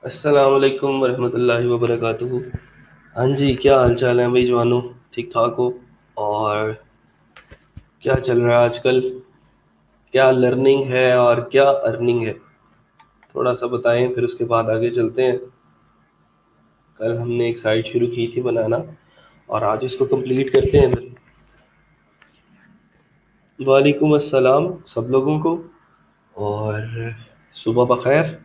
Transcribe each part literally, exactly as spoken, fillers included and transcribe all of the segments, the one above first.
अस्सलाम वालेकुम वरहमतुल्लाहि वबरकातुहू। हाँ जी, क्या हाल चाल है भाई जवानों? ठीक ठाक हो? और क्या चल रहा है आजकल? क्या लर्निंग है और क्या अर्निंग है? थोड़ा सा बताएं, फिर उसके बाद आगे चलते हैं। कल हमने एक साइट शुरू की थी बनाना, और आज इसको कंप्लीट करते हैं फिर। वालेकुम अस्सलाम सब लोगों को, और सुबह बखैर।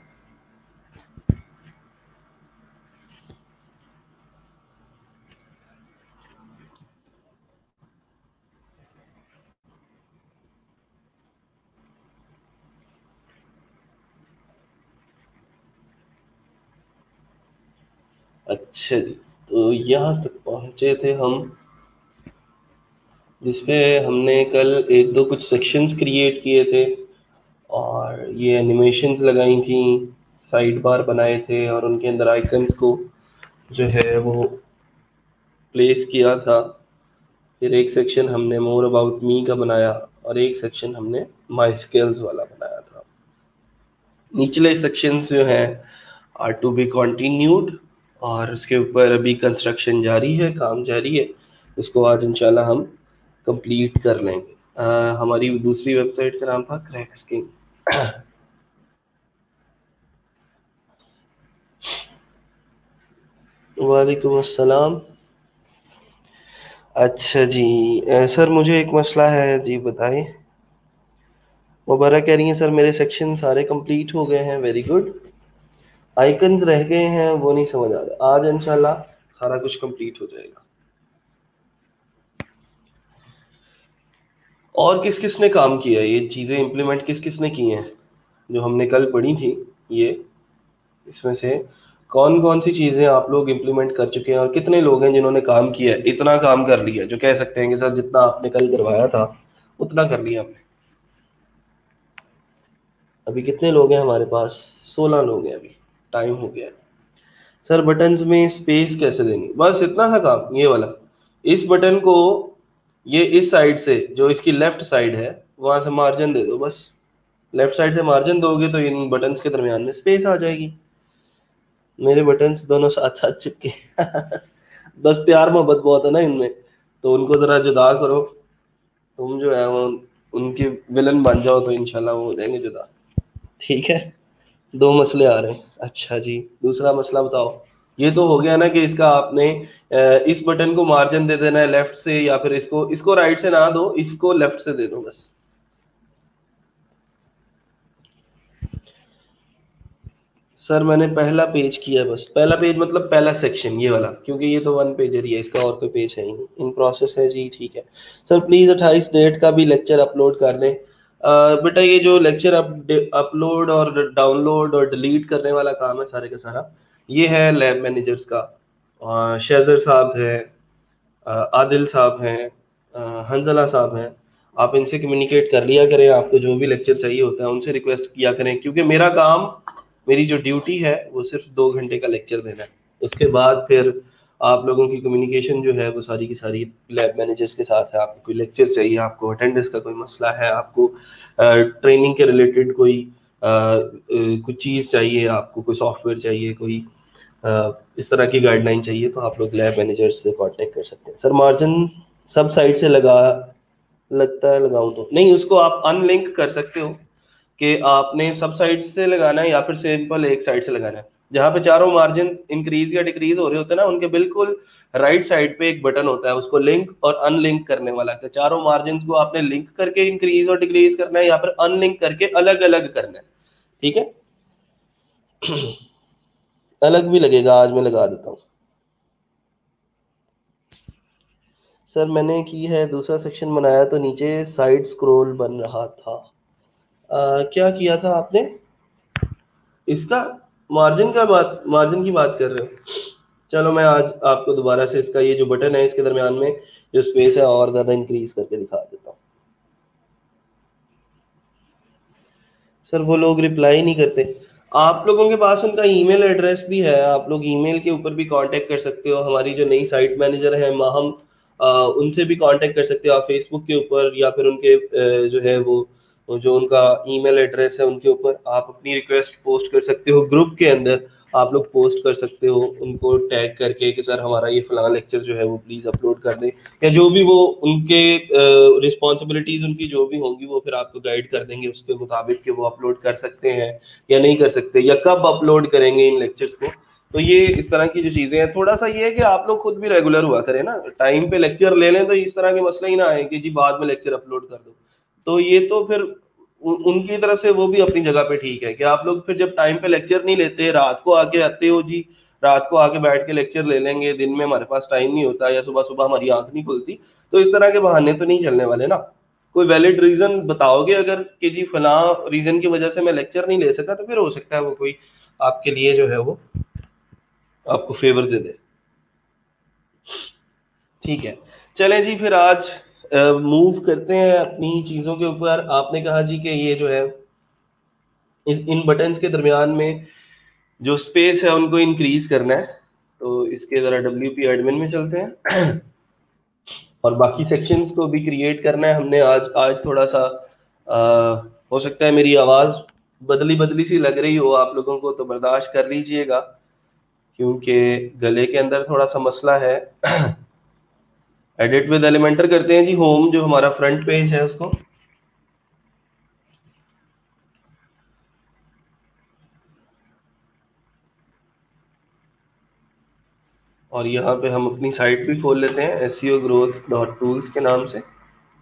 अच्छा जी, तो यहाँ तक पहुँचे थे हम, जिसपे हमने कल एक दो कुछ सेक्शंस क्रिएट किए थे, और ये एनिमेशंस लगाई थी, साइड बार बनाए थे, और उनके अंदर आइकन्स को जो है वो प्लेस किया था। फिर एक सेक्शन हमने मोर अबाउट मी का बनाया, और एक सेक्शन हमने माई स्किल्स वाला बनाया था। निचले सेक्शंस जो हैं आर टू बी कंटिन्यूड, और उसके ऊपर अभी कंस्ट्रक्शन जारी है, काम जारी है। उसको आज इंशाल्लाह हम कंप्लीट कर लेंगे। अ, हमारी दूसरी वेबसाइट का नाम था क्रैक्स किंग। वालेकुम अस्सलाम। अच्छा जी, अ, सर मुझे एक मसला है जी, बताएं। मुबारक कह रही हैं सर, मेरे सेक्शन सारे कंप्लीट हो गए हैं, वेरी गुड। आइकन्स रह गए हैं, वो नहीं समझ आ रहा। आज इंशाल्लाह सारा कुछ कंप्लीट हो जाएगा। और किस किस ने काम किया, ये चीज़ें इम्प्लीमेंट किस किस ने की हैं जो हमने कल पढ़ी थी? ये इसमें से कौन कौन सी चीज़ें आप लोग इम्प्लीमेंट कर चुके हैं, और कितने लोग हैं जिन्होंने काम किया है, इतना काम कर लिया जो कह सकते हैं कि सर जितना आपने कल करवाया था उतना कर लिया हमने? अभी कितने लोग हैं हमारे पास? सोलह लोग हैं अभी। टाइम हो गया है। सर बटन्स में स्पेस कैसे देनी, बस इतना सा काम, ये वाला। इस बटन को, ये इस साइड से, जो इसकी लेफ्ट साइड है, वहां से मार्जिन दे दो बस। लेफ्ट साइड से मार्जिन दोगे तो इन बटन्स के दरमियान में स्पेस आ जाएगी। मेरे बटन्स दोनों साथ साथ चिपके बस प्यार मोहब्बत बहुत है ना इनमें, तो उनको जरा जुदा करो। तुम जो है वो उनके विलन बन जाओ तो इंशाल्लाह वो हो जाएंगे जुदा। ठीक है। दो मसले आ रहे हैं। अच्छा जी, दूसरा मसला बताओ। ये तो हो गया ना कि इसका आपने अ, इस बटन को मार्जिन दे देना है लेफ्ट से, या फिर इसको इसको राइट से ना दो, इसको लेफ्ट से दे दो बस। सर मैंने पहला पेज किया है, बस पहला पेज मतलब पहला सेक्शन ये वाला, क्योंकि ये तो वन पेजर ही है, इसका और कोई पेज है ही नहीं। इन प्रोसेस है जी, ठीक है। सर प्लीज़ अट्ठाईस डेट का भी लेक्चर अपलोड कर दें। अ, बेटा ये जो लेक्चर अप अपलोड और डाउनलोड और डिलीट करने वाला काम है सारे का सारा, ये है लैब मैनेजर्स का। अ, शेजर साहब है, अ, आदिल साहब हैं, अ, हंजला साहब हैं। आप इनसे कम्युनिकेट कर लिया करें, आपको जो भी लेक्चर चाहिए होता है उनसे रिक्वेस्ट किया करें, क्योंकि मेरा काम, मेरी जो ड्यूटी है वो सिर्फ दो घंटे का लेक्चर देना है। उसके बाद फिर आप लोगों की कम्युनिकेशन जो है वो सारी की सारी लैब मैनेजर्स के साथ है। आपको कोई लेक्चर चाहिए, आपको अटेंडेंस का कोई मसला है, आपको ट्रेनिंग के रिलेटेड कोई अ, अ, कुछ चीज़ चाहिए, आपको कोई सॉफ्टवेयर चाहिए, कोई अ, इस तरह की गाइडलाइन चाहिए, तो आप लोग लैब मैनेजर से कांटेक्ट कर सकते हैं। सर मार्जिन सब साइड से लगा, लगता है लगाऊं तो नहीं, उसको आप अनलिंक कर सकते हो कि आपने सब साइड से लगाना है या फिर सिंपल एक साइड से लगाना है। जहां पे चारों मार्जिन इंक्रीज या डिक्रीज हो रहे होते हैं ना, उनके बिल्कुल राइट साइड पे एक बटन होता है, उसको लिंक और अनलिंक करने वाला, कि चारों मार्जिन को आपने लिंक करके इंक्रीज और डिक्रीज करना है या फिर अनलिंक करके अलग अलग करना है। ठीक है। अलग भी लगेगा, आज मैं लगा देता हूँ। सर मैंने की है, दूसरा सेक्शन बनाया तो नीचे साइड स्क्रॉल बन रहा था। आ, क्या किया था आपने इसका? मार्जिन का बात, मार्जिन की बात कर रहे हो? चलो मैं आज आपको दोबारा से इसका ये जो बटन है इसके दरमियान में जो स्पेस है और ज्यादा इंक्रीज करके दिखा देता हूँ। सर वो लोग रिप्लाई नहीं करते। आप लोगों के पास उनका ईमेल एड्रेस भी है, आप लोग ईमेल के ऊपर भी कांटेक्ट कर सकते हो। हमारी जो नई साइट मैनेजर है माहम, अ, उनसे भी कांटेक्ट कर सकते हो आप फेसबुक के ऊपर, या फिर उनके अ, जो है वो वो जो उनका ईमेल एड्रेस है उनके ऊपर आप अपनी रिक्वेस्ट पोस्ट कर सकते हो ग्रुप के अंदर। आप लोग पोस्ट कर सकते हो उनको टैग करके कि सर हमारा ये फलाना लेक्चर जो है वो प्लीज अपलोड कर दें, या जो भी वो उनके रिस्पॉन्सिबिलिटीज उनकी जो भी होंगी वो फिर आपको गाइड कर देंगे उसके मुताबिक कि वो अपलोड कर सकते हैं या नहीं कर सकते, या कब अपलोड करेंगे इन लेक्चर्स को। तो ये इस तरह की जो चीजें हैं, थोड़ा सा ये है कि आप लोग खुद भी रेगुलर हुआ करें ना, टाइम पे लेक्चर ले लें, तो इस तरह के मसले ही ना आए कि जी बाद में लेक्चर अपलोड कर दो। तो ये तो फिर उ, उनकी तरफ से वो भी अपनी जगह पे ठीक है कि आप लोग फिर जब टाइम पे लेक्चर नहीं लेते, रात को आके आते हो जी, रात को आके बैठ के लेक्चर ले लेंगे, दिन में हमारे पास टाइम नहीं होता या सुबह सुबह हमारी आंख नहीं खुलती, तो इस तरह के बहाने तो नहीं चलने वाले ना। कोई वैलिड रीजन बताओगे अगर कि जी फला रीजन की वजह से मैं लेक्चर नहीं ले सका, तो फिर हो सकता है वो कोई आपके लिए जो है वो आपको फेवर दे दे। ठीक है, चलें जी फिर आज मूव करते हैं अपनी चीजों के ऊपर। आपने कहा जी कि ये जो है इस इन बटन्स के दरमियान में जो स्पेस है उनको इंक्रीज करना है, तो इसके जरा डब्ल्यू पी एडमिन में चलते हैं और बाकी सेक्शंस को भी क्रिएट करना है हमने। आज आज थोड़ा सा आ, हो सकता है मेरी आवाज बदली बदली सी लग रही हो आप लोगों को, तो बर्दाश्त कर लीजिएगा क्योंकि गले के अंदर थोड़ा सा मसला है। एडिट विद एलिमेंटर करते हैं जी, होम जो हमारा फ्रंट पेज है उसको, और यहाँ पे हम अपनी साइट भी खोल लेते हैं एसईओ ग्रोथ डॉट टूल्स के नाम से।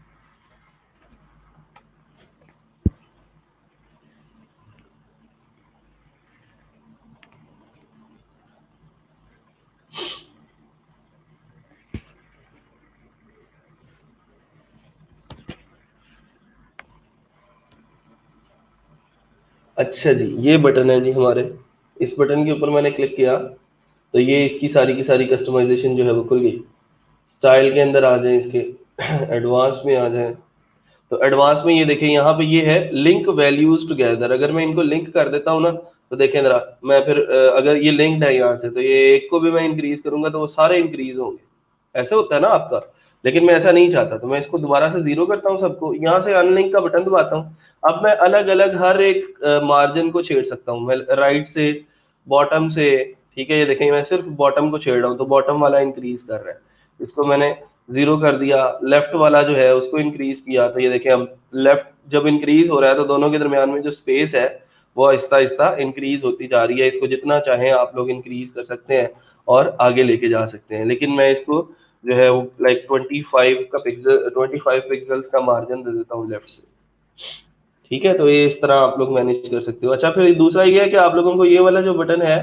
अच्छा जी, ये बटन है जी हमारे, इस बटन के ऊपर मैंने क्लिक किया तो ये इसकी सारी की सारी कस्टमाइजेशन जो है वो खुल गई। स्टाइल के अंदर आ जाए, इसके एडवांस में आ जाए, तो एडवांस में ये देखें यहाँ पे ये है लिंक वैल्यूज टुगेदर। अगर मैं इनको लिंक कर देता हूँ ना, तो देखें जरा, मैं फिर अगर ये लिंक्ड है यहाँ से, तो ये एक को भी मैं इंक्रीज करूंगा तो वो सारे इंक्रीज होंगे। ऐसे होता है ना आपका, लेकिन मैं ऐसा नहीं चाहता, तो मैं इसको दोबारा से जीरो करता हूँ सबको, यहाँ से अनलिंक का बटन दबाता हूँ। अब मैं अलग अलग हर एक मार्जिन को छेड़ सकता हूँ, मैं राइट से, बॉटम से, ठीक है। ये देखें मैं सिर्फ बॉटम को छेड़ रहा हूँ तो बॉटम वाला इंक्रीज कर रहा है, इसको मैंने जीरो कर दिया। लेफ्ट वाला जो है उसको इंक्रीज किया, तो ये देखें हम लेफ्ट जब इंक्रीज हो रहा है तो दोनों के दरमियान में जो स्पेस है वो आहिस्ता आहिस्ता इंक्रीज होती जा रही है। इसको जितना चाहें आप लोग इंक्रीज कर सकते हैं और आगे लेके जा सकते हैं, लेकिन मैं इसको जो है वो लाइक ट्वेंटी फाइव का पिक्सल ट्वेंटी फाइव पिक्सल्स का मार्जिन दे देता हूँ लेफ्ट से। ठीक है, तो ये इस तरह आप लोग मैनेज कर सकते हो। अच्छा, फिर दूसरा ये है कि आप लोगों को ये वाला जो बटन है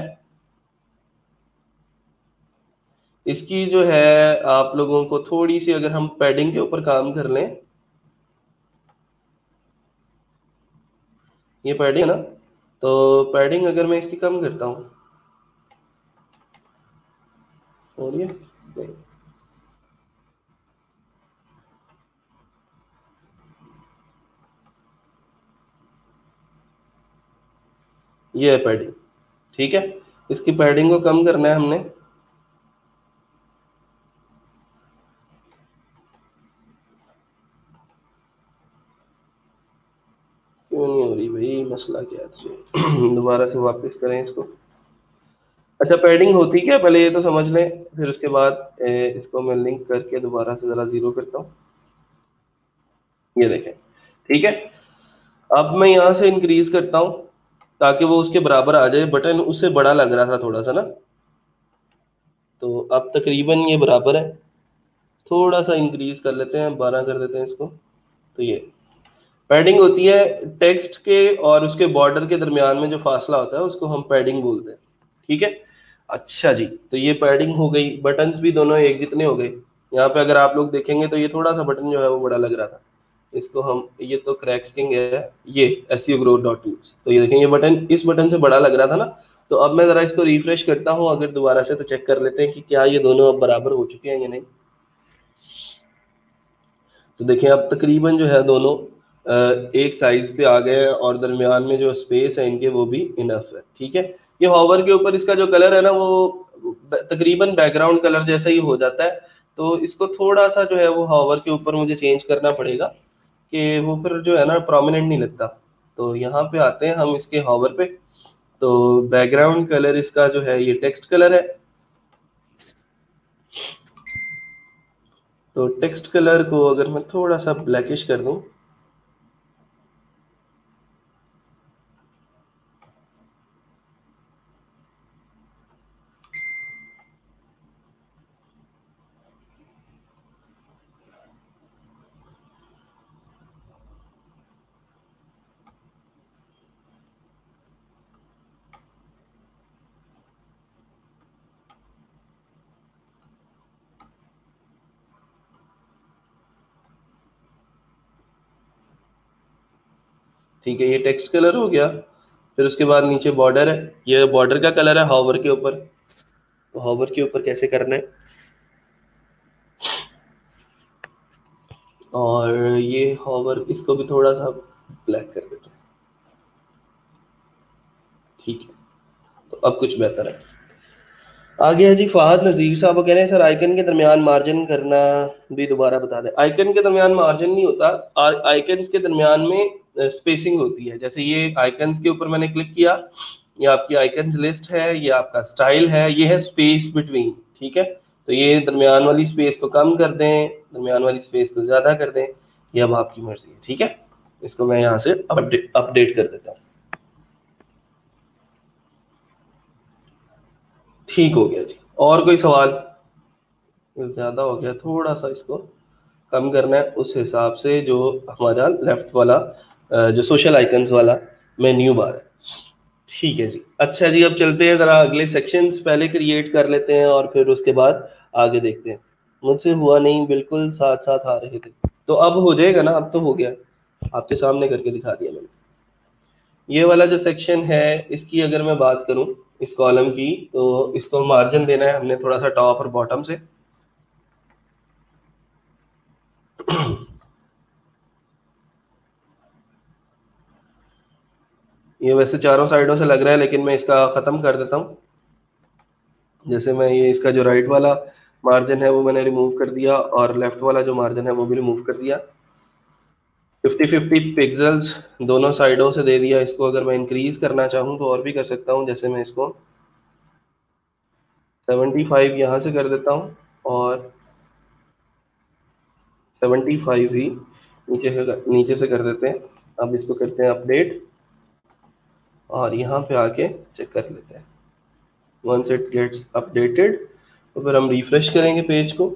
इसकी जो है आप लोगों को थोड़ी सी, अगर हम पैडिंग के ऊपर काम कर लें, ये पैडिंग है ना, तो पैडिंग अगर मैं इसकी कम करता हूँ, और ये ये है पैडिंग, ठीक है। इसकी पैडिंग को कम करना है हमने, क्यों नहीं हो रही भाई, मसला क्या है? दोबारा से वापस करें इसको। अच्छा, पैडिंग होती क्या पहले ये तो समझ लें, फिर उसके बाद ए, इसको मैं लिंक करके दोबारा से जरा जीरो करता हूँ। ये देखें, ठीक है। अब मैं यहाँ से इंक्रीज करता हूँ ताकि वो उसके बराबर आ जाए। बटन उससे बड़ा लग रहा था थोड़ा सा ना, तो अब तकरीबन ये बराबर है। थोड़ा सा इंक्रीज कर लेते हैं, बारह कर देते हैं इसको। तो ये पैडिंग होती है टेक्स्ट के और उसके बॉर्डर के दरमियान में जो फासला होता है उसको हम पैडिंग बोलते हैं, ठीक है। अच्छा जी, तो ये पैडिंग हो गई, बटन्स भी दोनों एक जितने हो गए। यहाँ पे अगर आप लोग देखेंगे तो ये थोड़ा सा बटन जो है वो बड़ा लग रहा था, इसको हम, ये तो क्रैक्सकिंग है, ये एसईओ ग्रोथ डॉट टूल्स, तो ये देखें ये बटन इस बटन से बड़ा लग रहा था ना। तो अब मैं जरा इसको रिफ्रेश करता हूँ अगर दोबारा से, तो चेक कर लेते हैं कि क्या ये दोनों अब बराबर हो चुके हैं या नहीं। तो देखिए अब तकरीबन जो है दोनों एक साइज पे आ गए हैं और दरमियान में जो स्पेस है इनके वो भी इनफ है, ठीक है। ये हॉवर के ऊपर इसका जो कलर है ना वो तकरीबन बैकग्राउंड कलर जैसा ही हो जाता है, तो इसको थोड़ा सा जो है वो हॉवर के ऊपर मुझे चेंज करना पड़ेगा कि वो फिर जो है ना प्रोमिनेंट नहीं लगता। तो यहाँ पे आते हैं हम इसके हॉवर पे, तो बैकग्राउंड कलर इसका जो है ये टेक्स्ट कलर है, तो टेक्स्ट कलर को अगर मैं थोड़ा सा ब्लैकिश कर दूं, ठीक है, ये टेक्स्ट कलर हो गया। फिर उसके बाद नीचे बॉर्डर है, ये बॉर्डर का कलर है हॉवर के ऊपर। तो हॉवर के ऊपर कैसे करना है, और ये हॉवर इसको भी थोड़ा सा ब्लैक कर देते हैं। ठीक है, तो अब कुछ बेहतर है। आगे है जी फहद नज़ीर साहब, वो कह रहे हैं सर आइकन के दरमियान मार्जिन करना भी दोबारा बता दें। आइकन के दरमियान मार्जिन नहीं होता, आइकन के दरमियान में स्पेसिंग होती है। जैसे ये आइकन्स के ऊपर मैंने क्लिक किया, ये आपकी आइकन्स लिस्ट है, ये आपका स्टाइल है, ये है स्पेस बिटवीन। ठीक है, तो ये दरमियान वाली स्पेस को कम कर दें, दरमियान वाली स्पेस को ज़्यादा कर दें, ये अब आपकी मर्जी है। ठीक है, इसको मैं यहाँ से अपडेट अपडेट कर देता हूँ। ठीक हो गया जी। और कोई सवाल? ज़्यादा हो गया, थोड़ा सा इसको कम करना है उस हिसाब से जो हमारा लेफ्ट वाला जो सोशल आइकन्स वाला मेन्यू बार है। ठीक है जी। अच्छा जी, अब चलते हैं ज़रा अगले सेक्शंस पहले क्रिएट कर लेते हैं और फिर उसके बाद आगे देखते हैं। मुझसे हुआ नहीं, बिल्कुल साथ साथ आ रहे थे। तो अब हो जाएगा ना, अब तो हो गया, आपके सामने करके दिखा दिया मैंने। ये वाला जो सेक्शन है इसकी अगर मैं बात करूं इस कॉलम की, तो इसको मार्जिन देना है हमने थोड़ा सा टॉप और बॉटम से। ये वैसे चारों साइडों से लग रहा है, लेकिन मैं इसका ख़त्म कर देता हूँ। जैसे मैं ये इसका जो राइट वाला मार्जिन है वो मैंने रिमूव कर दिया, और लेफ्ट वाला जो मार्जिन है वो भी रिमूव कर दिया। फिफ्टी फिफ्टी पिक्सल्स दोनों साइडों से दे दिया। इसको अगर मैं इंक्रीज करना चाहूँ तो और भी कर सकता हूँ। जैसे मैं इसको सेवेंटी फाइव यहाँ से कर देता हूँ, और सेवेंटी फाइव ही नीचे से नीचे से कर देते हैं। अब इसको करते हैं अपडेट, और यहाँ पे आके चेक कर लेते हैं। वंस इट गेट्स अपडेटेड तो फिर हम रिफ्रेश करेंगे पेज को।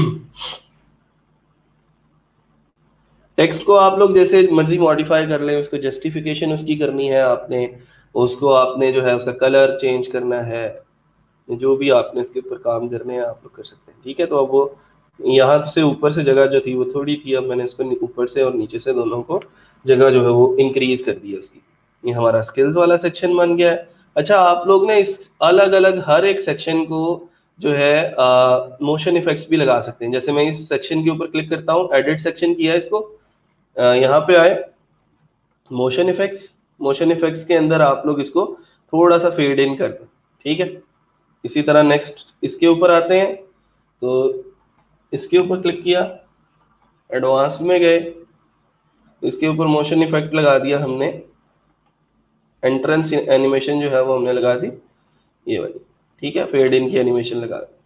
टेक्स्ट को आप लोग जैसे मर्जी मॉडिफाई कर लें, उसको जस्टिफिकेशन उसकी करनी है आपने, उसको आपने जो है उसका कलर चेंज करना है, जो भी आपने इसके ऊपर काम करने हैं आप लोग कर सकते हैं। ठीक है, तो अब वो यहाँ से ऊपर से जगह जो थी वो थोड़ी थी, अब मैंने इसको ऊपर से और नीचे से दोनों को जगह जो है वो इंक्रीज कर दी है उसकी। ये हमारा स्किल्स वाला सेक्शन बन गया है। अच्छा, आप लोग ना इस अलग अलग हर एक सेक्शन को जो है मोशन इफेक्ट्स भी लगा सकते हैं। जैसे मैं इस सेक्शन के ऊपर क्लिक करता हूँ, एडिट सेक्शन किया है इसको, यहाँ पे आए मोशन इफेक्ट्स, मोशन इफेक्ट्स के अंदर आप लोग इसको थोड़ा सा फेड इन कर दें। ठीक है, इसी तरह नेक्स्ट इसके ऊपर आते हैं, तो इसके ऊपर क्लिक किया, एडवांस में गए, इसके ऊपर मोशन इफेक्ट लगा दिया हमने, एंट्रेंस एनिमेशन जो है वो हमने लगा दी ये वाली। ठीक है, फेड इन की एनिमेशन लगा दी।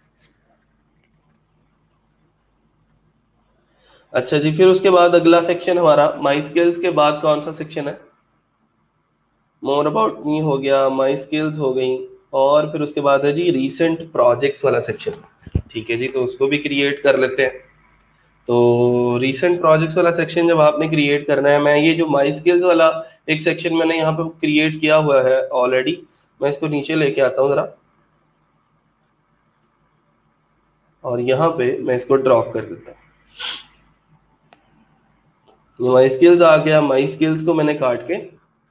अच्छा जी, फिर उसके बाद अगला सेक्शन हमारा माई स्किल्स के बाद कौन सा सेक्शन है? मोर अबाउट मी हो गया, माई स्किल्स हो गई, और फिर उसके बाद है जी रीसेंट प्रोजेक्ट्स वाला सेक्शन। ठीक है जी, तो उसको भी क्रिएट कर लेते हैं। तो रीसेंट प्रोजेक्ट्स वाला सेक्शन जब आपने क्रिएट करना है, मैं ये जो माई स्किल्स वाला एक सेक्शन मैंने यहाँ पे क्रिएट किया हुआ है ऑलरेडी, मैं इसको नीचे लेके आता हूँ जरा, और यहाँ पे मैं इसको ड्रॉप कर देता हूँ। माई स्किल्स आ गया, माई स्किल्स को मैंने काट के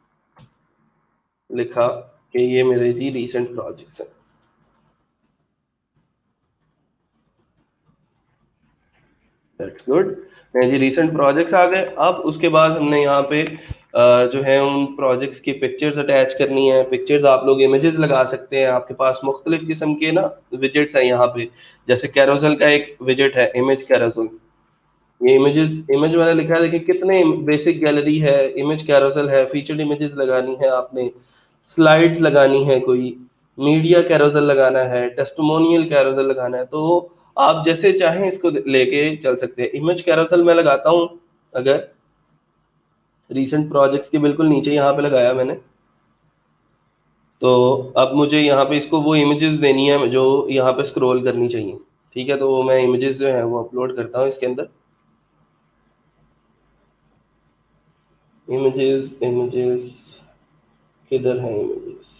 लिखा कि ये मेरे जी रीसेंट प्रोजेक्ट्स हैं। दैट्स गुड, मैं जी रीसेंट प्रोजेक्ट्स आ गए। अब उसके बाद हमने यहाँ पे जो है उन प्रोजेक्ट्स की पिक्चर्स अटैच करनी है। पिक्चर्स आप लोग इमेजेस लगा सकते हैं, आपके पास मुख्तलिफ किस्म के ना विजेट्स हैं यहाँ पे। जैसे कैरोसल का एक विजेट है, इमेज कैरोसल, ये इमेजेस इमेज मैंने लिखा है, देखिए कितने बेसिक गैलरी है, इमेज कैरोसल है, फीचर्ड इमेजेस लगानी है आपने, स्लाइड्स लगानी है, कोई मीडिया कैरोसल लगाना है, टेस्टिमोनियल कैरोसल लगाना है, तो आप जैसे चाहें इसको लेके चल सकते हैं। इमेज कैरोसल मैं लगाता हूं, अगर रीसेंट प्रोजेक्ट्स के बिल्कुल नीचे यहाँ पे लगाया मैंने, तो अब मुझे यहाँ पे इसको वो इमेजेस देनी है जो यहाँ पे स्क्रॉल करनी चाहिए। ठीक है, तो मैं इमेजेस जो है वो अपलोड करता हूँ इसके अंदर। इमेजेस इमेजेस किधर है इमेजेस,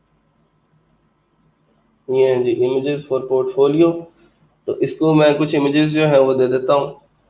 ये है जी इमेजेस फॉर पोर्टफोलियो। तो इसको मैं कुछ इमेजेस जो है वो दे देता हूँ।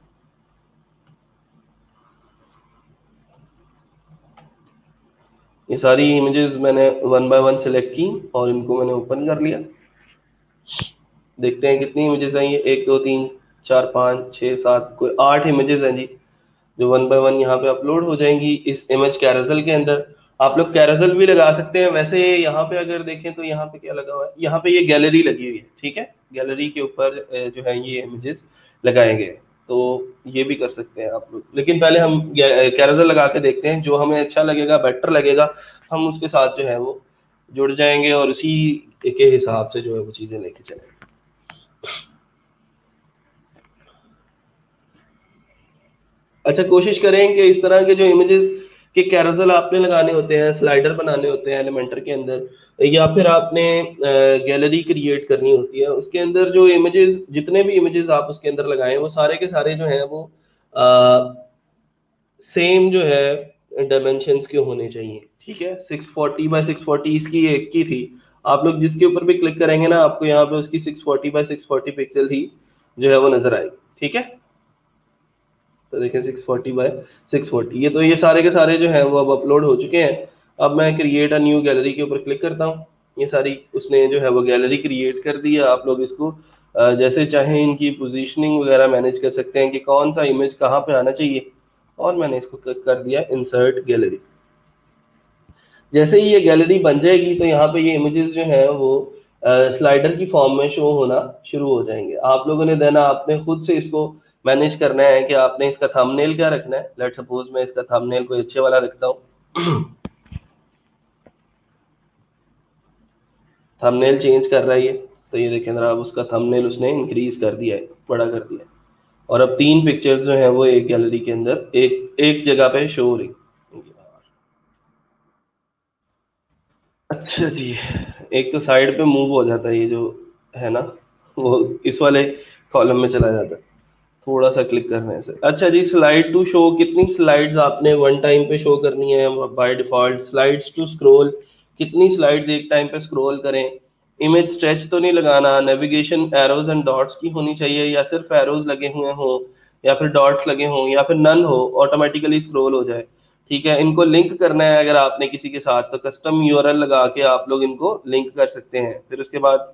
ये सारी इमेजेस मैंने वन बाय वन सिलेक्ट की और इनको मैंने ओपन कर लिया। देखते हैं कितनी इमेजेस आई है, एक दो तीन चार पाँच छः सात, कोई आठ इमेजेस हैं जी, जो वन बाय वन यहाँ पे अपलोड हो जाएंगी इस इमेज कैरोसल के अंदर। आप लोग कैरोसल भी लगा सकते हैं। वैसे यहाँ पे अगर देखें तो यहाँ पे क्या लगा हुआ है, यहाँ पे ये गैलरी लगी हुई है। ठीक है, गैलरी के ऊपर जो है ये इमेजेस लगाए गए, तो ये भी कर सकते हैं आप लोग। लेकिन पहले हम कैरोसल लगा के देखते हैं, जो हमें अच्छा लगेगा, बेटर लगेगा, हम उसके साथ जो है वो जुड़ जाएंगे और उसी के हिसाब से जो है वो चीजें लेके चलेंगे। अच्छा, कोशिश करें कि इस तरह के जो इमेजेस के कैरोसल आपने लगाने होते हैं, स्लाइडर बनाने होते हैं एलिमेंटर के अंदर, या फिर आपने गैलरी क्रिएट करनी होती है, उसके अंदर जो इमेजेस, जितने भी इमेजेस आप उसके अंदर लगाएं, वो सारे के सारे जो हैं वो सेम जो है डायमेंशंस के होने चाहिए। ठीक है, six forty by six forty इसकी एक की थी। आप लोग जिसके ऊपर भी क्लिक करेंगे ना, आपको यहाँ पे उसकी six forty by six forty pixel ही जो है वो नजर आएगी। ठीक है, तो देखिए six forty by six forty, ये तो ये सारे के सारे जो हैं वो अब अपलोड हो चुके हैं। अब मैं क्रिएट अ न्यू गैलरी के ऊपर क्लिक करता हूँ। ये सारी उसने जो है वो गैलरी क्रिएट कर दी है। आप लोग इसको जैसे चाहें इनकी पोजीशनिंग वगैरह मैनेज कर सकते हैं कि कौन सा इमेज कहाँ पे आना चाहिए, और मैंने इसको क्लिक कर दिया इंसर्ट गैलरी। जैसे ही ये गैलरी बन जाएगी तो यहाँ पे ये इमेजेस जो है वो स्लाइडर की फॉर्म में शो होना शुरू हो जाएंगे। आप लोगों ने देना, आपने खुद से इसको मैनेज करना है कि आपने इसका थंबनेल क्या रखना है। लेट सपोज मैं इसका थंबनेल कोई अच्छे वाला रखता हूँ। थंबनेल चेंज कर रहा है ये, तो ये देखें जरा, अब उसका थंबनेल उसने इंक्रीज कर दिया है, बड़ा कर दिया है, और अब तीन पिक्चर्स जो है वो एक गैलरी के अंदर एक एक जगह पे शो हो रही। अच्छा जी, एक तो साइड पे मूव हो जाता है ये जो है ना, वो इस वाले कॉलम में चला जाता है थोड़ा सा क्लिक करने से। अच्छा जी, स्लाइड टू शो, कितनी स्लाइड्स आपने वन टाइम पे शो करनी है by default. Slides to scroll, कितनी स्लाइड्स एक टाइम पे स्क्रॉल करें। इमेज स्ट्रेच तो नहीं लगाना। नेविगेशन एरोज एंड डॉट्स की होनी चाहिए, या सिर्फ एरोज लगे हुए हों, या फिर डॉट्स लगे हों, या फिर नन हो, ऑटोमेटिकली स्क्रॉल हो जाए। ठीक है, इनको लिंक करना है अगर आपने किसी के साथ, तो कस्टम यूआरएल लगा के आप लोग इनको लिंक कर सकते हैं। फिर उसके बाद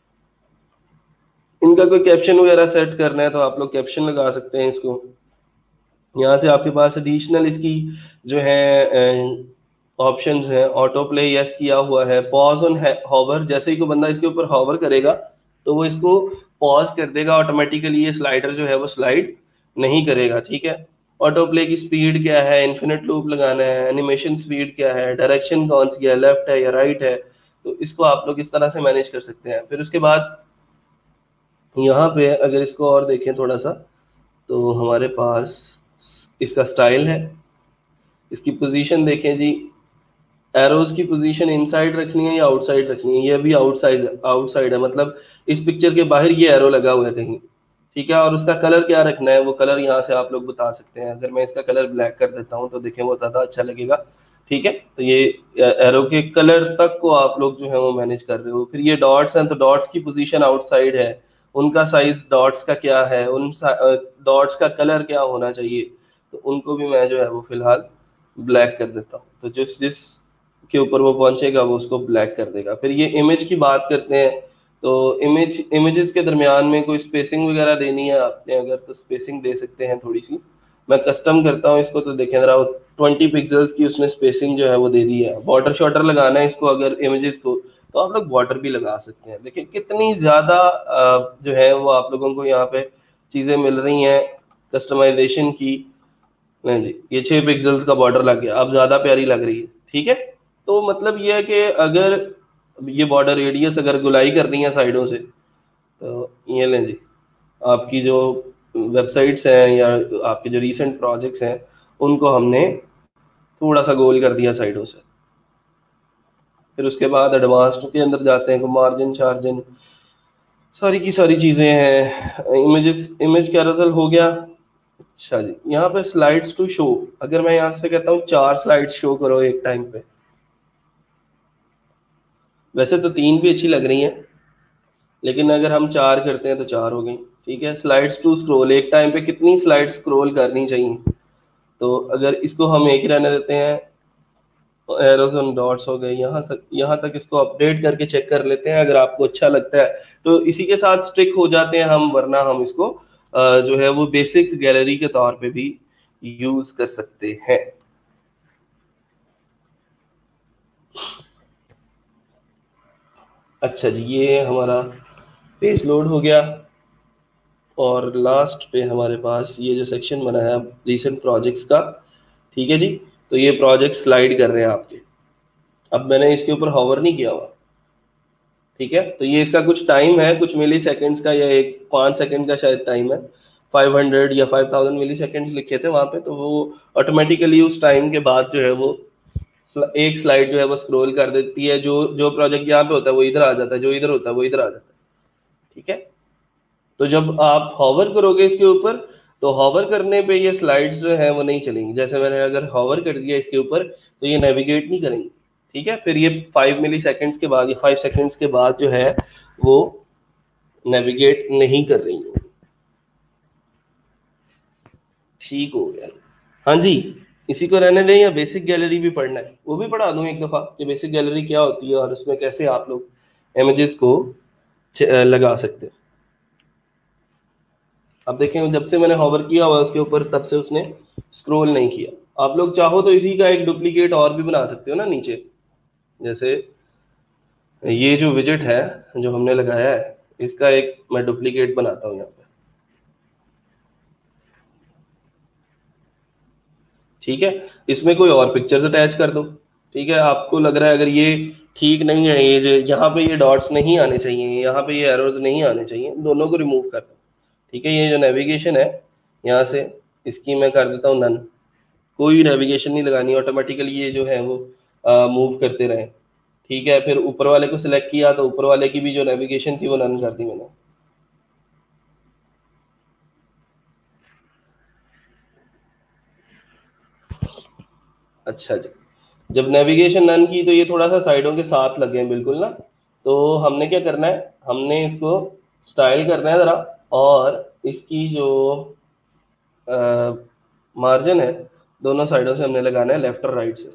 इनका कोई कैप्शन वगैरह सेट करना है तो आप लोग कैप्शन लगा सकते हैं इसको। यहाँ से आपके पास एडिशनल इसकी जो है ऑप्शंस हैं। ऑटो प्ले यस किया हुआ है। पॉज ऑन हॉवर, जैसे ही कोई बंदा इसके ऊपर हॉवर करेगा तो वो इसको पॉज कर देगा ऑटोमेटिकली, ये स्लाइडर जो है वो स्लाइड नहीं करेगा। ठीक है, ऑटो प्ले की स्पीड क्या है, इन्फिनिट लूप लगाना है, एनिमेशन स्पीड क्या है, डायरेक्शन कौन सी है, लेफ्ट है या राइट है, तो इसको आप लोग इस तरह से मैनेज कर सकते हैं। फिर उसके बाद यहाँ पे अगर इसको और देखें थोड़ा सा, तो हमारे पास इसका स्टाइल है, इसकी पोजीशन देखें जी, एरोज की पोजीशन इनसाइड रखनी है या आउटसाइड रखनी है। ये भी आउटसाइड आउटसाइड है, मतलब इस पिक्चर के बाहर ये एरो लगा हुआ है कहीं। ठीक है, और उसका कलर क्या रखना है, वो कलर यहाँ से आप लोग बता सकते हैं। अगर मैं इसका कलर ब्लैक कर देता हूँ तो देखें वो ज़्यादा अच्छा लगेगा। ठीक है, तो ये एरो के कलर तक को आप लोग जो है वो मैनेज कर रहे हो। फिर ये डॉट्स हैं, तो डॉट्स की पोजीशन आउटसाइड है, उनका साइज डॉट्स का क्या है, उन डॉट्स का कलर क्या होना चाहिए, तो उनको भी मैं जो है वो फिलहाल ब्लैक कर देता हूँ। तो जिस जिस के ऊपर वो पहुंचेगा वो उसको ब्लैक कर देगा। फिर ये इमेज की बात करते हैं, तो इमेज इमेजेस के दरमियान में कोई स्पेसिंग वगैरह देनी है आपने अगर, तो स्पेसिंग दे सकते हैं थोड़ी सी। मैं कस्टम करता हूँ इसको, तो देखें जरा, ट्वेंटी पिक्सल्स की उसने स्पेसिंग जो है वो दे दी है। बॉर्डर शॉर्डर लगाना है इसको अगर इमेजेस को, तो आप लोग बॉर्डर भी लगा सकते हैं। देखिए कितनी ज़्यादा जो है वो आप लोगों को यहाँ पे चीज़ें मिल रही हैं कस्टमाइजेशन की। नहीं जी, ये छः पिक्सल्स का बॉर्डर लग गया, अब ज़्यादा प्यारी लग रही है। ठीक है, तो मतलब ये है कि अगर ये बॉर्डर रेडियस अगर गुलाई करनी है साइडों से, तो ये लें जी, आपकी जो वेबसाइट्स हैं या आपके जो रीसेंट प्रोजेक्ट्स हैं उनको हमने थोड़ा सा गोल कर दिया साइडों से। फिर उसके बाद एडवांस्ड के अंदर जाते हैं, मार्जिन शार्जिन सारी की सारी चीज़ें हैं। इमेजेस इमेज कैरोसेल हो गया। अच्छा जी, यहाँ पे स्लाइड्स टू शो, अगर मैं यहाँ से कहता हूँ चार स्लाइड्स शो करो एक टाइम पे, वैसे तो तीन भी अच्छी लग रही हैं, लेकिन अगर हम चार करते हैं तो चार हो गई। ठीक है, स्लाइड्स टू स्क्रॉल, एक टाइम पे कितनी स्लाइड स्क्रॉल करनी चाहिए, तो अगर इसको हम एक ही रहने देते हैं, एरोज एंड डॉट्स हो गए, यहाँ तक यहाँ तक इसको अपडेट करके चेक कर लेते हैं। अगर आपको अच्छा लगता है तो इसी के साथ स्टिक हो जाते हैं हम, वरना हम इसको अ, जो है वो बेसिक गैलरी के तौर पे भी यूज कर सकते हैं। अच्छा जी, ये हमारा पेज लोड हो गया और लास्ट पे हमारे पास ये जो सेक्शन बना है रिसेंट प्रोजेक्ट्स का। ठीक है जी, तो ये प्रोजेक्ट स्लाइड कर रहे हैं आपके। अब मैंने इसके ऊपर हॉवर नहीं किया हुआ, ठीक है, तो ये इसका कुछ टाइम है, कुछ मिली सेकेंड्स का, या एक पाँच सेकंड का शायद टाइम है, फाइव हंड्रेड या फाइव थाउजेंड मिली सेकेंड्स लिखे थे वहाँ पे, तो वो ऑटोमेटिकली उस टाइम के बाद जो है वो एक स्लाइड जो है वो स्क्रॉल कर देती है। जो जो प्रोजेक्ट यहाँ पे होता है वो इधर आ जाता है, जो इधर होता है वो इधर आ जाता है। ठीक है, तो जब आप हॉवर करोगे इसके ऊपर, तो हॉवर करने पे ये स्लाइड्स जो है वो नहीं चलेंगी। जैसे मैंने अगर हॉवर कर दिया इसके ऊपर तो ये नेविगेट नहीं करेंगी। ठीक है, फिर ये फाइव मिली सेकेंड्स के बाद, ये फाइव सेकेंड्स के बाद जो है वो नेविगेट नहीं कर रही होगी। ठीक हो गया। हाँ जी, इसी को रहने दें या बेसिक गैलरी भी पढ़ना है, वो भी पढ़ा दूं एक दफा कि बेसिक गैलरी क्या होती है और उसमें कैसे आप लोग इमेजेस को लगा सकते हैं। अब देखें, जब से मैंने हॉवर किया हुआ उसके ऊपर, तब से उसने स्क्रॉल नहीं किया। आप लोग चाहो तो इसी का एक डुप्लीकेट और भी बना सकते हो ना नीचे, जैसे ये जो विजेट है जो हमने लगाया है, इसका एक मैं डुप्लीकेट बनाता हूँ यहाँ पे। ठीक है, इसमें कोई और पिक्चर्स अटैच कर दो। ठीक है, आपको लग रहा है अगर ये ठीक नहीं है, ये जो यहाँ पे ये डॉट्स नहीं आने चाहिए, यहाँ पे ये एरोज नहीं आने चाहिए, दोनों को रिमूव कर दो। ठीक है, ये जो नेविगेशन है यहाँ से, इसकी मैं कर देता हूँ नन, कोई नेविगेशन नहीं लगानी, ऑटोमेटिकली ये जो है वो मूव करते रहे। ठीक है, फिर ऊपर वाले को सिलेक्ट किया तो ऊपर वाले की भी जो नेविगेशन थी वो नन कर दी मैंने। अच्छा जी, जब नेविगेशन नन की तो ये थोड़ा सा साइडों के साथ लगे हैं बिल्कुल ना, तो हमने क्या करना है, हमने इसको स्टाइल करना है ज़रा, और इसकी जो मार्जिन है दोनों साइडों से हमने लगाना है, लेफ्ट और राइट से।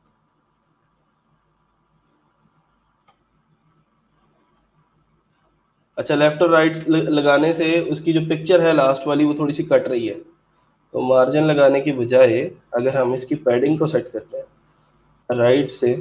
अच्छा, लेफ्ट और राइट लगाने से उसकी जो पिक्चर है लास्ट वाली वो थोड़ी सी कट रही है, तो मार्जिन लगाने की बजाय अगर हम इसकी पैडिंग को सेट करते हैं राइट से,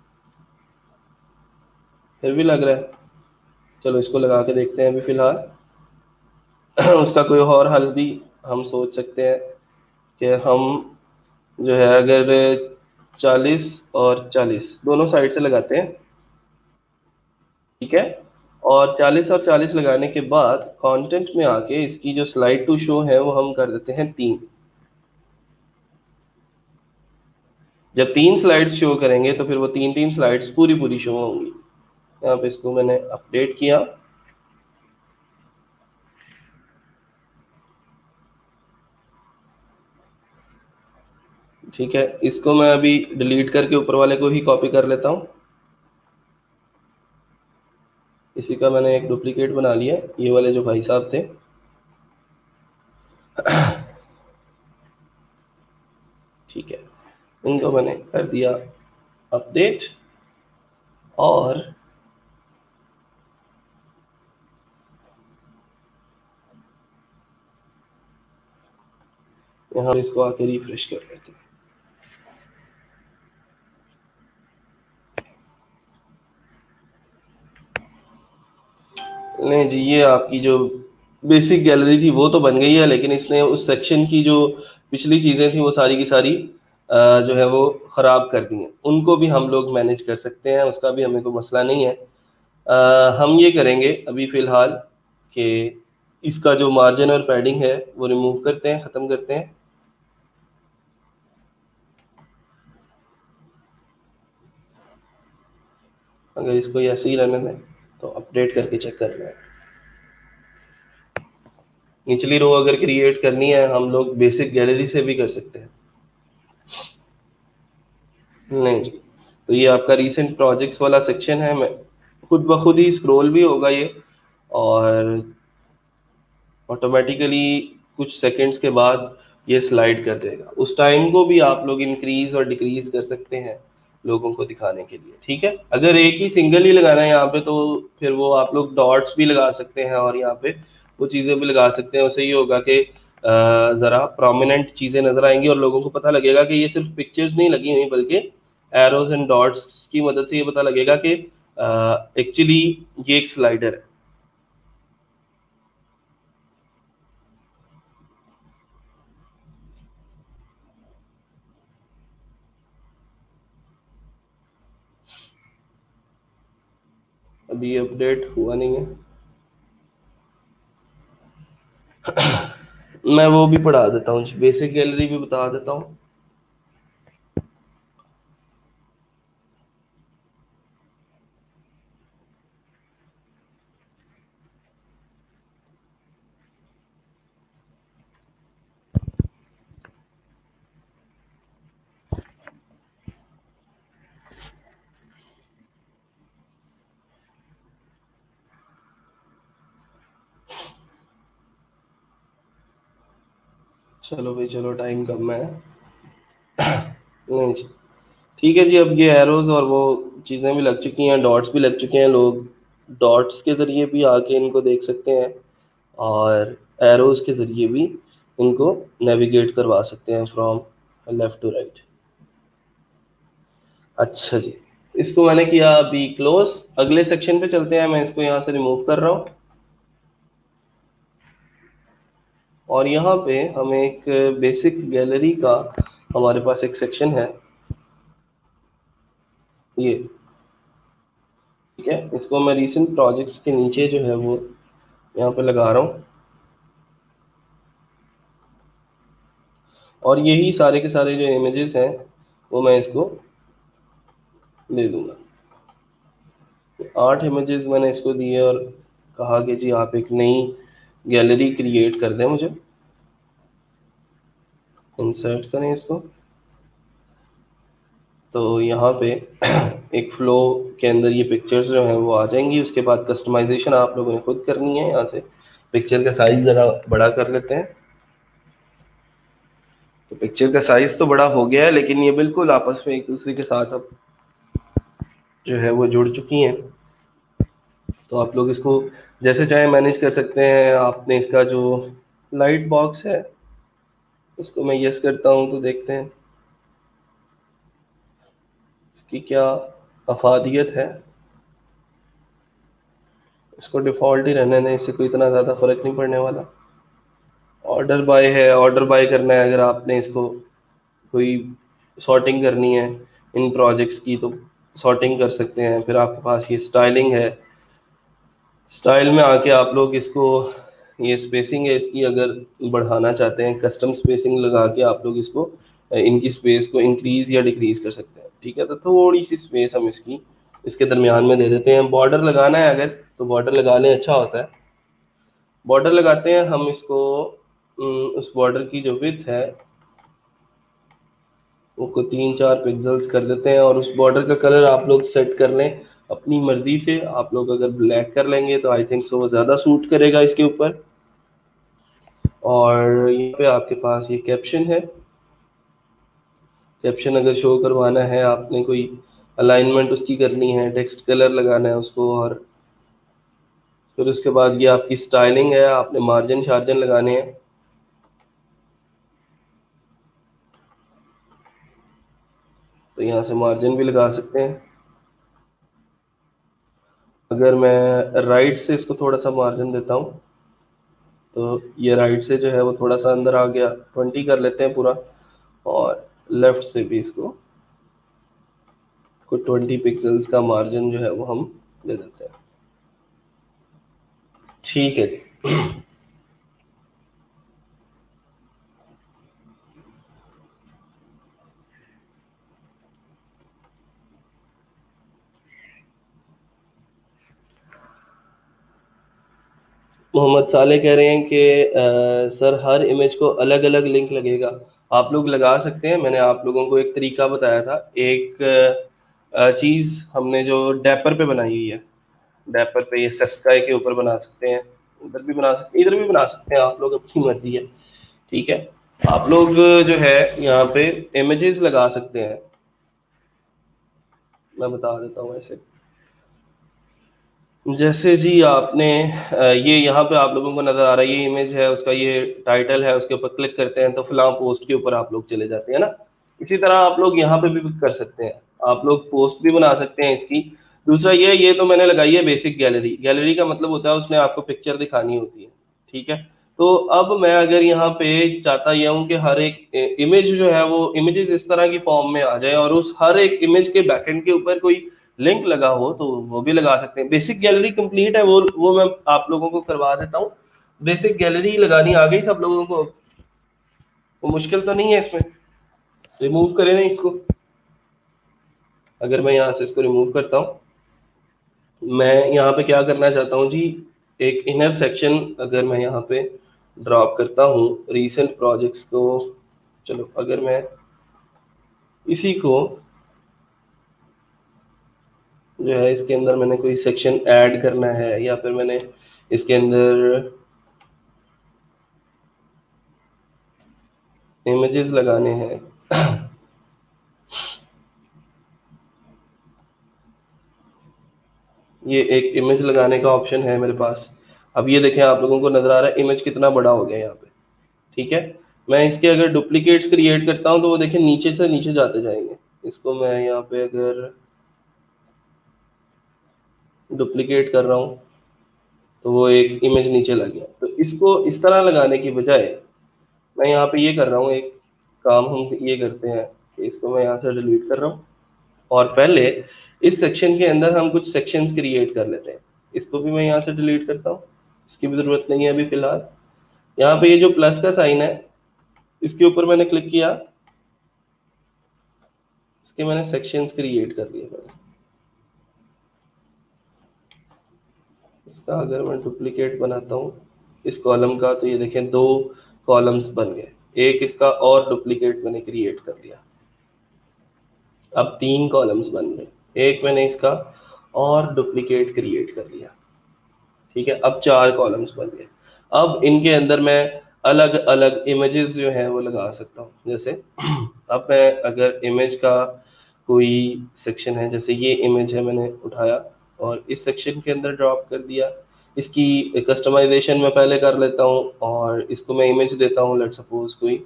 फिर भी लग रहा है, चलो इसको लगा के देखते हैं अभी फिलहाल। उसका कोई और हल भी हम सोच सकते हैं कि हम जो है अगर चालीस और चालीस दोनों साइड से लगाते हैं। ठीक है, और चालीस और चालीस लगाने के बाद कंटेंट में आके इसकी जो स्लाइड टू शो है वो हम कर देते हैं तीन। जब तीन स्लाइड्स शो करेंगे तो फिर वो तीन तीन स्लाइड्स पूरी पूरी शो होंगी। यहाँ पे इसको मैंने अपडेट किया। ठीक है, इसको मैं अभी डिलीट करके ऊपर वाले को ही कॉपी कर लेता हूँ। इसी का मैंने एक डुप्लीकेट बना लिया, ये वाले जो भाई साहब थे। ठीक है, इनको मैंने कर दिया अपडेट, और यहाँ इसको आके रिफ्रेश कर लेते हैं। नहीं जी, ये आपकी जो बेसिक गैलरी थी वो तो बन गई है, लेकिन इसने उस सेक्शन की जो पिछली चीज़ें थी वो सारी की सारी जो है वो ख़राब कर दी हैं, उनको भी हम लोग मैनेज कर सकते हैं, उसका भी हमें कोई मसला नहीं है। आ, हम ये करेंगे अभी फ़िलहाल कि इसका जो मार्जिन और पैडिंग है वो रिमूव करते हैं, ख़त्म करते हैं। अगर इसको ऐसे ही रहने दें तो अपडेट करके चेक कर रहे हैं। निचली रो अगर क्रिएट करनी है हम लोग बेसिक गैलरी से भी कर सकते हैं। नहीं जी, तो ये आपका रीसेंट प्रोजेक्ट्स वाला सेक्शन है, मैं खुद ब खुद ही स्क्रॉल भी होगा ये, और ऑटोमेटिकली कुछ सेकंड्स के बाद ये स्लाइड कर देगा। उस टाइम को भी आप लोग इंक्रीज और डिक्रीज कर सकते हैं लोगों को दिखाने के लिए, ठीक है। अगर एक ही सिंगल ही लगाना है यहाँ पे तो फिर वो आप लोग डॉट्स भी लगा सकते हैं और यहाँ पे वो चीज़ें भी लगा सकते हैं। उससे ये होगा कि ज़रा प्रोमिनेंट चीज़ें नज़र आएंगी और लोगों को पता लगेगा कि ये सिर्फ पिक्चर्स नहीं लगी हुई बल्कि एरोज एंड डॉट्स की मदद से ये पता लगेगा कि एक्चुअली ये एक स्लाइडर है। अभी अपडेट हुआ नहीं है। मैं वो भी पढ़ा देता हूँ, बेसिक गैलरी भी बता देता हूँ। चलो भाई, चलो टाइम कम है। नहीं जी, ठीक है जी। अब ये एरोज और वो चीज़ें भी लग चुकी हैं, डॉट्स भी लग चुके हैं, लोग डॉट्स के ज़रिए भी आके इनको देख सकते हैं और एरोज के ज़रिए भी इनको नेविगेट करवा सकते हैं फ्रॉम लेफ़्ट टू राइट। अच्छा जी, इसको मैंने किया अभी क्लोज। अगले सेक्शन पे चलते हैं, मैं इसको यहाँ से रिमूव कर रहा हूँ और यहाँ पे हम एक बेसिक गैलरी का हमारे पास एक सेक्शन है ये, ठीक है। इसको मैं रीसेंट प्रोजेक्ट्स के नीचे जो है वो यहाँ पे लगा रहा हूँ और यही सारे के सारे जो इमेजेस हैं वो मैं इसको दे दूंगा। आठ इमेजेस मैंने इसको दिए और कहा कि जी आप एक नई गैलरी क्रिएट कर दें मुझे। इंसर्ट करें इसको, तो यहाँ पे एक फ्लो के अंदर ये पिक्चर्स जो हैं वो आ जाएंगी। उसके बाद कस्टमाइजेशन आप लोगों ने खुद करनी है। यहाँ से पिक्चर का साइज़ ज़रा बड़ा कर लेते हैं। तो पिक्चर का साइज़ तो बड़ा हो गया है लेकिन ये बिल्कुल आपस में एक दूसरे के साथ अब जो है वो जुड़ चुकी हैं। तो आप लोग इसको जैसे चाहे मैनेज कर सकते हैं। आपने इसका जो लाइट बॉक्स है उसको मैं यस करता हूँ तो देखते हैं इसकी क्या अफादियत है। इसको डिफ़ॉल्ट ही रहने दें, इससे कोई इतना ज़्यादा फ़र्क नहीं पड़ने वाला। ऑर्डर बाय है, ऑर्डर बाय करना है। अगर आपने इसको कोई सॉर्टिंग करनी है इन प्रोजेक्ट्स की तो सॉर्टिंग कर सकते हैं। फिर आपके पास ये स्टाइलिंग है, स्टाइल में आके आप लोग इसको, ये स्पेसिंग है इसकी, अगर बढ़ाना चाहते हैं कस्टम स्पेसिंग लगा के आप लोग इसको इनकी स्पेस को इंक्रीज या डिक्रीज कर सकते हैं, ठीक है। तो थोड़ी सी स्पेस हम इसकी इसके दरमियान में दे देते हैं। बॉर्डर लगाना है अगर तो बॉर्डर लगा लें, अच्छा होता है। बॉर्डर लगाते हैं हम इसको, उस बॉर्डर की जो विड्थ है उसको तीन चार पिक्सल्स कर देते हैं और उस बॉर्डर का कलर आप लोग सेट कर लें अपनी मर्जी से। आप लोग अगर ब्लैक कर लेंगे तो आई थिंक सो वो ज़्यादा सूट करेगा इसके ऊपर। और यहाँ पे आपके पास ये कैप्शन है। कैप्शन अगर शो करवाना है, आपने कोई अलाइनमेंट उसकी करनी है, टेक्स्ट कलर लगाना है उसको, और फिर उसके बाद ये आपकी स्टाइलिंग है, आपने मार्जिन शार्जिन लगाने हैं। तो यहाँ से मार्जिन भी लगा सकते हैं। अगर मैं राइट से इसको थोड़ा सा मार्जिन देता हूँ तो ये राइट से जो है वो थोड़ा सा अंदर आ गया, ट्वेंटी कर लेते हैं पूरा। और लेफ्ट से भी इसको को ट्वेंटी पिक्सल्स का मार्जिन जो है वो हम दे देते हैं। ठीक है जी। मोहम्मद साले कह रहे हैं कि अ, सर हर इमेज को अलग अलग लिंक लगेगा। आप लोग लगा सकते हैं, मैंने आप लोगों को एक तरीका बताया था। एक अ, चीज़ हमने जो डैपर पे बनाई हुई है, डैपर पे ये सब्सक्राई के ऊपर बना सकते हैं, उधर भी बना सकते हैं, इधर भी बना सकते हैं, आप लोग अपनी मर्जी है। ठीक है, आप लोग जो है यहाँ पे इमेजेस लगा सकते हैं। मैं बता देता हूँ ऐसे, जैसे जी आपने अ, ये यहाँ पे आप लोगों को नजर आ रहा है, ये इमेज है, उसका ये टाइटल है, उसके ऊपर क्लिक करते हैं तो फलां पोस्ट के ऊपर आप लोग चले जाते हैं ना। इसी तरह आप लोग यहाँ पे भी कर सकते हैं, आप लोग पोस्ट भी बना सकते हैं इसकी। दूसरा ये ये तो मैंने लगाई है बेसिक गैलरी। गैलरी का मतलब होता है उसने आपको पिक्चर दिखानी होती है। ठीक है, तो अब मैं अगर यहाँ पे चाहता यह हूँ कि हर एक इमेज जो है वो इमेजेस इस तरह की फॉर्म में आ जाए और उस हर एक इमेज के बैकएंड के ऊपर कोई लिंक लगा हो, तो वो भी लगा सकते हैं। बेसिक गैलरी कंप्लीट है, वो वो मैं आप लोगों को करवा देता हूँ। बेसिक गैलरी लगानी आ गई सब लोगों को, वो मुश्किल तो नहीं है इसमें। रिमूव करें ना इसको, अगर मैं यहाँ से इसको रिमूव करता हूँ, मैं यहाँ पे क्या करना चाहता हूँ जी, एक इनर सेक्शन अगर मैं यहाँ पे ड्रॉप करता हूँ रीसेंट प्रोजेक्ट्स को, चलो अगर मैं इसी को जो है इसके अंदर मैंने कोई सेक्शन ऐड करना है, या फिर मैंने इसके अंदर इमेजेस लगाने हैं ये एक इमेज लगाने का ऑप्शन है मेरे पास। अब ये देखें, आप लोगों को नजर आ रहा है इमेज कितना बड़ा हो गया यहाँ पे। ठीक है, मैं इसके अगर डुप्लीकेट्स क्रिएट करता हूँ तो वो देखें नीचे से नीचे जाते जाएंगे। इसको मैं यहाँ पे अगर डुप्लीकेट कर रहा हूँ तो वो एक इमेज नीचे लग गया। तो इसको इस तरह लगाने की बजाय मैं यहाँ पे ये कर रहा हूँ, एक काम हम ये करते हैं कि इसको मैं यहाँ से डिलीट कर रहा हूँ और पहले इस सेक्शन के अंदर हम कुछ सेक्शंस क्रिएट कर लेते हैं। इसको भी मैं यहाँ से डिलीट करता हूँ, इसकी भी ज़रूरत नहीं है अभी फ़िलहाल। यहाँ पे ये जो प्लस का साइन है इसके ऊपर मैंने क्लिक किया, इसके मैंने सेक्शंस क्रिएट कर दिए पहले। इसका अगर मैं डुप्लीकेट बनाता हूँ इस कॉलम का, तो ये देखें दो कॉलम्स बन गए। एक इसका और डुप्लीकेट मैंने क्रिएट कर दिया, अब तीन कॉलम्स बन गए। एक मैंने इसका और डुप्लीकेट क्रिएट कर लिया। ठीक है, अब चार कॉलम्स बन गए। अब इनके अंदर मैं अलग अलग इमेजेस जो हैं वो लगा सकता हूँ। जैसे अब मैं अगर इमेज का कोई सेक्शन है, जैसे ये इमेज है, मैंने उठाया और इस सेक्शन के अंदर ड्रॉप कर दिया। इसकी कस्टमाइजेशन मैं पहले कर लेता हूँ और इसको मैं इमेज देता हूँ, लेट सपोज कोई,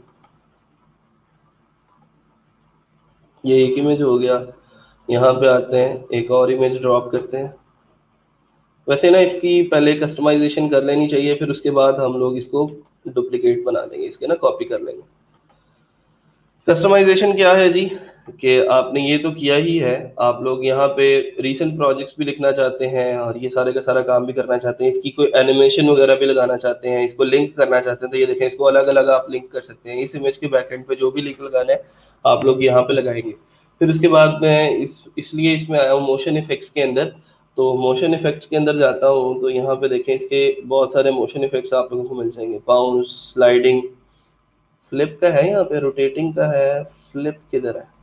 ये एक इमेज हो गया। यहाँ पे आते हैं, एक और इमेज ड्रॉप करते हैं। वैसे ना इसकी पहले कस्टमाइजेशन कर लेनी चाहिए, फिर उसके बाद हम लोग इसको डुप्लीकेट बना देंगे, इसके ना कॉपी कर लेंगे। कस्टमाइजेशन क्या है जी, कि आपने ये तो किया ही है, आप लोग यहाँ पे रीसेंट प्रोजेक्ट्स भी लिखना चाहते हैं और ये सारे का सारा काम भी करना चाहते हैं, इसकी कोई एनिमेशन वगैरह भी लगाना चाहते हैं, इसको लिंक करना चाहते हैं, तो ये देखें इसको अलग अलग आप लिंक कर सकते हैं। इस इमेज के बैकएंड पे जो भी लिंक लगाना है आप लोग यहाँ पे लगाएंगे। फिर उसके बाद मैं इस इसलिए इसमें आया हूँ मोशन इफेक्ट्स के अंदर। तो मोशन इफेक्ट्स के अंदर जाता हूँ तो यहाँ पे देखें इसके बहुत सारे मोशन इफेक्ट्स आप लोगों को मिल जाएंगे। बाउंस, स्लाइडिंग, फ्लिप का है, यहाँ पे रोटेटिंग का है, फ्लिप किधर है?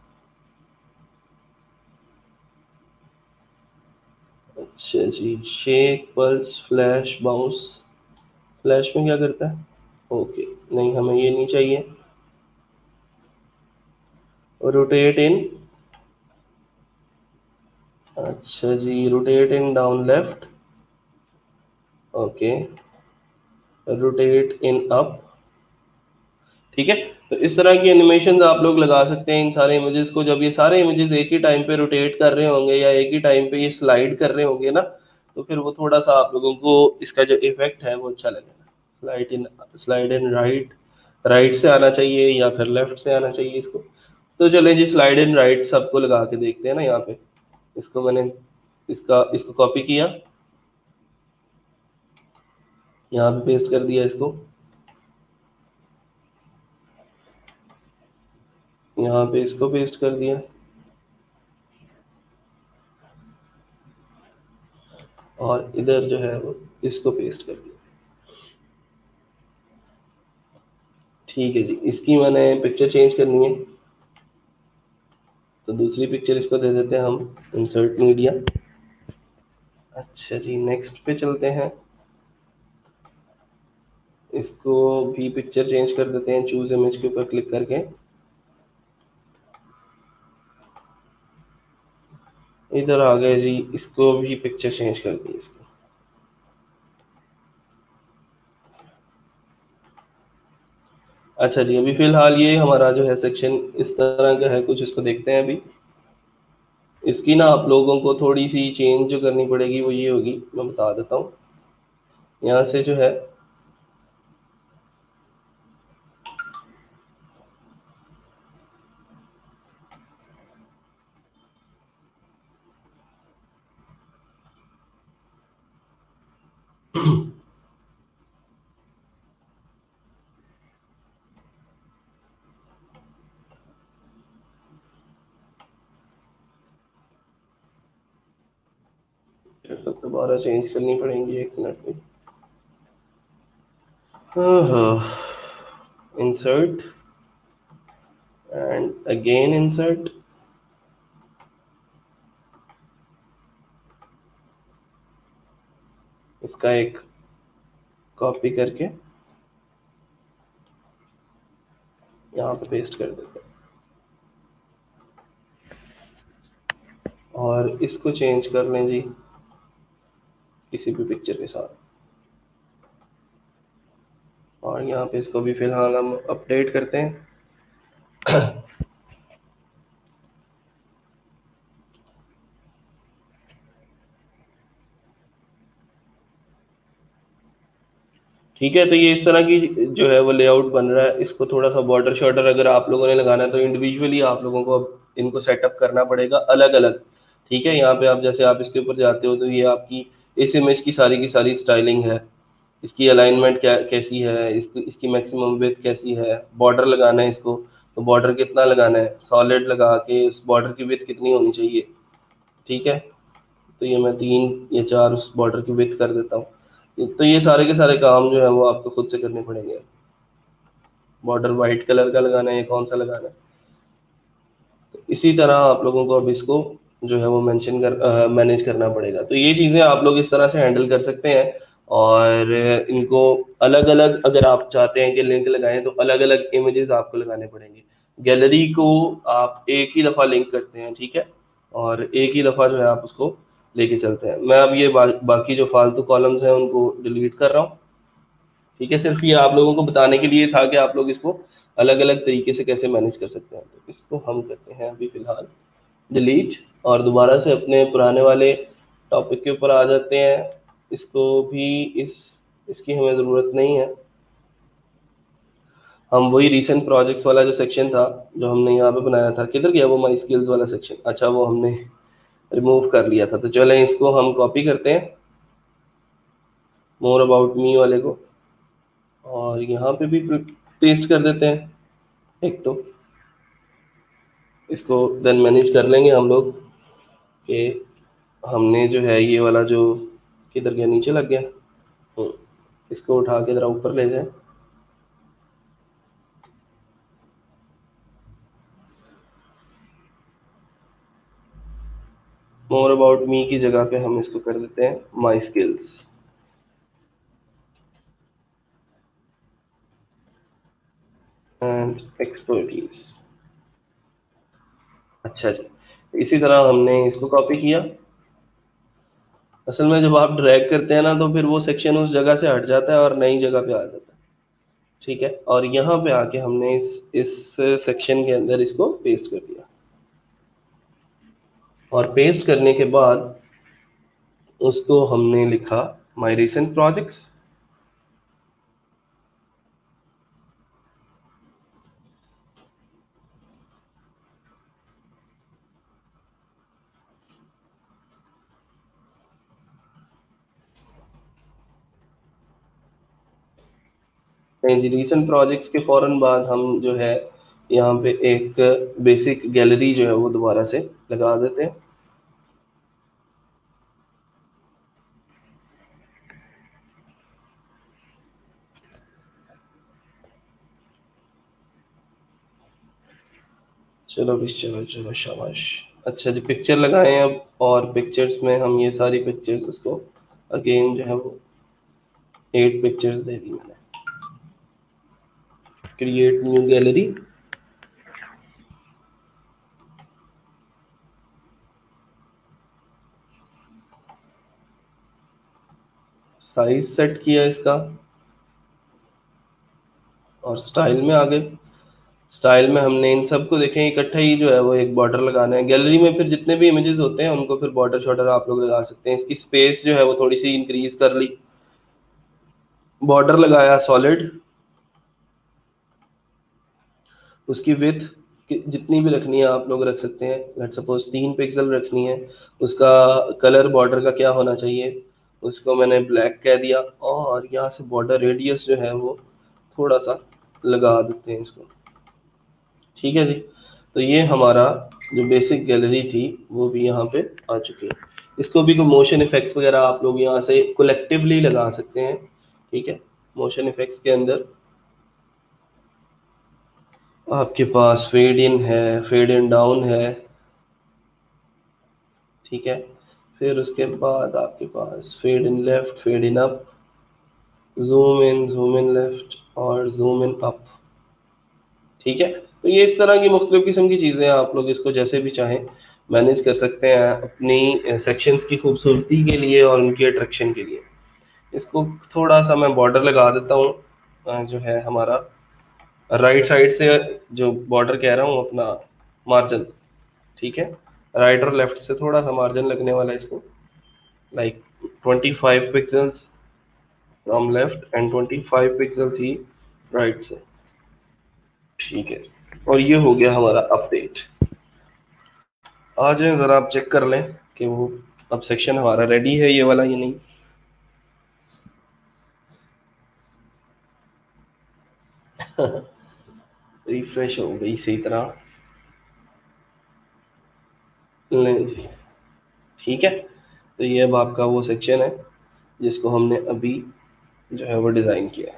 अच्छा जी, shake, pulse, flash, bounce. Flash में क्या करता है? ओके, नहीं हमें ये नहीं चाहिए। रोटेट इन, अच्छा जी, rotate in down left, okay, rotate in up. ठीक है, तो इस तरह की एनिमेशन आप लोग लगा सकते हैं इन सारे इमेजेस को। जब ये सारे इमेजेस एक ही टाइम पे रोटेट कर रहे होंगे या एक ही टाइम पे ये स्लाइड कर रहे होंगे ना, तो फिर वो थोड़ा सा आप लोगों को इसका जो इफेक्ट है वो अच्छा लगेगा। Slide in, slide in right, right से आना चाहिए या फिर लेफ्ट से आना चाहिए इसको। तो चलें जी, स्लाइड एंड राइट सबको लगा के देखते हैं ना। यहाँ पे इसको मैंने इसका इसको कॉपी किया, यहाँ पे पेस्ट कर दिया, इसको यहाँ पे इसको पेस्ट कर दिया, और इधर जो है वो इसको पेस्ट कर दिया। ठीक है जी, इसकी मैंने पिक्चर चेंज करनी है, तो दूसरी पिक्चर इसको दे देते हैं हम, इंसर्ट मीडिया। अच्छा जी, नेक्स्ट पे चलते हैं, इसको भी पिक्चर चेंज कर देते हैं, चूज इमेज के ऊपर क्लिक करके। इधर आ गए जी, इसको भी पिक्चर चेंज कर दी इसको। अच्छा जी, अभी फिलहाल ये हमारा जो है सेक्शन इस तरह का है कुछ, इसको देखते हैं अभी। इसकी ना आप लोगों को थोड़ी सी चेंज जो करनी पड़ेगी वो ये होगी, मैं बता देता हूँ। यहाँ से जो है दोबारा चेंज करनी पड़ेंगी, एक मिनट में। इंसर्ट एंड अगेन इंसर्ट, इसका एक कॉपी करके यहाँ पे पेस्ट कर देते हैं, और इसको चेंज कर लें जी किसी भी पिक्चर के साथ, और यहाँ पे इसको भी फिलहाल हम अपडेट करते हैं। ठीक है, तो ये इस तरह की जो है वो लेआउट बन रहा है। इसको थोड़ा सा बॉर्डर शॉर्डर अगर आप लोगों ने लगाना है तो इंडिविजुअली आप लोगों को अब इनको सेटअप करना पड़ेगा अलग अलग। ठीक है, यहाँ पे आप जैसे आप इसके ऊपर जाते हो तो ये आपकी इस इमेज की सारी की सारी स्टाइलिंग है, इसकी अलाइनमेंट क्या कैसी है, इसकी इसकी मैक्सिमम विड्थ कैसी है, बॉर्डर लगाना है इसको तो बॉर्डर कितना लगाना है, सॉलिड लगा के उस बॉर्डर की विड्थ कितनी होनी चाहिए। ठीक है, तो ये मैं तीन या चार उस बॉर्डर की विड्थ कर देता हूँ। तो ये सारे के सारे काम जो है वो आपको खुद से करने पड़ेंगे। बॉर्डर वाइट कलर का लगाना है, कौन सा लगाना है, तो इसी तरह आप लोगों को अब इसको जो है वो मेंशन कर मैनेज करना पड़ेगा। तो ये चीज़ें आप लोग इस तरह से हैंडल कर सकते हैं, और इनको अलग अलग अगर आप चाहते हैं कि लिंक लगाएं तो अलग अलग इमेजेस आपको लगाने पड़ेंगे। गैलरी को आप एक ही दफ़ा लिंक करते हैं, ठीक है, और एक ही दफ़ा जो है आप उसको लेके चलते हैं। मैं अब ये बा, बाकी जो फालतू कॉलम्स हैं उनको डिलीट कर रहा हूँ। ठीक है, सिर्फ ये आप लोगों को बताने के लिए था कि आप लोग इसको अलग अलग तरीके से कैसे मैनेज कर सकते हैं। तो इसको हम करते हैं अभी फिलहाल डिलीट, और दोबारा से अपने पुराने वाले टॉपिक के ऊपर आ जाते हैं। इसको भी इस इसकी हमें ज़रूरत नहीं है, हम वही रीसेंट प्रोजेक्ट्स वाला जो सेक्शन था जो हमने यहाँ पे बनाया था, किधर गया वो माई स्किल्स वाला सेक्शन, अच्छा वो हमने रिमूव कर लिया था। तो चलें इसको हम कॉपी करते हैं, मोर अबाउट मी वाले को, और यहाँ पे भी पेस्ट कर देते हैं एक। तो इसको देन मैनेज कर लेंगे हम लोग कि हमने जो है ये वाला जो किधर गया, नीचे लग गया, हम्म, इसको उठा के जरा ऊपर ले जाए। मोर अबाउट मी की जगह पे हम इसको कर देते हैं माई स्किल्स एंड एक्सपर्टीज। अच्छा जी, इसी तरह हमने इसको कॉपी किया। असल में जब आप ड्रैग करते हैं ना तो फिर वो सेक्शन उस जगह से हट जाता है और नई जगह पे आ जाता है। ठीक है, और यहाँ पे आके हमने इस इस सेक्शन के अंदर इसको पेस्ट कर दिया, और पेस्ट करने के बाद उसको हमने लिखा माई रिसेंट प्रोजेक्ट्स। नहीं जी, रीसेंट प्रोजेक्ट्स के फौरन बाद हम जो है यहाँ पे एक बेसिक गैलरी जो है वो दोबारा से लगा देते हैं। चलो भी, चलो चलो शाबाश। अच्छा जी, पिक्चर लगाए हैं अब, और पिक्चर्स में हम ये सारी पिक्चर्स उसको अगेन जो है वो एट पिक्चर्स दे दी मैंने। Create new gallery, size set किया इसका, और स्टाइल में आ गए। स्टाइल में हमने इन सबको देखें इकट्ठा ही जो है वो एक बॉर्डर लगाना है। गैलरी में फिर जितने भी इमेजेस होते हैं उनको फिर बॉर्डर शॉर्डर आप लोग लगा सकते हैं। इसकी स्पेस जो है वो थोड़ी सी इंक्रीज कर ली, बॉर्डर लगाया सॉलिड, उसकी विड्थ जितनी भी रखनी है आप लोग रख सकते हैं। लेट्स सपोज तीन पिक्सल रखनी है। उसका कलर बॉर्डर का क्या होना चाहिए, उसको मैंने ब्लैक कह दिया, और यहाँ से बॉर्डर रेडियस जो है वो थोड़ा सा लगा देते हैं इसको। ठीक है जी, तो ये हमारा जो बेसिक गैलरी थी वो भी यहाँ पे आ चुकी है। इसको भी कोई मोशन इफेक्ट्स वगैरह आप लोग यहाँ से कलेक्टिवली लगा सकते हैं। ठीक है, मोशन इफेक्ट्स के अंदर आपके पास फेड इन है, फेड इन डाउन है। ठीक है, फिर उसके बाद आपके पास fade in left, fade in up, zoom in, zoom in left, और जूम इन अप। ठीक है, तो ये इस तरह की मुख्तलिफ किस्म की चीज़ें आप लोग इसको जैसे भी चाहें मैनेज कर सकते हैं अपनी सेक्शंस की खूबसूरती के लिए और उनकी अट्रैक्शन के लिए। इसको थोड़ा सा मैं बॉर्डर लगा देता हूँ जो है हमारा राइट साइड से, जो बॉर्डर कह रहा हूँ अपना मार्जिन। ठीक है, राइट और लेफ्ट से थोड़ा सा मार्जिन लगने वाला है इसको, like twenty five pixels from left and twenty five pixel थी राइट से। ठीक है, और ये हो गया हमारा अपडेट। आ जाए ज़रा आप चेक कर लें कि वो अब सेक्शन हमारा रेडी है ये वाला या नहीं। रिफ्रेश हो गई सही तरह, लें जी। ठीक है, तो ये अब आपका वो सेक्शन है जिसको हमने अभी जो है वो डिज़ाइन किया है।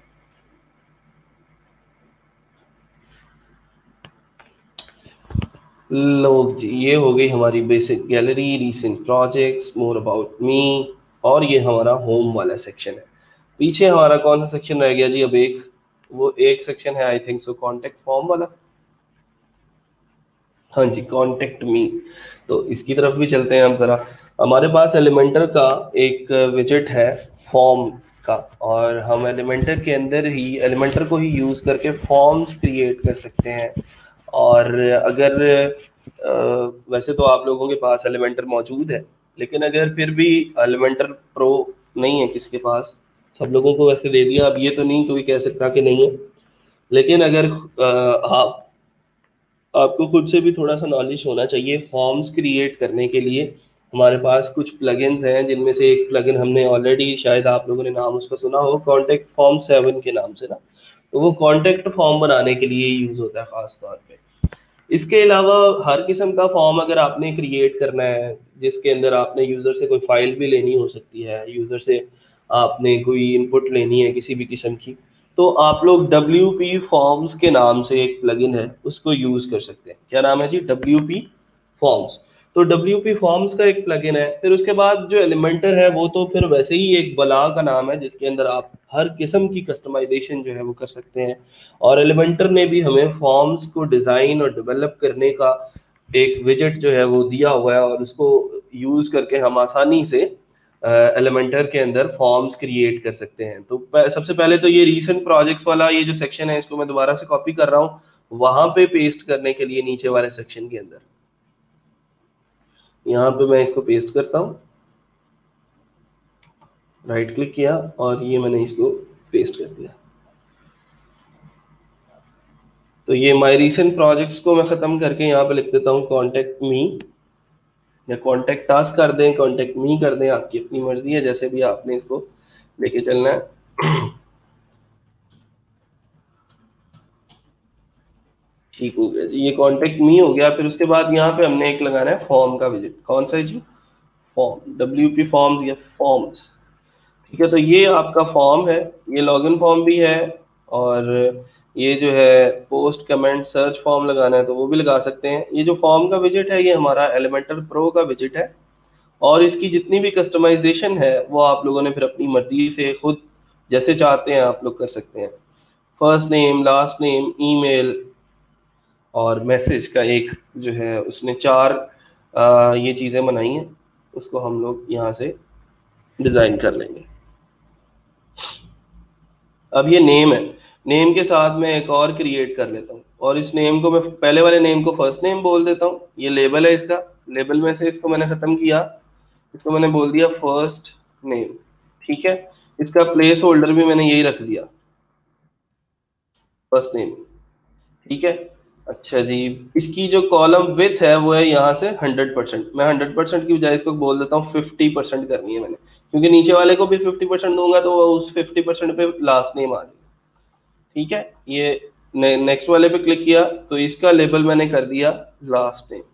लोग जी, ये हो गई हमारी basic gallery, recent projects, more about me, और ये हमारा होम वाला सेक्शन है। पीछे हमारा कौन सा सेक्शन रह गया जी? अब एक वो एक सेक्शन है I think so contact form वाला। हाँ जी, कॉन्टेक्ट मी। तो इसकी तरफ भी चलते हैं हम ज़रा। हमारे पास एलिमेंटर का एक विजेट है फॉर्म का, और हम एलिमेंटर के अंदर ही एलिमेंटर को ही यूज़ करके फॉर्म्स क्रिएट कर सकते हैं। और अगर अ, वैसे तो आप लोगों के पास एलिमेंटर मौजूद है, लेकिन अगर फिर भी एलिमेंटर प्रो नहीं है किसके पास, सब लोगों को वैसे दे दिया, अब ये तो नहीं कोई कह सकता कि नहीं है। लेकिन अगर अ, आप आपको खुद से भी थोड़ा सा नॉलेज होना चाहिए फॉर्म्स क्रिएट करने के लिए। हमारे पास कुछ प्लगइन्स हैं जिनमें से एक प्लगइन हमने ऑलरेडी, शायद आप लोगों ने नाम उसका सुना हो, कॉन्टेक्ट फॉर्म सेवन के नाम से ना। तो वो कॉन्टेक्ट फॉर्म बनाने के लिए यूज होता है खास तौर पे। इसके अलावा हर किस्म का फॉर्म अगर आपने क्रिएट करना है जिसके अंदर आपने यूज़र से कोई फाइल भी लेनी हो सकती है, यूज़र से आपने कोई इनपुट लेनी है किसी भी किस्म की, तो आप लोग डब्ल्यू पी फॉर्म्स के नाम से एक प्लगइन है उसको यूज़ कर सकते हैं। क्या नाम है जी? W P forms. तो डब्ल्यू पी फॉर्म्स का एक प्लगइन है। फिर उसके बाद जो एलिमेंटर है वो तो फिर वैसे ही एक बला का नाम है जिसके अंदर आप हर किस्म की कस्टमाइजेशन जो है वो कर सकते हैं। और एलिमेंटर ने भी हमें फॉर्म्स को डिज़ाइन और डेवलप करने का एक विजेट जो है वो दिया हुआ है, और उसको यूज़ करके हम आसानी से एलिमेंटर के अंदर फॉर्म्स क्रिएट कर सकते हैं। तो सबसे पहले तो ये रीसेंट प्रोजेक्ट्स वाला ये जो सेक्शन है इसको मैं दोबारा से कॉपी कर रहा हूँ वहां पे पेस्ट करने के लिए नीचे वाले सेक्शन के अंदर। यहाँ पे मैं इसको पेस्ट करता हूँ, राइट क्लिक किया और ये मैंने इसको पेस्ट कर दिया। तो ये माय रीसेंट प्रोजेक्ट्स को मैं ख़त्म करके यहाँ पे लिख देता हूँ कॉन्टेक्ट मी, या कॉन्टेक्ट टास्क कर दें, कॉन्टेक्ट मी कर दें, आपकी अपनी मर्जी है, जैसे भी आपने इसको लेके चलना है। ठीक हो गया जी, ये कॉन्टेक्ट मी हो गया। फिर उसके बाद यहाँ पे हमने एक लगाना है फॉर्म का विजिट। कौन सा है जी? फॉर्म, डब्ल्यू पी फॉर्म्स या फॉर्म्स। ठीक है, तो ये आपका फॉर्म है, ये लॉगिन फॉर्म भी है, और ये जो है पोस्ट कमेंट सर्च फॉर्म लगाना है तो वो भी लगा सकते हैं। ये जो फॉर्म का विजिट है ये हमारा एलिमेंटर प्रो का विजिट है, और इसकी जितनी भी कस्टमाइजेशन है वो आप लोगों ने फिर अपनी मर्जी से खुद जैसे चाहते हैं आप लोग कर सकते हैं। First name, last name, email और मैसेज का एक जो है उसने चार आ, ये चीज़ें बनाई हैं, उसको हम लोग यहाँ से डिज़ाइन कर लेंगे। अब ये नेम है, नेम के साथ मैं एक और क्रिएट कर लेता हूँ, और इस नेम को मैं पहले वाले नेम को फर्स्ट नेम बोल देता हूँ। ये लेबल है इसका, लेबल में से इसको मैंने ख़त्म किया, इसको मैंने बोल दिया फर्स्ट नेम। ठीक है, इसका प्लेस होल्डर भी मैंने यही रख दिया, फर्स्ट नेम। ठीक है, अच्छा जी, इसकी जो कॉलम विथ है वो है यहाँ से हंड्रेड परसेंट। मैं हंड्रेड परसेंट की बजाय इसको बोल देता हूँ फिफ्टी परसेंट करनी है मैंने, क्योंकि नीचे वाले को भी फिफ्टी परसेंट दूंगा तो वो उस फिफ्टी परसेंट पे लास्ट नेम आ जाएगा। ठीक है, ये ने, नेक्स्ट वाले पे क्लिक किया तो इसका लेबल मैंने कर दिया लास्ट नेम,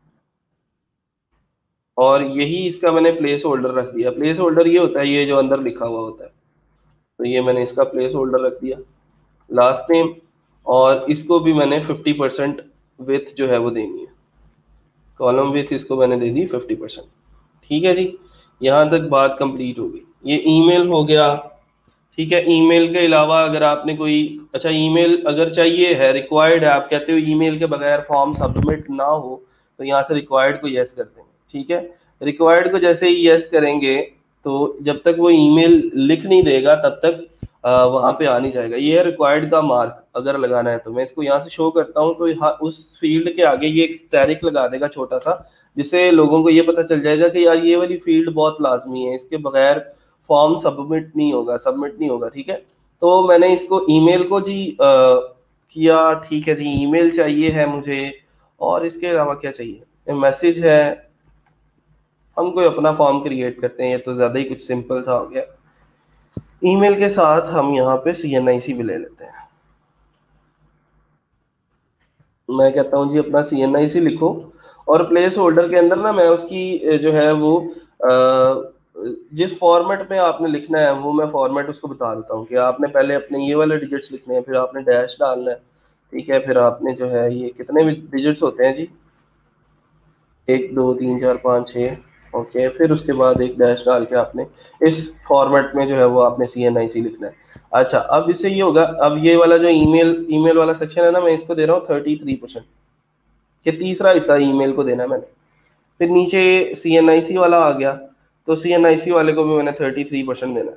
और यही इसका मैंने प्लेस होल्डर रख दिया। प्लेस होल्डर ये होता है, ये जो अंदर लिखा हुआ होता है, तो ये मैंने इसका प्लेस होल्डर रख दिया लास्ट नेम, और इसको भी मैंने फिफ्टी परसेंट विथ जो है वो देनी है, कॉलम विथ इसको मैंने दे दी फिफ्टी परसेंट। ठीक है जी, यहाँ तक बात कंप्लीट हो गई। ये ईमेल हो गया। ठीक है, ईमेल के अलावा अगर आपने कोई, अच्छा ईमेल अगर चाहिए है, रिक्वायर्ड है, आप कहते हो ईमेल के बगैर फॉर्म सबमिट ना हो, तो यहाँ से रिक्वायर्ड को यस कर देंगे। ठीक है, रिक्वायर्ड को जैसे ही यस करेंगे तो जब तक वो ईमेल लिख नहीं देगा तब तक वहाँ पे आ नहीं जाएगा। ये है रिक्वायर्ड का मार्क, अगर लगाना है तो मैं इसको यहाँ से शो करता हूँ, तो उस फील्ड के आगे ये एक स्टैरिक लगा देगा छोटा सा, जिससे लोगों को ये पता चल जाएगा कि यार ये वाली फील्ड बहुत लाजमी है, इसके बगैर फॉर्म सबमिट नहीं होगा, सबमिट नहीं होगा। ठीक है, तो मैंने इसको ईमेल को जी आ, किया। ठीक है जी, ईमेल चाहिए है मुझे, और इसके अलावा क्या चाहिए, मैसेज है। हम कोई अपना फॉर्म क्रिएट करते हैं, ये तो ज़्यादा ही कुछ सिंपल सा हो गया। ईमेल के साथ हम यहाँ पे सी एन आई सी भी ले लेते हैं। मैं कहता हूँ जी अपना सी एन आई सी लिखो, और प्लेस होल्डर के अंदर ना मैं उसकी जो है वो आ, जिस फॉर्मेट में आपने लिखना है वो मैं फॉर्मेट उसको बता देता हूँ कि आपने पहले अपने ये वाले डिजिट्स लिखने हैं, फिर आपने डैश डालना है। ठीक है, फिर आपने जो है ये कितने भी डिजिट्स होते हैं जी, एक दो तीन चार पाँच छः, ओके, फिर उसके बाद एक डैश डाल के आपने इस फॉर्मेट में जो है वो आपने सी एन आई सी लिखना है। अच्छा, अब इससे ये होगा, अब ये वाला जो ईमेल ईमेल वाला सेक्शन है ना, मैं इसको दे रहा हूँ थर्टी थ्री परसेंट, कि तीसरा हिस्सा ईमेल को देना है मैंने। फिर नीचे सी एन आई सी वाला आ गया, तो सी एन आई सी वाले को भी मैंने थर्टी थ्री परसेंट देना है।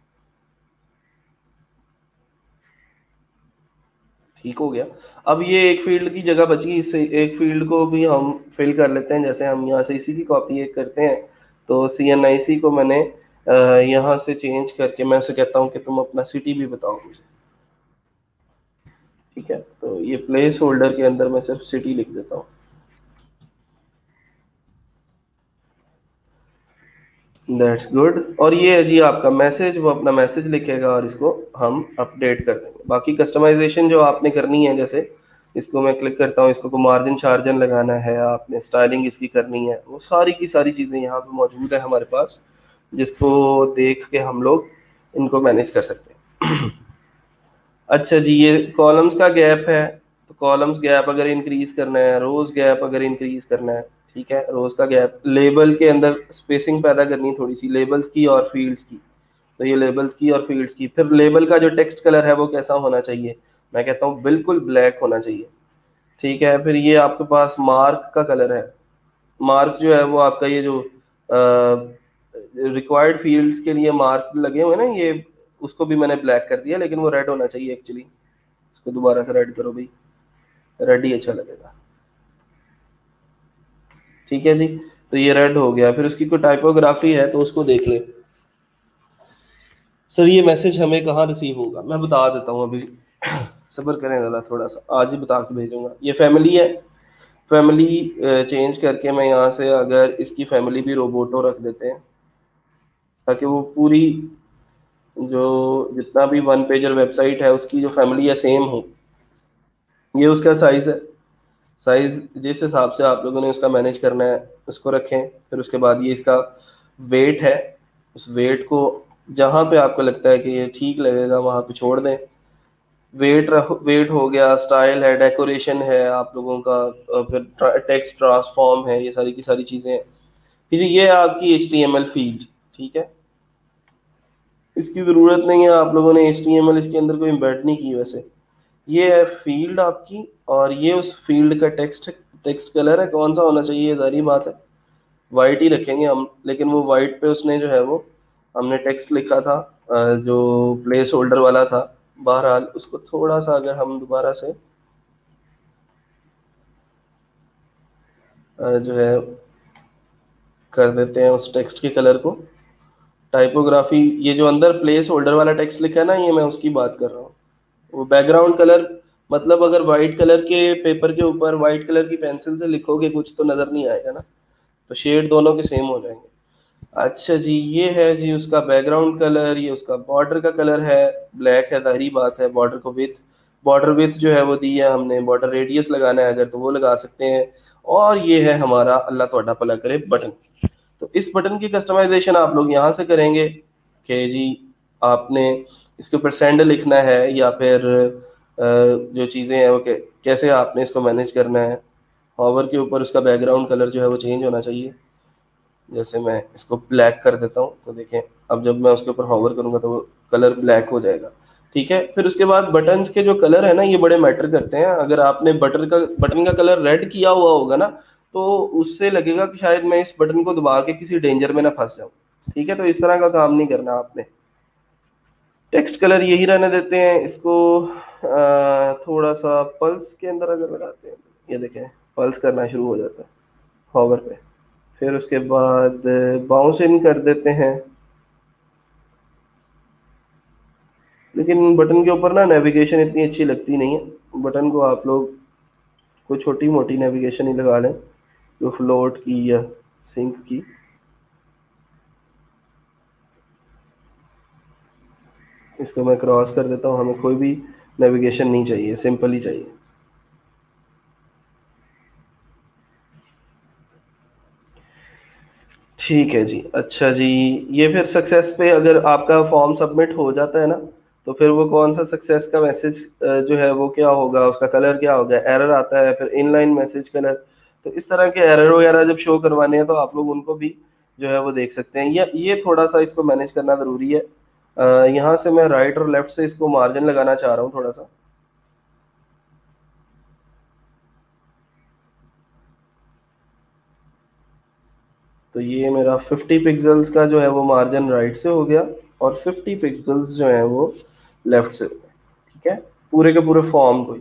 ठीक हो गया। अब ये एक फील्ड की जगह बची, इससे एक फील्ड को भी हम फिल कर लेते हैं। जैसे हम यहाँ से इसी की कॉपी एक करते हैं, तो सी एन आई सी को मैंने यहाँ से चेंज करके मैं उसे कहता हूँ कि तुम अपना सिटी भी बताओ मुझे। ठीक है, तो ये प्लेस होल्डर के अंदर मैं सिर्फ सिटी लिख देता हूँ। That's good. और ये है जी आपका मैसेज, वो अपना मैसेज लिखेगा और इसको हम अपडेट कर देंगे। बाकी कस्टमाइजेशन जो आपने करनी है, जैसे इसको मैं क्लिक करता हूँ, इसको को मार्जिन शार्जन लगाना है, आपने स्टाइलिंग इसकी करनी है, वो सारी की सारी चीज़ें यहाँ पे मौजूद है हमारे पास, जिसको देख के हम लोग इनको मैनेज कर सकते हैं। अच्छा जी, ये कॉलम्स का गैप है, तो कॉलम्स गैप अगर इंक्रीज करना है, रोज गैप अगर इंक्रीज करना है, ठीक है, रोज का गैप, लेबल के अंदर स्पेसिंग पैदा करनी है थोड़ी सी, लेबल्स की और फील्ड्स की, तो ये लेबल्स की और फील्ड्स की। फिर लेबल का जो टेक्स्ट कलर है वो कैसा होना चाहिए, मैं कहता हूँ बिल्कुल ब्लैक होना चाहिए। ठीक है, फिर ये आपके पास मार्क का कलर है, मार्क जो है वो आपका ये जो रिक्वायर्ड फील्ड्स के लिए मार्क लगे हुए ना, ये उसको भी मैंने ब्लैक कर दिया, लेकिन वो रेड होना चाहिए एक्चुअली। इसको दोबारा से रेड करो भाई, रेड ही अच्छा लगेगा। ठीक है जी, तो ये रेड हो गया। फिर उसकी कोई टाइपोग्राफी है तो उसको देख ले। सर ये मैसेज हमें कहाँ रिसीव होगा, मैं बता देता हूँ अभी, सब्र करें ज़रा थोड़ा सा, आज ही बता के भेजूंगा। ये फैमिली है, फैमिली चेंज करके मैं यहाँ से अगर इसकी फैमिली भी रोबोटो रख देते हैं, ताकि वो पूरी जो जितना भी वन पेजर वेबसाइट है उसकी जो फैमिली है सेम हो। ये उसका साइज है, साइज जिस हिसाब से आप लोगों ने उसका मैनेज करना है उसको रखें। फिर उसके बाद ये इसका वेट है, उस वेट को जहाँ पे आपको लगता है कि ये ठीक लगेगा वहाँ पे छोड़ दें। वेट वेट हो गया, स्टाइल है, डेकोरेशन है आप लोगों का, अ, फिर टेक्स्ट ट्रांसफॉर्म है, ये सारी की सारी चीज़ें हैं। फिर ये है आपकी H T M L field, ठीक है। इसकी ज़रूरत नहीं है, आप लोगों ने एच टी एम एल इसके अंदर कोई इम्बेड नहीं की वैसे। ये है फील्ड आपकी, और ये उस फील्ड का टेक्स्ट टेक्स्ट कलर है। कौन सा होना चाहिए, जारी बात है वाइट ही रखेंगे हम, लेकिन वो वाइट पे उसने जो है वो हमने टेक्स्ट लिखा था अ, जो प्लेस होल्डर वाला था। बहरहाल उसको थोड़ा सा अगर हम दोबारा से अ, जो है कर देते हैं उस टेक्स्ट के कलर को, टाइपोग्राफी, ये जो अंदर प्लेस होल्डर वाला टेक्स्ट लिखा है ना, ये मैं उसकी बात कर रहा हूँ। वो बैकग्राउंड कलर, मतलब अगर वाइट कलर के पेपर के ऊपर वाइट कलर की पेंसिल से लिखोगे कुछ तो नजर नहीं आएगा ना, तो शेड दोनों के सेम हो जाएंगे। अच्छा जी, ये है जी उसका बैकग्राउंड कलर, ये उसका बॉर्डर का कलर है, ब्लैक है, जाहिर बात है। बॉर्डर को विथ, बॉर्डर विथ जो है वो दी है हमने, बॉर्डर रेडियस लगाना है अगर तो वो लगा सकते हैं। और ये है हमारा, अल्लाह ਤੁਹਾਡਾ भला करे, बटन। तो इस बटन की कस्टमाइजेशन आप लोग यहाँ से करेंगे कि जी आपने इसके ऊपर सेंड लिखना है, या फिर अ, जो चीज़ें हैं वो कै- कैसे आपने इसको मैनेज करना है। हॉवर के ऊपर उसका बैकग्राउंड कलर जो है वो चेंज होना चाहिए। जैसे मैं इसको ब्लैक कर देता हूँ तो देखें, अब जब मैं उसके ऊपर हॉवर करूंगा तो वो कलर ब्लैक हो जाएगा, ठीक है। फिर उसके बाद बटन्स के जो कलर है ना, ये बड़े मैटर करते हैं। अगर आपने बटन का बटन का कलर रेड किया हुआ होगा ना, तो उससे लगेगा कि शायद मैं इस बटन को दबा के किसी डेंजर में ना फंस जाऊं, ठीक है। तो इस तरह का काम नहीं करना आपने। टेक्स्ट कलर यही रहने देते हैं इसको। अ, थोड़ा सा पल्स के अंदर अगर लगाते हैं, ये देखें पल्स करना शुरू हो जाता है हॉवर पे। फिर उसके बाद बाउंस इन कर देते हैं। लेकिन बटन के ऊपर ना नेविगेशन इतनी अच्छी लगती नहीं है, बटन को आप लोग कोई छोटी मोटी नेविगेशन ही लगा लें, जो फ्लोट की या सिंक की। इसको मैं क्रॉस कर देता हूँ, हमें कोई भी नेविगेशन नहीं चाहिए, सिंपल ही चाहिए। ठीक है जी। अच्छा जी, ये फिर सक्सेस पे अगर आपका फॉर्म सबमिट हो जाता है ना, तो फिर वो कौन सा सक्सेस का मैसेज जो है वो क्या होगा, उसका कलर क्या होगा, एरर आता है, फिर इनलाइन मैसेज कलर। तो इस तरह के एरर वगैरह जब शो करवाने हैं तो आप लोग उनको भी जो है वो देख सकते हैं। ये ये थोड़ा सा इसको मैनेज करना ज़रूरी है। अ, यहाँ से मैं राइट और लेफ्ट से इसको मार्जिन लगाना चाह रहा हूँ थोड़ा सा। तो ये मेरा फिफ्टी पिक्सल्स का जो है वो मार्जिन राइट से हो गया, और फिफ्टी पिक्सल्स जो है वो लेफ्ट से हो गया, ठीक है। पूरे के पूरे फॉर्म को ही।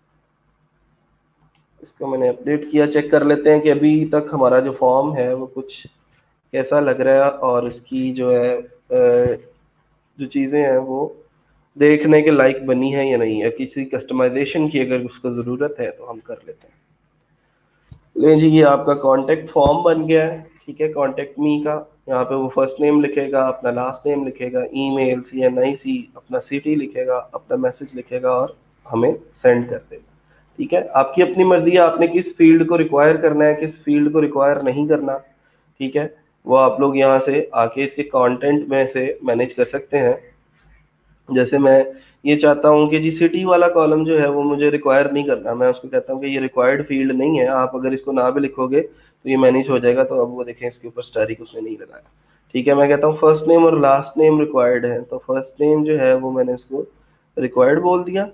इसको मैंने अपडेट किया, चेक कर लेते हैं कि अभी तक हमारा जो फॉर्म है वो कुछ कैसा लग रहा है, और उसकी जो है अ, जो चीज़ें हैं वो देखने के लायक बनी है या नहीं है। किसी कस्टमाइजेशन की अगर उसको ज़रूरत है तो हम कर लेते हैं। ले जी, ये आपका कॉन्टेक्ट फॉर्म बन गया है, ठीक है। कॉन्टेक्ट मी का यहाँ पे वो फर्स्ट नेम लिखेगा, अपना लास्ट नेम लिखेगा, email C N I C, अपना सिटी लिखेगा, अपना मैसेज लिखेगा और हमें सेंड कर देगा, ठीक है। आपकी अपनी मर्जी है आपने किस फील्ड को रिक्वायर करना है, किस फील्ड को रिक्वायर नहीं करना, ठीक है। वो आप लोग यहाँ से आके इसके कंटेंट में से मैनेज कर सकते हैं। जैसे मैं ये चाहता हूँ कि जी सिटी वाला कॉलम जो है वो मुझे रिक्वायर नहीं करना, मैं उसको कहता हूँ कि ये रिक्वायर्ड फील्ड नहीं है, आप अगर इसको ना भी लिखोगे तो ये मैनेज हो जाएगा। तो अब वो देखें इसके ऊपर स्टारिक उसने नहीं लगाया, ठीक है। मैं कहता हूँ फर्स्ट नेम और लास्ट नेम रिक्वायर्ड है, तो फर्स्ट नेम जो है वो मैंने उसको रिक्वायर्ड बोल दिया,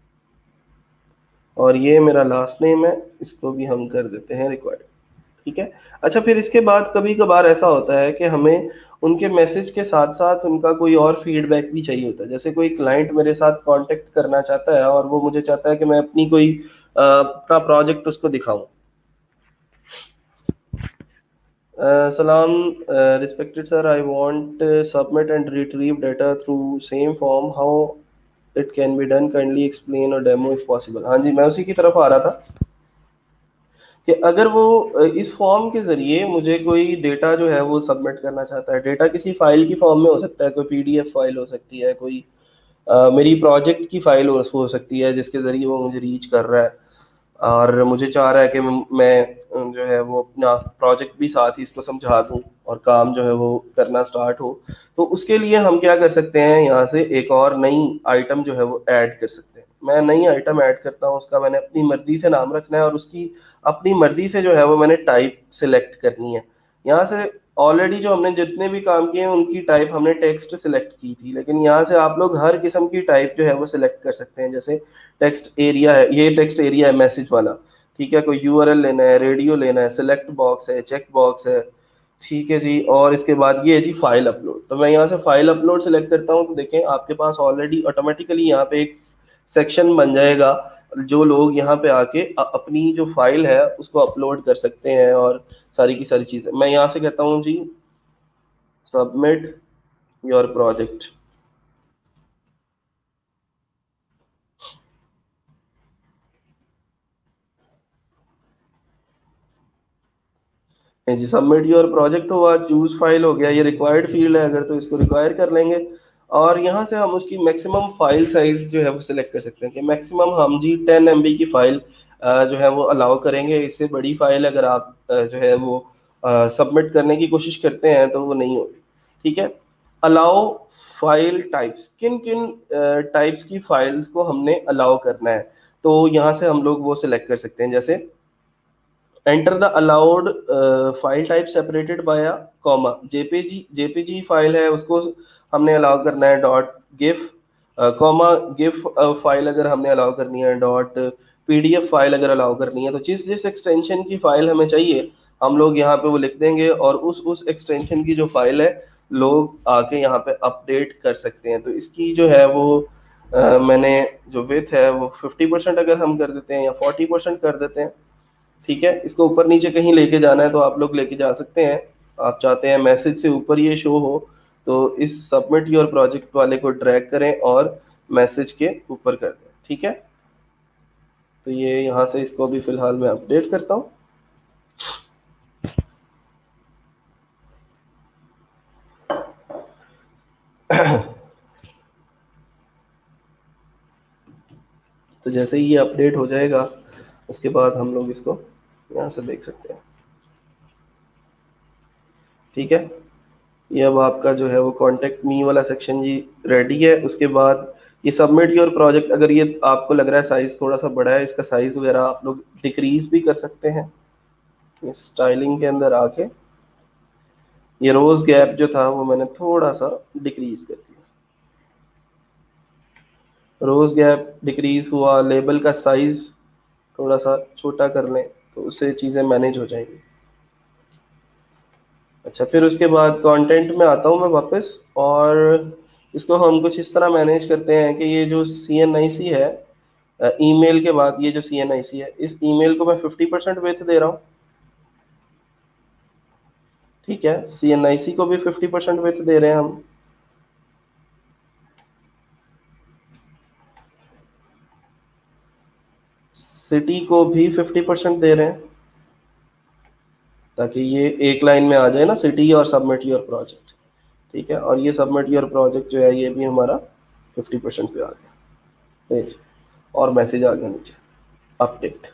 और ये मेरा लास्ट नेम है, इसको भी हम कर देते हैं रिक्वायर्ड, ठीक है। अच्छा, फिर इसके बाद कभी कभार ऐसा होता है कि हमें उनके मैसेज के साथ साथ उनका कोई और फीडबैक भी चाहिए होता है। जैसे कोई क्लाइंट मेरे साथ कांटेक्ट करना चाहता है और वो मुझे चाहता है कि मैं अपनी कोई अ, अपना प्रोजेक्ट उसको दिखाऊं। सलाम, respected sir, I want submit and retrieve data through same form, how it can be done, kindly explain और डेमो इफ पॉसिबल। हाँ जी, मैं उसी की तरफ आ रहा था कि अगर वो अ, इस फॉर्म के जरिए मुझे कोई डेटा जो है वो सबमिट करना चाहता है। डेटा किसी फाइल की फॉर्म में हो सकता है, कोई पीडीएफ फाइल हो सकती है, कोई अ, मेरी प्रोजेक्ट की फाइल हो, हो सकती है जिसके ज़रिए वो मुझे रीच कर रहा है और मुझे चाह रहा है कि मैं जो है वो अपना प्रोजेक्ट भी साथ ही इसको समझा दूं और काम जो है वो करना स्टार्ट हो। तो उसके लिए हम क्या कर सकते हैं, यहाँ से एक और नई आइटम जो है वो ऐड कर सकते हैं। मैं नई आइटम ऐड करता हूँ, उसका मैंने अपनी मर्जी से नाम रखना है और उसकी अपनी मर्जी से जो है वो मैंने टाइप सिलेक्ट करनी है। यहाँ से ऑलरेडी जो हमने जितने भी काम किए हैं उनकी टाइप हमने टेक्स्ट सिलेक्ट की थी, लेकिन यहाँ से आप लोग हर किस्म की टाइप जो है वो सिलेक्ट कर सकते हैं। जैसे टेक्स्ट एरिया है, ये टेक्स्ट एरिया है मैसेज वाला, ठीक है। कोई यूआरएल लेना है, रेडियो लेना है, सिलेक्ट बॉक्स है, चेक बॉक्स है, ठीक है जी। और इसके बाद ये है जी फाइल अपलोड। तो मैं यहाँ से फाइल अपलोड सेलेक्ट करता हूँ, तो देखें आपके पास ऑलरेडी ऑटोमेटिकली यहाँ पे एक सेक्शन बन जाएगा। जो लोग यहाँ पे आके अपनी जो फाइल है उसको अपलोड कर सकते हैं और सारी की सारी चीजें। मैं यहाँ से कहता हूँ जी सबमिट योर प्रोजेक्ट। जी सबमिट योर प्रोजेक्ट हुआ, चूज फाइल हो गया, ये रिक्वायर्ड फील्ड है अगर तो इसको रिक्वायर कर लेंगे। और यहाँ से हम उसकी मैक्सिमम फाइल साइज जो है वो सिलेक्ट कर सकते हैं कि मैक्सिमम हम जी टेन एम बी की फाइल जो है वो अलाउ करेंगे। इससे बड़ी फाइल अगर आप जो है वो सबमिट करने की कोशिश करते हैं तो वो नहीं होगी, ठीक है। अलाउ फाइल टाइप्स, किन किन टाइप्स की फाइल्स को हमने अलाउ करना है, तो यहाँ से हम लोग वो सिलेक्ट कर सकते हैं। जैसे enter the allowed file type separated by comma, JPG JPG file है उसको हमने अलाउ करना है dot gif, comma gif file अगर हमने अलाउ करनी है, डॉट पीडीएफ फाइल अगर अलाउ करनी है। तो जिस जिस एक्सटेंशन की फाइल हमें चाहिए हम लोग यहाँ पे वो लिख देंगे और उस उस एक्सटेंशन की जो फाइल है लोग आके यहाँ पे अपडेट कर सकते हैं। तो इसकी जो है वो uh, मैंने जो विथ है वो फिफ्टी परसेंट अगर हम कर देते हैं या फोर्टी परसेंट कर देते हैं, ठीक है। इसको ऊपर नीचे कहीं लेके जाना है तो आप लोग लेके जा सकते हैं। आप चाहते हैं मैसेज से ऊपर ये शो हो तो इस सबमिट योर प्रोजेक्ट वाले को ड्रैग करें और मैसेज के ऊपर कर दें, ठीक है। तो ये यहाँ से इसको भी फिलहाल मैं अपडेट करता हूँ। तो जैसे ही ये अपडेट हो जाएगा उसके बाद हम लोग इसको यहाँ से देख सकते हैं, ठीक है। ये अब आपका जो है वो कॉन्टेक्ट मी वाला सेक्शन जी रेडी है। उसके बाद ये सबमिट योर प्रोजेक्ट, अगर ये आपको लग रहा है साइज थोड़ा सा बड़ा है, इसका साइज वगैरह आप लोग डिक्रीज भी कर सकते हैं। स्टाइलिंग के अंदर आके ये रोज गैप जो था वो मैंने थोड़ा सा डिक्रीज कर दिया। रोज गैप डिक्रीज हुआ, लेबल का साइज थोड़ा सा छोटा कर लें तो उससे चीज़ें मैनेज हो जाएंगी। अच्छा, फिर उसके बाद कंटेंट में आता हूँ मैं वापस और इसको हम कुछ इस तरह मैनेज करते हैं कि ये जो सी एन आई सी है ईमेल के बाद, ये जो सी एन आई सी है इस ईमेल को मैं फिफ्टी परसेंट विड्थ दे रहा हूँ, ठीक है। सी एन आई सी को भी फिफ्टी परसेंट विड्थ दे रहे हैं हम। सिटी को भी फिफ्टी परसेंट दे रहे हैं ताकि ये एक लाइन में आ जाए ना, सिटी और सबमिट योर प्रोजेक्ट, ठीक है। और ये सबमिट योर प्रोजेक्ट जो है ये भी हमारा फिफ्टी परसेंट पे आ गया और मैसेज आ गया नीचे अपडेट।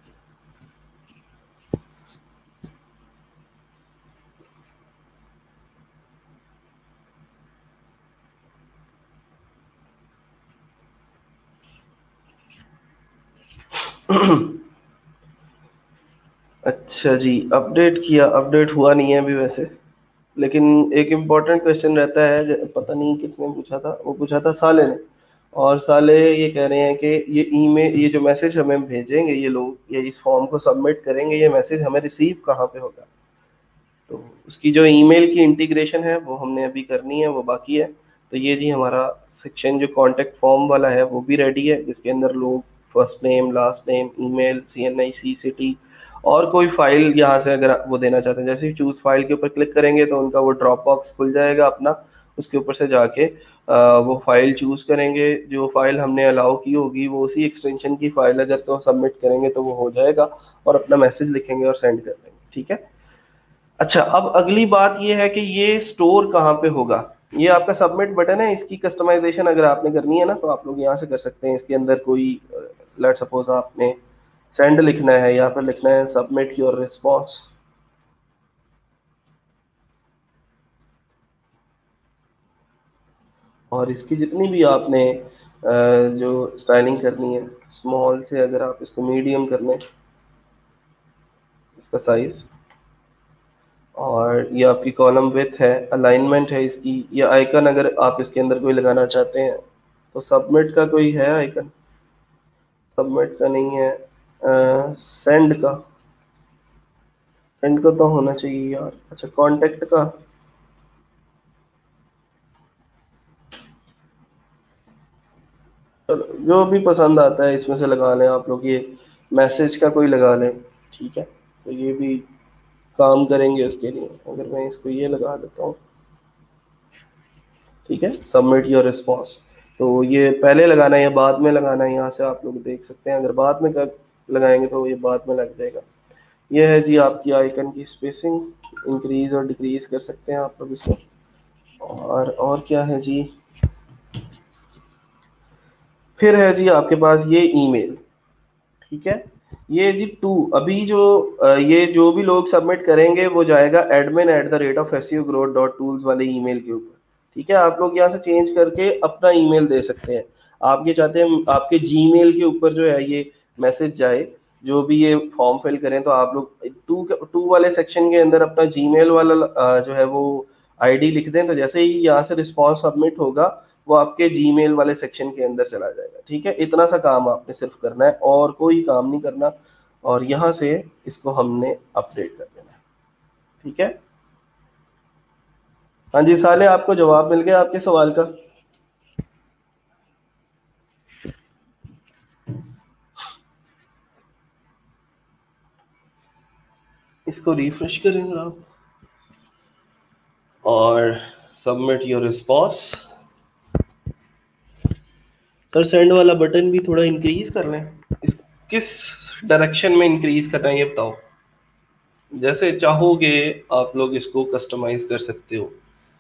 अच्छा जी, अपडेट किया, अपडेट हुआ नहीं है अभी वैसे, लेकिन एक इम्पॉर्टेंट क्वेश्चन रहता है, ज- पता नहीं किसने पूछा था, वो पूछा था साले ने। और साले ये कह रहे हैं कि ये ईमेल, ये जो मैसेज हमें भेजेंगे ये लोग, ये इस फॉर्म को सबमिट करेंगे, ये मैसेज हमें रिसीव कहाँ पे होगा। तो उसकी जो ईमेल की इंटीग्रेशन है वो हमने अभी करनी है, वो बाकी है। तो ये जी हमारा सेक्शन जो कॉन्टेक्ट फॉर्म वाला है वो भी रेडी है, जिसके अंदर लोग first name, last name, email, C N I C, city और कोई फाइल यहाँ से अगर वो देना चाहते हैं, जैसे ही चूज फाइल के ऊपर क्लिक करेंगे तो उनका वो ड्रॉप बॉक्स खुल जाएगा अपना, उसके ऊपर से जाके आ, वो फाइल चूज करेंगे, जो फाइल हमने अलाउ की होगी वो उसी एक्सटेंशन की फाइल अगर तो सबमिट करेंगे तो वो हो जाएगा और अपना मैसेज लिखेंगे और सेंड कर देंगे, ठीक है। अच्छा, अब अगली बात ये है कि ये स्टोर कहाँ पे होगा। ये आपका सबमिट बटन है, इसकी कस्टमाइजेशन अगर आपने करनी है ना तो आप लोग यहाँ से कर सकते हैं। इसके अंदर कोई लेट सपोज आपने सेंड लिखना है, यहाँ पर लिखना है सबमिट योर रिस्पॉन्स। और इसकी जितनी भी आपने जो स्टाइलिंग करनी है, स्मॉल से अगर आप इसको मीडियम कर लें इसका साइज, और ये आपकी कॉलम विथ है, अलाइनमेंट है इसकी, ये आइकन अगर आप इसके अंदर कोई लगाना चाहते हैं तो सबमिट का कोई है आइकन, सबमिट का नहीं है, सेंड का, सेंड का तो होना चाहिए यार। अच्छा कांटेक्ट का, चलो जो भी पसंद आता है इसमें से लगा लें आप लोग। ये मैसेज का कोई लगा लें, ठीक है, तो ये भी काम करेंगे उसके लिए। अगर मैं इसको ये लगा देता हूँ, ठीक है, सबमिट योर रिस्पॉन्स, तो ये पहले लगाना है या बाद में लगाना है, यहाँ से आप लोग देख सकते हैं। अगर बाद में कर लगाएंगे तो ये बाद में लग जाएगा। ये है जी आपकी आइकन की स्पेसिंग, इंक्रीज और डिक्रीज कर सकते हैं आप लोग इसको। और और क्या है जी, फिर है जी आपके पास ये ईमेल, ठीक है, ये जी टू, अभी जो ये जो भी लोग सबमिट करेंगे वो जाएगा admin at the rate of SEO growth dot tools वाले ईमेल के ऊपर, ठीक है। आप लोग यहाँ से चेंज करके अपना ईमेल दे सकते हैं। आप ये चाहते हैं आपके जीमेल के ऊपर जो है ये मैसेज जाए, जो भी ये फॉर्म फिल करें, तो आप लोग टू टू वाले सेक्शन के अंदर अपना जीमेल वाला जो है वो आईडी लिख दें, तो जैसे ही यहाँ से रिस्पॉन्स सबमिट होगा वो आपके जीमेल वाले सेक्शन के अंदर चला जाएगा, ठीक है। इतना सा काम आपने सिर्फ करना है और कोई काम नहीं करना, और यहाँ से इसको हमने अपडेट कर देना, ठीक है। हाँ जी साले, आपको जवाब मिल गया आपके सवाल का। इसको रिफ्रेश करें आप और submit your response. Sir send वाला बटन भी थोड़ा इंक्रीज कर लें, इस किस डायरेक्शन में इंक्रीज करना है ये बताओ, जैसे चाहोगे आप लोग इसको कस्टमाइज कर सकते हो।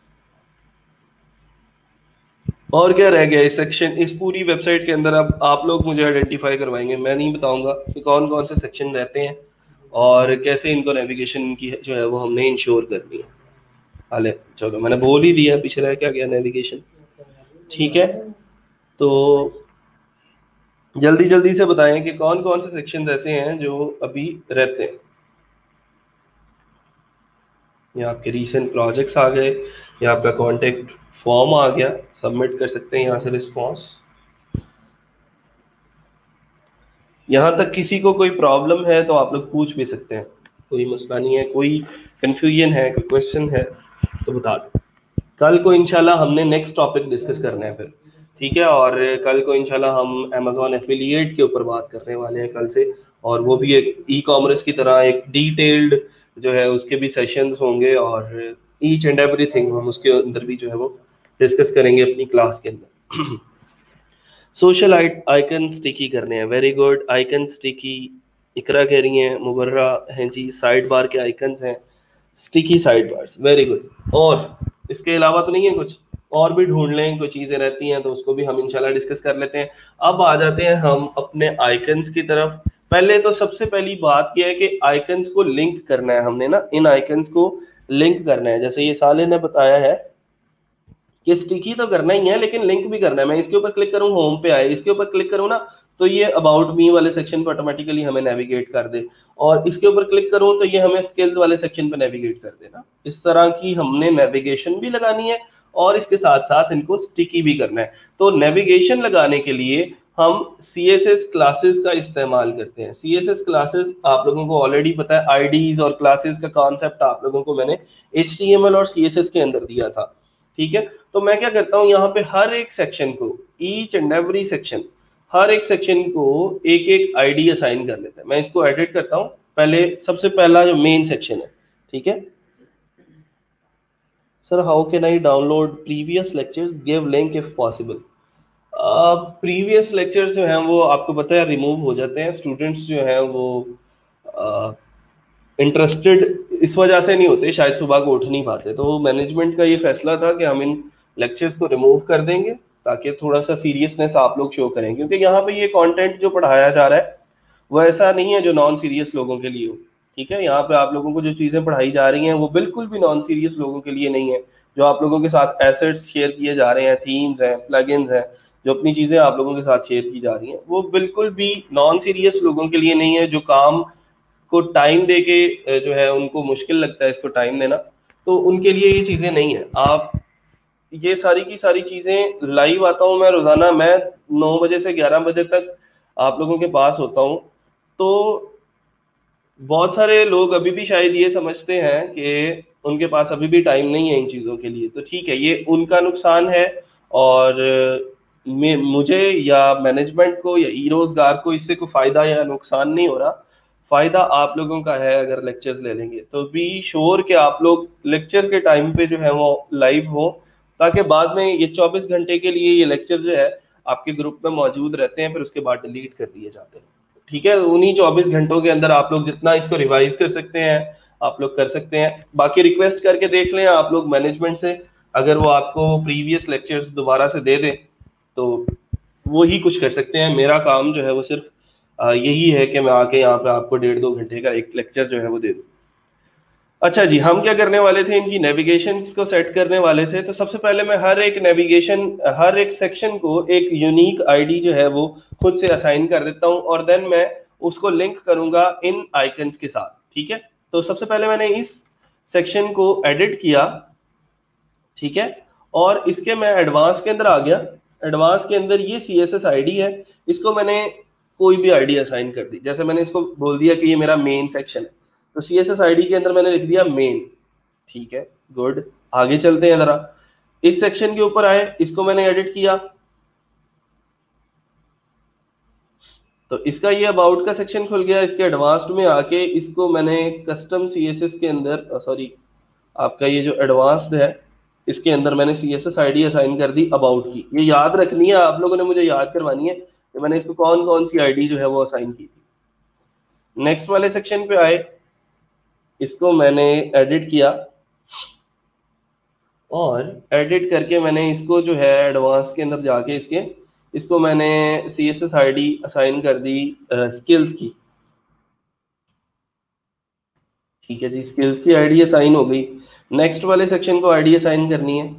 और क्या रह गया इस सेक्शन, इस पूरी वेबसाइट के अंदर अब आप लोग मुझे आइडेंटिफाई करवाएंगे, मैं नहीं बताऊंगा कि कौन कौन से सेक्शन रहते हैं और कैसे इनको नेविगेशन की जो है वो हमने इंश्योर करनी है। हाले चलो मैंने बोल ही दिया, पीछे रह क्या गया नेविगेशन, ठीक है। तो जल्दी जल्दी से बताएं कि कौन कौन से सेक्शन ऐसे हैं जो अभी रहते हैं। ये आपके रीसेंट प्रोजेक्ट्स आ गए, या आपका कॉन्टेक्ट फॉर्म आ गया, सबमिट कर सकते हैं यहाँ से रिस्पॉन्स। यहाँ तक किसी को कोई प्रॉब्लम है तो आप लोग पूछ भी सकते हैं, कोई मसला नहीं है, कोई कंफ्यूजन है, कोई क्वेश्चन है तो बता दो। कल को इंशाल्लाह हमने नेक्स्ट टॉपिक डिस्कस करना है फिर, ठीक है। और कल को इंशाल्लाह हम अमेजोन एफिलिएट के ऊपर बात करने वाले हैं कल से, और वो भी एक ई कॉमर्स की तरह एक डिटेल्ड जो है उसके भी सेशंस होंगे, और ईच एंड एवरीथिंग हम उसके अंदर भी जो है वो डिस्कस करेंगे अपनी क्लास के अंदर। सोशल आइकन स्टिकी करने हैं, very good, icon sticky Iqra कह रही हैं, मुबर्रा हैं जी, साइड बार के आइकन्स हैं, sticky side bars, very good. और इसके अलावा तो नहीं है कुछ, और भी ढूंढ लें, कोई चीज़ें रहती हैं तो उसको भी हम इंशाल्लाह डिस्कस कर लेते हैं। अब आ जाते हैं हम अपने आइकन्स की तरफ। पहले तो सबसे पहली बात यह है कि आइकन्स को लिंक करना है हमने ना, इन आइकन्स को लिंक करना है। जैसे ये साले ने बताया है कि स्टिकी तो करना ही है लेकिन लिंक भी करना है। मैं इसके ऊपर क्लिक करूँ, होम पे आए, इसके ऊपर क्लिक करूँ ना तो ये अबाउट मी वाले सेक्शन पर ऑटोमेटिकली हमें नेविगेट कर दे, और इसके ऊपर क्लिक करूँ तो ये हमें स्किल्स वाले सेक्शन पर नेविगेट कर देना। इस तरह की हमने नेविगेशन भी लगानी है और इसके साथ साथ इनको स्टिकी भी करना है। तो नेविगेशन लगाने के लिए हम सी एस एस क्लासेस का इस्तेमाल करते हैं। सी एस एस क्लासेस आप लोगों को ऑलरेडी पता है, आईडीज और क्लासेस का कॉन्सेप्ट आप लोगों को मैंने एच टी एम एल और सी एस एस के अंदर दिया था, ठीक है। तो मैं क्या करता हूँ, यहाँ पे हर एक सेक्शन को, ईच एंड एवरी सेक्शन, हर एक सेक्शन को एक एक आईडी असाइन कर लेते हैं। मैं इसको एडिट करता हूँ। पहले सबसे पहला जो मेन सेक्शन है, ठीक है। Sir how can I download previous lectures, give link if possible. Previous lectures जो हैं वो आपको पता है रिमूव हो जाते हैं, स्टूडेंट्स जो हैं वो इंटरेस्टेड uh, इस वजह से नहीं होते, शायद सुबह को उठ नहीं पाते, तो मैनेजमेंट का ये फैसला था कि हम इन लेक्चर्स को रिमूव कर देंगे ताकि थोड़ा सा सीरियसनेस आप लोग शो करें, क्योंकि यहाँ पे ये कंटेंट जो पढ़ाया जा रहा है वो ऐसा नहीं है जो नॉन सीरियस लोगों के लिए हो। ठीक है, यहाँ पे आप लोगों को जो चीज़ें पढ़ाई जा रही हैं वो बिल्कुल भी नॉन सीरियस लोगों के लिए नहीं है। जो आप लोगों के साथ एसेट्स शेयर किए जा रहे हैं, थीम्स हैं, प्लगइन्स हैं, जो अपनी चीज़ें आप लोगों के साथ शेयर की जा रही हैं, वो बिल्कुल भी नॉन सीरियस लोगों के लिए नहीं है, जो काम को टाइम दे के जो है उनको मुश्किल लगता है इसको टाइम देना, तो उनके लिए ये चीज़ें नहीं है। आप ये सारी की सारी चीज़ें लाइव आता हूँ मैं रोज़ाना, मैं नौ बजे से ग्यारह बजे तक आप लोगों के पास होता हूँ। तो बहुत सारे लोग अभी भी शायद ये समझते हैं कि उनके पास अभी भी टाइम नहीं है इन चीज़ों के लिए, तो ठीक है, ये उनका नुकसान है। और मैं मुझे या मैनेजमेंट को या ई रोजगार को इससे कोई फ़ायदा या नुकसान नहीं हो रहा। फ़ायदा आप लोगों का है अगर लेक्चर्स ले लेंगे, तो बी श्योर कि आप लोग लेक्चर के टाइम पे जो है वो लाइव हो, ताकि बाद में ये चौबीस घंटे के लिए ये लेक्चर जो है आपके ग्रुप में मौजूद रहते हैं, फिर उसके बाद डिलीट कर दिए जाते हैं। ठीक है, उन्हीं चौबीस घंटों के अंदर आप लोग जितना इसको रिवाइज कर सकते हैं आप लोग कर सकते हैं। बाकी रिक्वेस्ट करके देख लें आप लोग मैनेजमेंट से, अगर वो आपको प्रीवियस लेक्चर्स दोबारा से दे दें तो वो ही कुछ कर सकते हैं। मेरा काम जो है वो सिर्फ आ, यही है कि मैं आके यहाँ पे आपको डेढ़ दो घंटे का एक लेक्चर जो है वो दे दूँ। अच्छा जी, हम क्या करने वाले थे, इनकी नेविगेशन को सेट करने वाले थे। तो सबसे पहले मैं हर एक नेविगेशन हर एक सेक्शन को एक यूनिक आईडी जो है वो खुद से असाइन कर देता हूँ, और देन मैं उसको लिंक करूंगा इन आइकन्स के साथ। ठीक है, तो सबसे पहले मैंने इस सेक्शन को एडिट किया। ठीक है, और इसके मैं एडवांस के अंदर आ गया। एडवांस के अंदर ये C S S I D है, इसको मैंने कोई भी आईडी असाइन कर दी। जैसे मैंने इसको बोल दिया कि ये मेरा मेन सेक्शन है, तो C S S I D के अंदर मैंने लिख दिया मेन। ठीक है, गुड। आगे चलते हैं जरा, इस सेक्शन के ऊपर आए, इसको मैंने एडिट किया। तो इसका ये अबाउट का सेक्शन खुल गया। इसके एडवांस्ड में आके इसको मैंने कस्टम सीएसएस के अंदर, सॉरी आपका ये जो एडवांस्ड है इसके अंदर मैंने C S S I D assign कर दी अबाउट की। ये याद रखनी है आप लोगों ने, मुझे याद करवानी है कि मैंने इसको कौन कौन सी आईडी जो है वो असाइन की थी। नेक्स्ट वाले सेक्शन पे आए, इसको मैंने एडिट किया, और एडिट करके मैंने इसको जो है एडवांस के अंदर जाके इसके इसको मैंने C S S I D assign कर दी स्किल्स की। ठीक है जी, स्किल्स की आईडी असाइन हो गई। नेक्स्ट वाले सेक्शन को आईडी असाइन करनी है,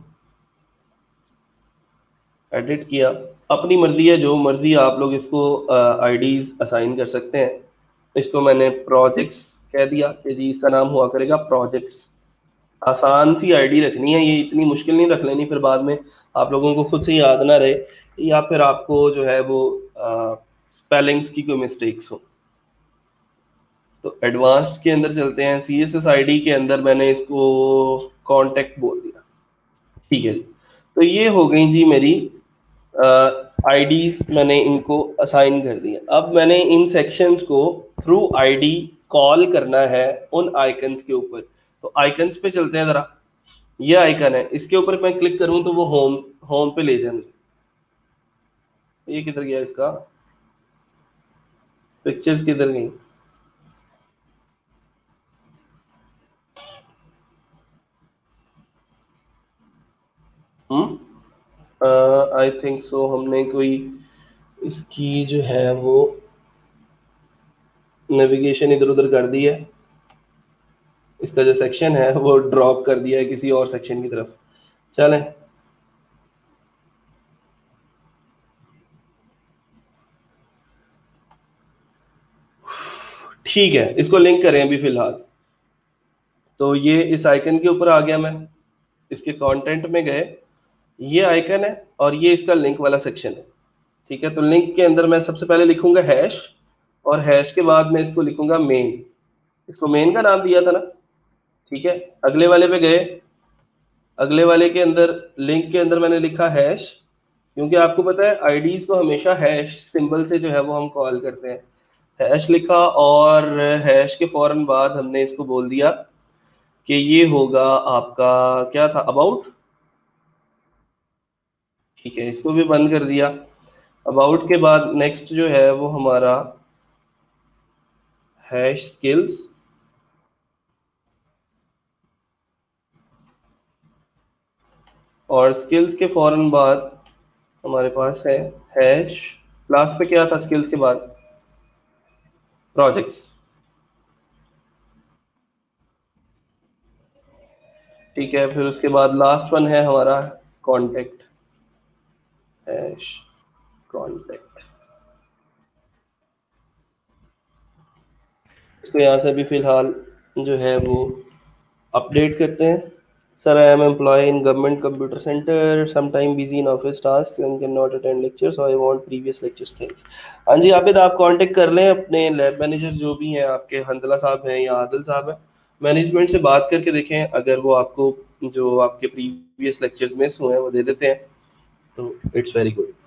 एडिट किया। अपनी मर्जी है, जो मर्जी आप लोग इसको आईडीज असाइन कर सकते हैं। इसको मैंने प्रोजेक्ट्स कह दिया कि जी इसका नाम हुआ करेगा प्रोजेक्ट्स। आसान सी आईडी रखनी है, ये इतनी मुश्किल नहीं रख लेनी, फिर बाद में आप लोगों को खुद से याद ना रहे, या फिर आपको जो है वो स्पेलिंग्स की कोई मिस्टेक्स हो। तो एडवांस्ड के अंदर चलते हैं, C S S I D के अंदर मैंने इसको कॉन्टेक्ट बोल दिया। ठीक है जी, तो ये हो गई जी मेरी आईडीज, मैंने इनको असाइन कर दिया। अब मैंने इन सेक्शंस को थ्रू आईडी कॉल करना है उन आइकन्स के ऊपर। तो आइकन्स पे चलते हैं जरा। ये आइकन है, इसके ऊपर मैं क्लिक करूं तो वो होम होम पे ले जाएंगे। ये किधर गया, इसका पिक्चर्स किधर गई? हम्म आई थिंक सो हमने कोई इसकी जो है वो नेविगेशन इधर उधर कर दी है। इसका जो सेक्शन है वो ड्रॉप कर दिया है किसी और सेक्शन की तरफ। चलें, ठीक है, इसको लिंक करें अभी फिलहाल। तो ये इस आइकन के ऊपर आ गया मैं, इसके कंटेंट में गए, ये आइकन है और ये इसका लिंक वाला सेक्शन है। ठीक है, तो लिंक के अंदर मैं सबसे पहले लिखूंगा हैश, और हैश के बाद मैं इसको लिखूंगा मेन। इसको मेन का नाम दिया था ना। ठीक है, अगले वाले पे गए, अगले वाले के अंदर लिंक के अंदर मैंने लिखा हैश, क्योंकि आपको पता है आईडीज को हमेशा हैश सिंबल से जो है वो हम कॉल करते हैं। हैश लिखा, और हैश के फौरन बाद हमने इसको बोल दिया कि ये होगा आपका क्या था, अबाउट। ठीक है, इसको भी बंद कर दिया। अबाउट के बाद नेक्स्ट जो है वो हमारा हैश स्किल्स, और स्किल्स के फौरन बाद हमारे पास है हैश, लास्ट पे क्या था स्किल्स के बाद? प्रोजेक्ट्स। ठीक है, फिर उसके बाद लास्ट वन है हमारा कॉन्टेक्ट, हैश कॉन्टेक्ट। इसको यहाँ से भी फिलहाल जो है वो अपडेट करते हैं। Sir, I am employ in government computer centre, some time busy in office task and can not attend lectures, I want previous lectures things. हाँ जी आबिद, आप कांटेक्ट कर लें अपने लैब मैनेजर जो भी हैं आपके, हंजला साहब हैं या आदिल साहब हैं, मैनेजमेंट से बात करके देखें, अगर वो आपको जो आपके प्रीवियस लेक्चर्स मिस हुए हैं वो दे देते हैं तो इट्स वेरी गुड।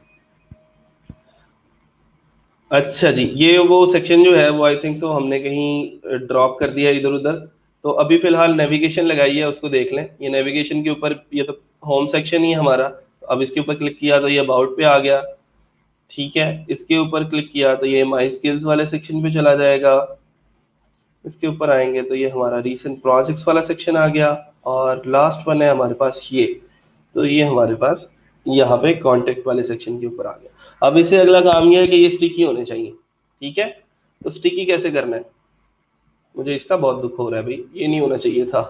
अच्छा जी, ये वो सेक्शन जो है वो आई थिंक सो हमने कहीं ड्रॉप कर दिया इधर उधर। तो अभी फिलहाल नेविगेशन लगाई है, उसको देख लें। ये नेविगेशन के ऊपर, ये तो होम सेक्शन ही है हमारा। अब इसके ऊपर क्लिक किया तो ये अबाउट पे आ गया। ठीक है, इसके ऊपर क्लिक किया तो ये माई स्किल्स वाले सेक्शन पे चला जाएगा। इसके ऊपर आएंगे तो ये हमारा रीसेंट प्रोजेक्ट्स वाला सेक्शन आ गया। और लास्ट वन है हमारे पास ये, तो ये हमारे पास यहाँ पे कांटेक्ट वाले सेक्शन के ऊपर आ गया। अब इसे अगला काम ये है कि ये स्टिकी होने चाहिए। ठीक है, तो स्टिकी कैसे करना है? मुझे इसका बहुत दुख हो रहा है भाई, ये नहीं होना चाहिए था।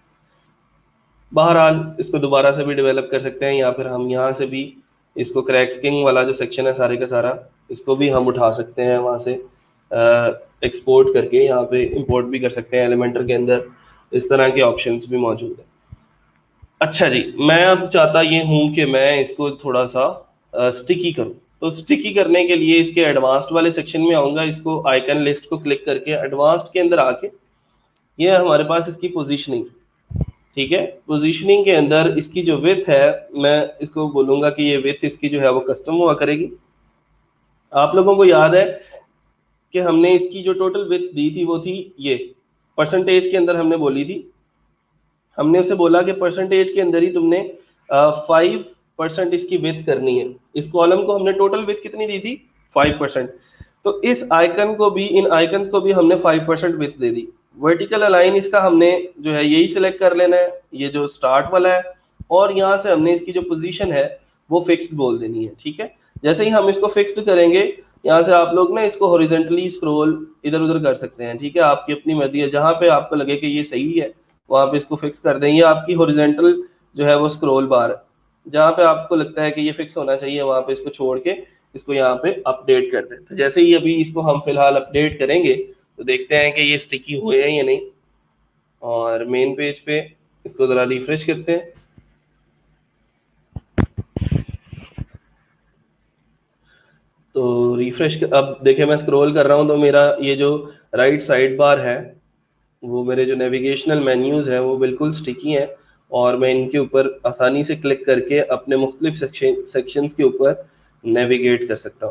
बहरहाल इसको दोबारा से भी डेवलप कर सकते हैं, या फिर हम यहाँ से भी इसको क्रैक्सकिंग वाला जो सेक्शन है सारे का सारा, इसको भी हम उठा सकते हैं वहाँ से एक्सपोर्ट करके यहाँ पे इंपोर्ट भी कर सकते हैं एलिमेंटर के अंदर। इस तरह के ऑप्शंस भी मौजूद हैं। अच्छा जी, मैं अब चाहता ये हूँ कि मैं इसको थोड़ा सा स्टिकी करूँ। तो स्टिकी करने के लिए इसके एडवांस्ड वाले सेक्शन में आऊँगा, इसको आइकन लिस्ट को क्लिक करके एडवांस्ड के अंदर आके ये हमारे पास इसकी पोजीशनिंग। ठीक है, पोजीशनिंग के अंदर इसकी जो विथ है, मैं इसको बोलूंगा कि ये विथ इसकी जो है वो कस्टम हुआ करेगी। आप लोगों को याद है कि हमने इसकी जो टोटल विथ दी थी वो थी ये परसेंटेज के अंदर हमने बोली थी। हमने उसे बोला कि परसेंटेज के अंदर ही तुमने फाइव परसेंट इसकी विथ करनी है। इस कॉलम को हमने टोटल विथ कितनी दी थी? Five percent. तो इस आइकन को भी, इन आइकन्स को भी हमने फाइव परसेंट विथ दे दी। वर्टिकल अलाइन इसका हमने जो है यही सिलेक्ट कर लेना है, ये जो स्टार्ट वाला है, और यहाँ से हमने इसकी जो पोजीशन है वो फिक्स्ड बोल देनी है। ठीक है, जैसे ही हम इसको फिक्स्ड करेंगे, यहाँ से आप लोग ना इसको हॉरिजॉन्टली स्क्रॉल इधर उधर कर सकते हैं। ठीक है, आपकी अपनी मर्जी है, जहाँ पे आपको लगे कि ये सही है वहाँ पे इसको फिक्स कर दें। ये आपकी हॉरिजॉन्टल जो है वो स्क्रॉल बार, जहाँ पे आपको लगता है कि ये फिक्स होना चाहिए वहाँ पे इसको छोड़ के इसको यहाँ पे अपडेट कर दें। तो जैसे ही अभी इसको हम फिलहाल अपडेट करेंगे तो देखते हैं कि ये स्टिकी हुए हैं या नहीं। और मेन पेज पे इसको जरा रिफ्रेश करते हैं। तो रिफ्रेश, अब देखिए मैं स्क्रॉल कर रहा हूँ तो मेरा ये जो राइट साइड बार है, वो मेरे जो नेविगेशनल मेन्यूज हैं वो बिल्कुल स्टिकी हैं, और मैं इनके ऊपर आसानी से क्लिक करके अपने मुख्तलिफ सेक्शन सेक्शंस के ऊपर नेविगेट कर सकता हूँ।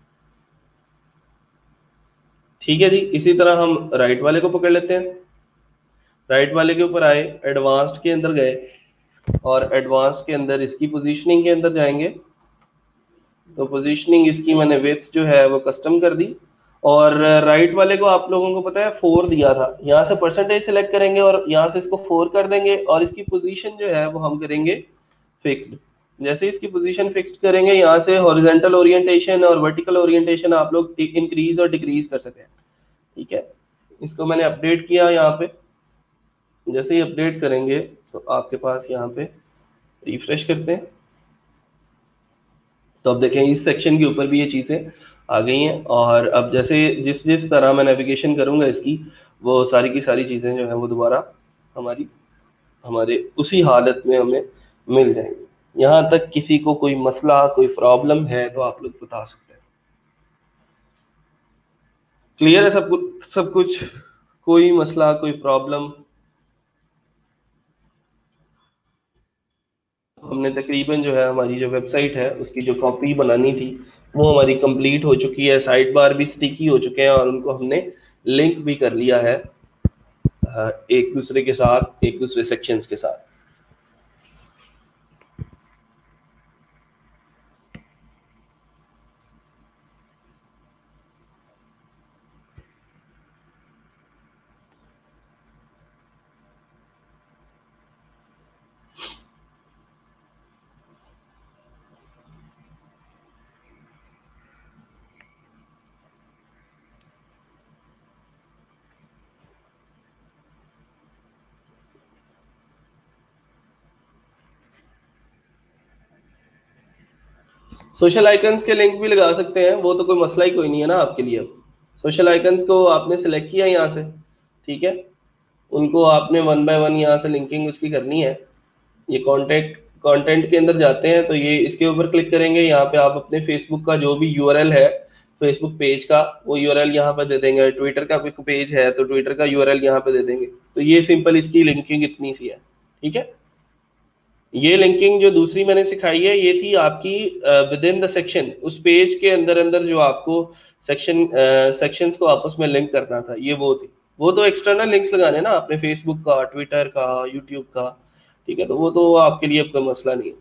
ठीक है जी, इसी तरह हम राइट वाले को पकड़ लेते हैं। राइट वाले के ऊपर आए, एडवांस्ड के अंदर गए, और एडवांस्ड के अंदर इसकी पोजीशनिंग के अंदर जाएंगे। तो पोजीशनिंग इसकी मैंने विथ जो है वो कस्टम कर दी। और राइट वाले को आप लोगों को पता है फोर दिया था, यहाँ से परसेंटेज सेलेक्ट करेंगे और यहाँ से इसको फोर कर देंगे, और इसकी पोजीशन जो है वो हम करेंगे फिक्स्ड। जैसे इसकी पोजीशन फिक्स्ड करेंगे, यहाँ से हॉरिजॉन्टल ओरिएंटेशन और वर्टिकल ओरिएंटेशन आप लोग इंक्रीज और डिक्रीज कर सकें। ठीक है, इसको मैंने अपडेट किया यहाँ पे। जैसे ही अपडेट करेंगे तो आपके पास यहाँ पे रिफ्रेश करते हैं, तो अब देखें इस सेक्शन के ऊपर भी ये चीज़ें आ गई हैं। और अब जैसे जिस जिस तरह मैं नेविगेशन करूंगा इसकी, वो सारी की सारी चीज़ें जो है वो दोबारा हमारी हमारे उसी हालत में हमें मिल जाएंगी। यहाँ तक किसी को कोई मसला, कोई प्रॉब्लम है तो आप लोग बता सकते हैं। क्लियर है सब कुछ? सब कुछ, कोई मसला, कोई प्रॉब्लम? हमने तकरीबन जो है हमारी जो वेबसाइट है उसकी जो कॉपी बनानी थी वो हमारी कंप्लीट हो चुकी है। साइड बार भी स्टिकी हो चुके हैं और उनको हमने लिंक भी कर लिया है एक दूसरे के साथ, एक दूसरे सेक्शंस के साथ। सोशल आइकन्स के लिंक भी लगा सकते हैं, वो तो कोई मसला ही कोई नहीं है ना आपके लिए। अब सोशल आइकन्स को आपने सिलेक्ट किया यहाँ से, ठीक है, उनको आपने वन बाय वन यहाँ से लिंकिंग उसकी करनी है। ये कंटेंट कंटेंट के अंदर जाते हैं तो ये इसके ऊपर क्लिक करेंगे, यहाँ पे आप अपने फेसबुक का जो भी यूआरएल है फेसबुक पेज का, वो यूआरएल यहाँ पे दे देंगे। ट्विटर का भी पेज है तो ट्विटर का यूआरएल यहाँ पे दे देंगे। तो ये सिंपल इसकी लिंकिंग इतनी सी है, ठीक है। ये लिंकिंग जो दूसरी मैंने सिखाई है ये थी आपकी विद इन द सेक्शन, उस पेज के अंदर अंदर जो आपको सेक्शन सेक्शंस को आपस में लिंक करना था, ये वो थी। वो तो एक्सटर्नल लिंक्स लगाने ना अपने फेसबुक का, ट्विटर का, यूट्यूब का, ठीक है, तो वो तो आपके लिए अब कोई मसला नहीं है।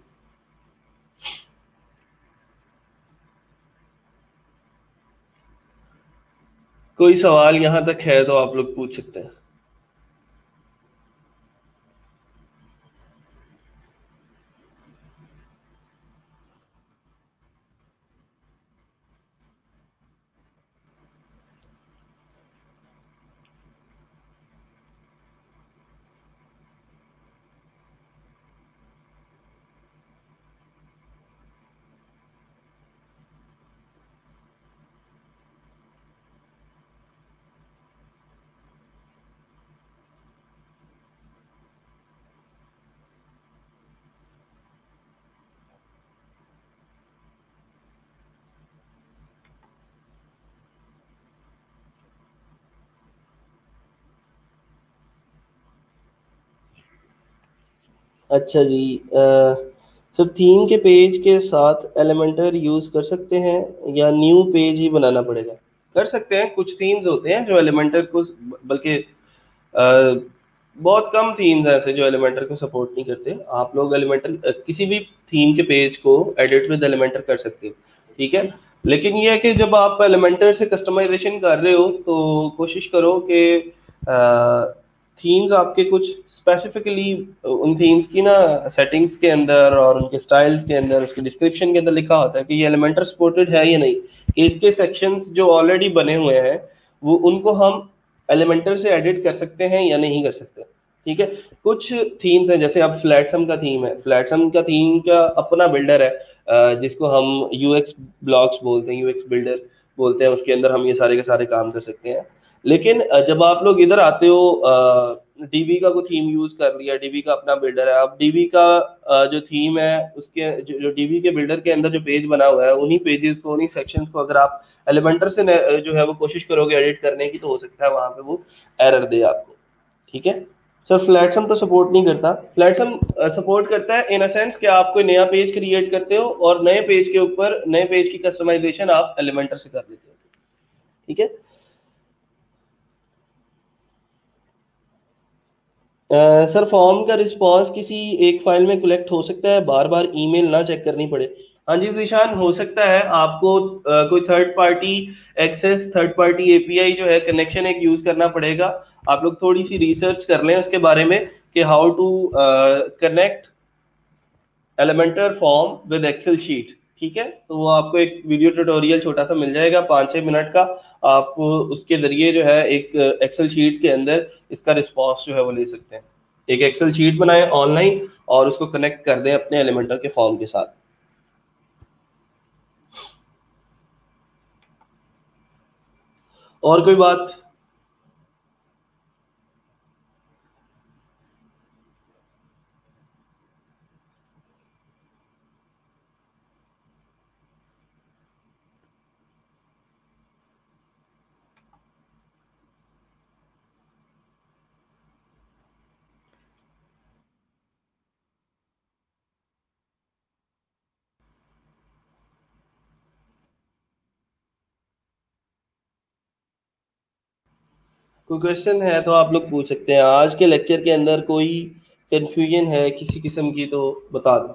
कोई सवाल यहाँ तक है तो आप लोग पूछ सकते हैं। अच्छा जी, सर थीम के पेज के साथ एलिमेंटर यूज कर सकते हैं या न्यू पेज ही बनाना पड़ेगा? कर सकते हैं, कुछ थीम्स होते हैं जो एलिमेंटर को, बल्कि अ, बहुत कम थीम्स हैं ऐसे जो एलिमेंटर को सपोर्ट नहीं करते। आप लोग एलिमेंटर किसी भी थीम के पेज को एडिट विद एलिमेंटर कर सकते हो, ठीक है। लेकिन ये है कि जब आप एलिमेंटर से कस्टमाइजेशन कर रहे हो तो कोशिश करो कि थीम्स आपके कुछ स्पेसिफिकली उन थीम्स की ना सेटिंग्स के अंदर और उनके स्टाइल्स के अंदर, उसके डिस्क्रिप्शन के अंदर लिखा होता है कि ये एलिमेंटर सपोर्टेड है या नहीं, कि इसके सेक्शंस जो ऑलरेडी बने हुए हैं वो उनको हम एलिमेंटर से एडिट कर सकते हैं या नहीं कर सकते, ठीक है। कुछ थीम्स हैं, जैसे अब फ्लैटसम का थीम है, फ्लैटसम का थीम का अपना बिल्डर है, अ, जिसको हम यूएक्स ब्लॉक्स बोलते हैं, यूएक्स बिल्डर बोलते हैं, उसके अंदर हम ये सारे के सारे काम कर सकते हैं। लेकिन अ, जब आप लोग इधर आते हो, डीबी का कोई थीम यूज कर लिया, डीबी का अपना बिल्डर है, अब डीबी का अ, जो थीम है उसके जो, जो डीबी के बिल्डर के अंदर जो पेज बना हुआ है, उन्हीं पेजेस को, उन्हीं सेक्शंस को अगर आप एलिमेंटर से न- जो है वो कोशिश करोगे एडिट करने की, तो हो सकता है वहां पे वो एरर दे आपको, ठीक है। सर फ्लैटसम तो सपोर्ट नहीं करता। फ्लैटसम सपोर्ट करता है इन अ सेंस कि आप कोई नया पेज क्रिएट करते हो और नए पेज के ऊपर नए पेज की कस्टमाइजेशन आप एलिमेंटर से कर देते हो, ठीक है। अ, सर फॉर्म का रिस्पांस किसी एक फाइल में कलेक्ट हो सकता है, बार बार ईमेल ना चेक करनी पड़े? हाँ जी जीशान, हो सकता है आपको अ, कोई third party access, third party API जो है कनेक्शन एक यूज करना पड़ेगा। आप लोग थोड़ी सी रिसर्च कर लें उसके बारे में कि how to connect Elementor form with Excel sheet, ठीक है। तो वो आपको एक वीडियो ट्यूटोरियल छोटा सा मिल जाएगा पाँच छः मिनट का, आप उसके जरिए जो है एक एक्सेल शीट के अंदर इसका रिस्पॉन्स जो है वो ले सकते हैं। एक एक्सेल शीट बनाएं ऑनलाइन और उसको कनेक्ट कर दें अपने एलिमेंटर के फॉर्म के साथ। और कोई बात? कोई क्वेश्चन है तो आप लोग पूछ सकते हैं। आज के लेक्चर के अंदर कोई कंफ्यूजन है किसी किस्म की तो बता दो।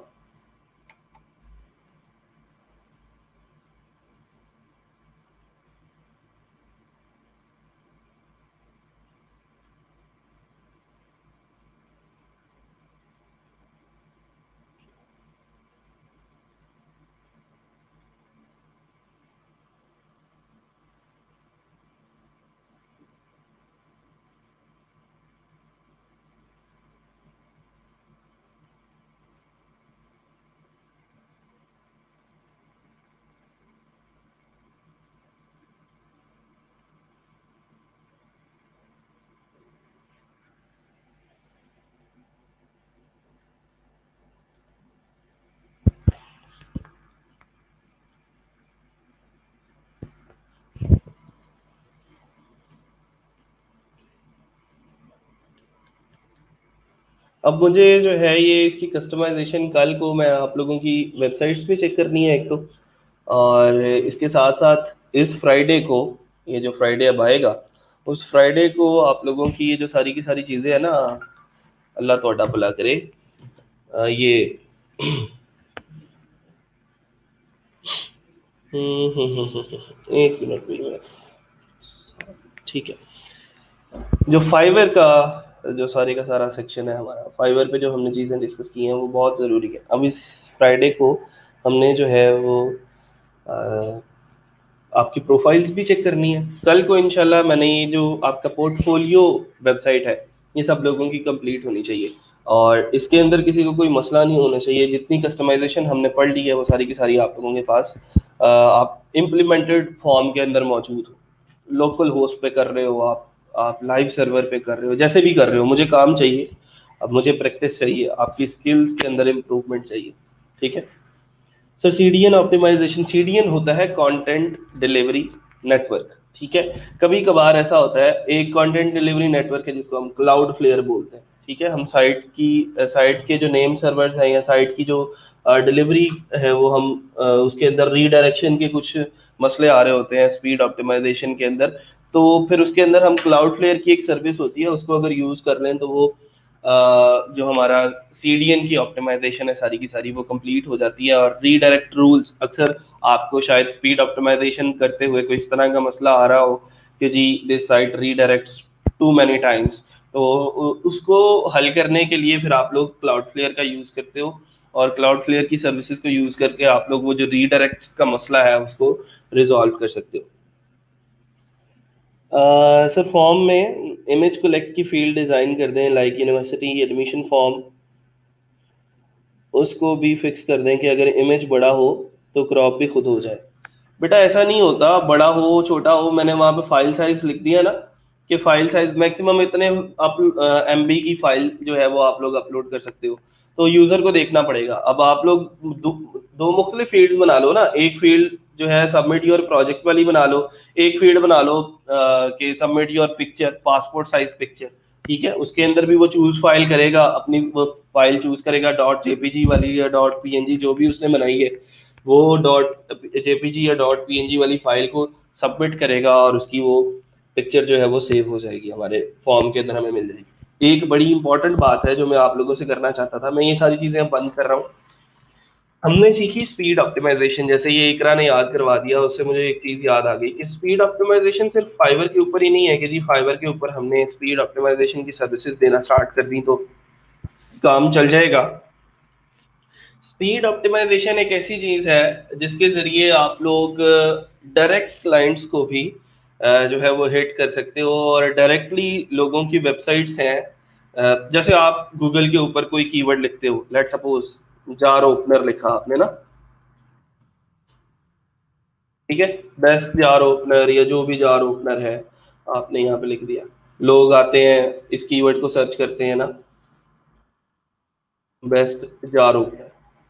अब मुझे जो है ये इसकी कस्टमाइजेशन कल को मैं आप लोगों की वेबसाइट्स पे चेक करनी है एक तो, और इसके साथ साथ इस फ्राइडे को, ये जो फ्राइडे अब आएगा उस फ्राइडे को आप लोगों की ये जो सारी की सारी चीज़ें हैं ना, अल्लाह तोड़ा भला करे, अ, ये हम्म, हम्म, हम्म, हम्म, हम्म, एक मिनट एक मिनट, ठीक है। जो फाइवर का जो सारे का सारा सेक्शन है हमारा, फाइवर पे जो हमने चीज़ें डिस्कस की हैं वो बहुत ज़रूरी है। अब इस फ्राइडे को हमने जो है वो अ, आपकी प्रोफाइल्स भी चेक करनी है। कल को इंशाल्लाह मैंने ये जो आपका पोर्टफोलियो वेबसाइट है ये सब लोगों की कंप्लीट होनी चाहिए, और इसके अंदर किसी को कोई मसला नहीं होना चाहिए। जितनी कस्टमाइजेशन हमने पढ़ ली है वो सारी की सारी आप लोगों के पास अ, आप इम्प्लीमेंटेड फॉर्म के अंदर मौजूद हो। लोकल होस्ट पे कर रहे हो आप आप लाइव सर्वर पे कर रहे हो, जैसे भी कर रहे हो, मुझे काम चाहिए। अब मुझे प्रैक्टिस चाहिए, आपकी स्किल्स के अंदर इम्प्रूवमेंट चाहिए। ठीक है सर। सीडीएन ऑप्टिमाइजेशन, सीडीएन होता है कंटेंट डिलीवरी नेटवर्क। ठीक है, कभी कभार ऐसा होता है एक कंटेंट डिलीवरी नेटवर्क है जिसको हम क्लाउड फ्लेयर बोलते हैं। ठीक है, हम साइट की साइट के जो नेम सर्वर्स हैं या साइट की जो डिलीवरी है वो हम अ, उसके अंदर रीडायरेक्शन के कुछ मसले आ रहे होते हैं स्पीड ऑप्टिमाइजेशन के अंदर, तो फिर उसके अंदर हम क्लाउड फ्लेयर की एक सर्विस होती है उसको अगर यूज कर लें तो वो अ, जो हमारा सीडीएन की ऑप्टिमाइजेशन है सारी की सारी वो कंप्लीट हो जाती है। और रीडायरेक्ट रूल्स, अक्सर आपको शायद स्पीड ऑप्टिमाइजेशन करते हुए कोई इस तरह का मसला आ रहा हो कि जी this site redirects to many times, तो उसको हल करने के लिए फिर आप लोग क्लाउड फ्लेयर का यूज करते हो, और क्लाउड फ्लेयर की सर्विसेज को यूज करके आप लोग वो जो रीडायरेक्ट का मसला है उसको रिजॉल्व कर सकते हो। सर फॉर्म में इमेज कलेक्ट की फील्ड डिज़ाइन कर दें, लाइक यूनिवर्सिटी एडमिशन फॉर्म, उसको भी फिक्स कर दें कि अगर इमेज बड़ा हो तो क्रॉप भी खुद हो जाए। बेटा ऐसा नहीं होता, बड़ा हो छोटा हो, मैंने वहाँ पे फाइल साइज लिख दिया ना कि फाइल साइज मैक्सिमम इतने आप एम बी की फाइल जो है वो आप लोग अपलोड कर सकते हो। तो यूजर को देखना पड़ेगा। अब आप लोग दो, दो मुख्तलिफ फील्ड्स बना लो ना, एक फील्ड जो है सबमिट योर प्रोजेक्ट वाली बना लो, एक फील्ड बना लो अ, कि submit your picture, passport size picture. ठीक है, उसके अंदर भी वो चूज फाइल करेगा, अपनी वो फाइल चूज करेगा डॉट जेपीजी वाली या डॉट पीएनजी जो भी उसने बनाई है, वो डॉट जेपीजी या डॉट पीएनजी वाली फाइल को सबमिट करेगा और उसकी वो पिक्चर जो है वो सेव हो जाएगी, हमारे फॉर्म के अंदर हमें मिल जाएगी। एक बड़ी इंपॉर्टेंट बात है जो मैं आप लोगों से करना चाहता था, मैं ये सारी चीजें अब बंद कर रहा हूँ। हमने सीखी स्पीड ऑप्टिमाइजेशन, जैसे ये इकरा ने याद करवा दिया, उससे मुझे एक चीज याद आ गई कि स्पीड ऑप्टिमाइजेशन सिर्फ फाइवर के ऊपर ही नहीं है कि जी फाइवर के ऊपर हमने स्पीड ऑप्टिमाइजेशन की सर्विसेज देना स्टार्ट कर दी तो काम चल जाएगा। स्पीड ऑप्टिमाइजेशन एक ऐसी चीज है जिसके जरिए आप लोग डायरेक्ट क्लाइंट्स को भी अ, जो है वो हिट कर सकते हो, और डायरेक्टली लोगों की वेबसाइट्स हैं, अ, जैसे आप गूगल के ऊपर कोई कीवर्ड लिखते हो, लेट सपोज जार ओपनर लिखा आपने ना, ठीक है, बेस्ट जार ओपनर या जो भी जार ओपनर है आपने यहाँ पे लिख दिया, लोग आते हैं इस कीवर्ड को सर्च करते हैं ना, बेस्ट जार ओपनर।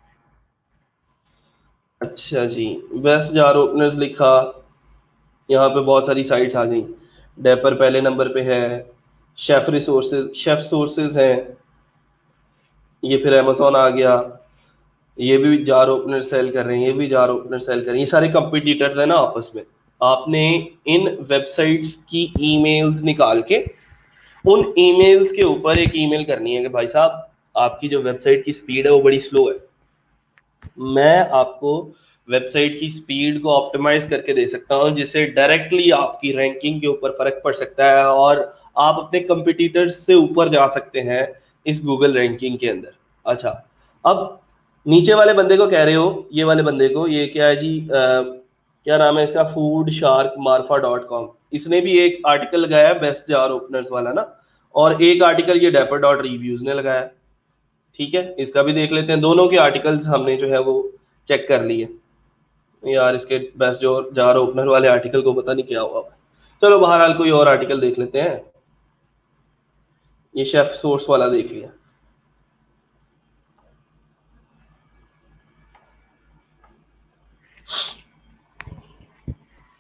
अच्छा जी, बेस्ट जार ओपनर्स लिखा, यहाँ पे बहुत सारी साइट्स आ गई। डेपर पहले नंबर पे है, शेफ रिसोर्सेज, शेफ सोर्सेज है, ये फिर अमेजोन आ गया, ये भी जार ओपनर सेल कर रहे हैं, ये भी जार ओपनर सेल कर रहे हैं, ये सारे कंपटीटर्स हैं ना आपस में। आपने इन वेबसाइट्स की ईमेल्स निकाल के उन ईमेल्स के ऊपर एक ईमेल करनी है कि भाई साहब आपकी जो वेबसाइट की स्पीड है वो बड़ी स्लो है, मैं आपको वेबसाइट की स्पीड को ऑप्टिमाइज करके दे सकता हूं जिससे डायरेक्टली आपकी रैंकिंग के ऊपर फर्क पड़ सकता है और आप अपने कंपटीटर्स से ऊपर जा सकते हैं इस गूगल रैंकिंग के अंदर। अच्छा, अब नीचे वाले बंदे को कह रहे हो, ये वाले बंदे को, ये क्या है जी, आ, क्या नाम है इसका, food shark Marfa dot com, इसने भी एक आर्टिकल लगाया बेस्ट जार ओपनर्स वाला ना, और एक आर्टिकल ये डेपर डॉट रिव्यूज ने लगाया। ठीक है, इसका भी देख लेते हैं, दोनों के आर्टिकल्स हमने जो है वो चेक कर लिए। यार इसके बेस्ट जो जार ओपनर वाले आर्टिकल को पता नहीं क्या हुआ। चलो बहरहाल कोई और आर्टिकल देख लेते हैं, ये शेफ सोर्स वाला देख लिया।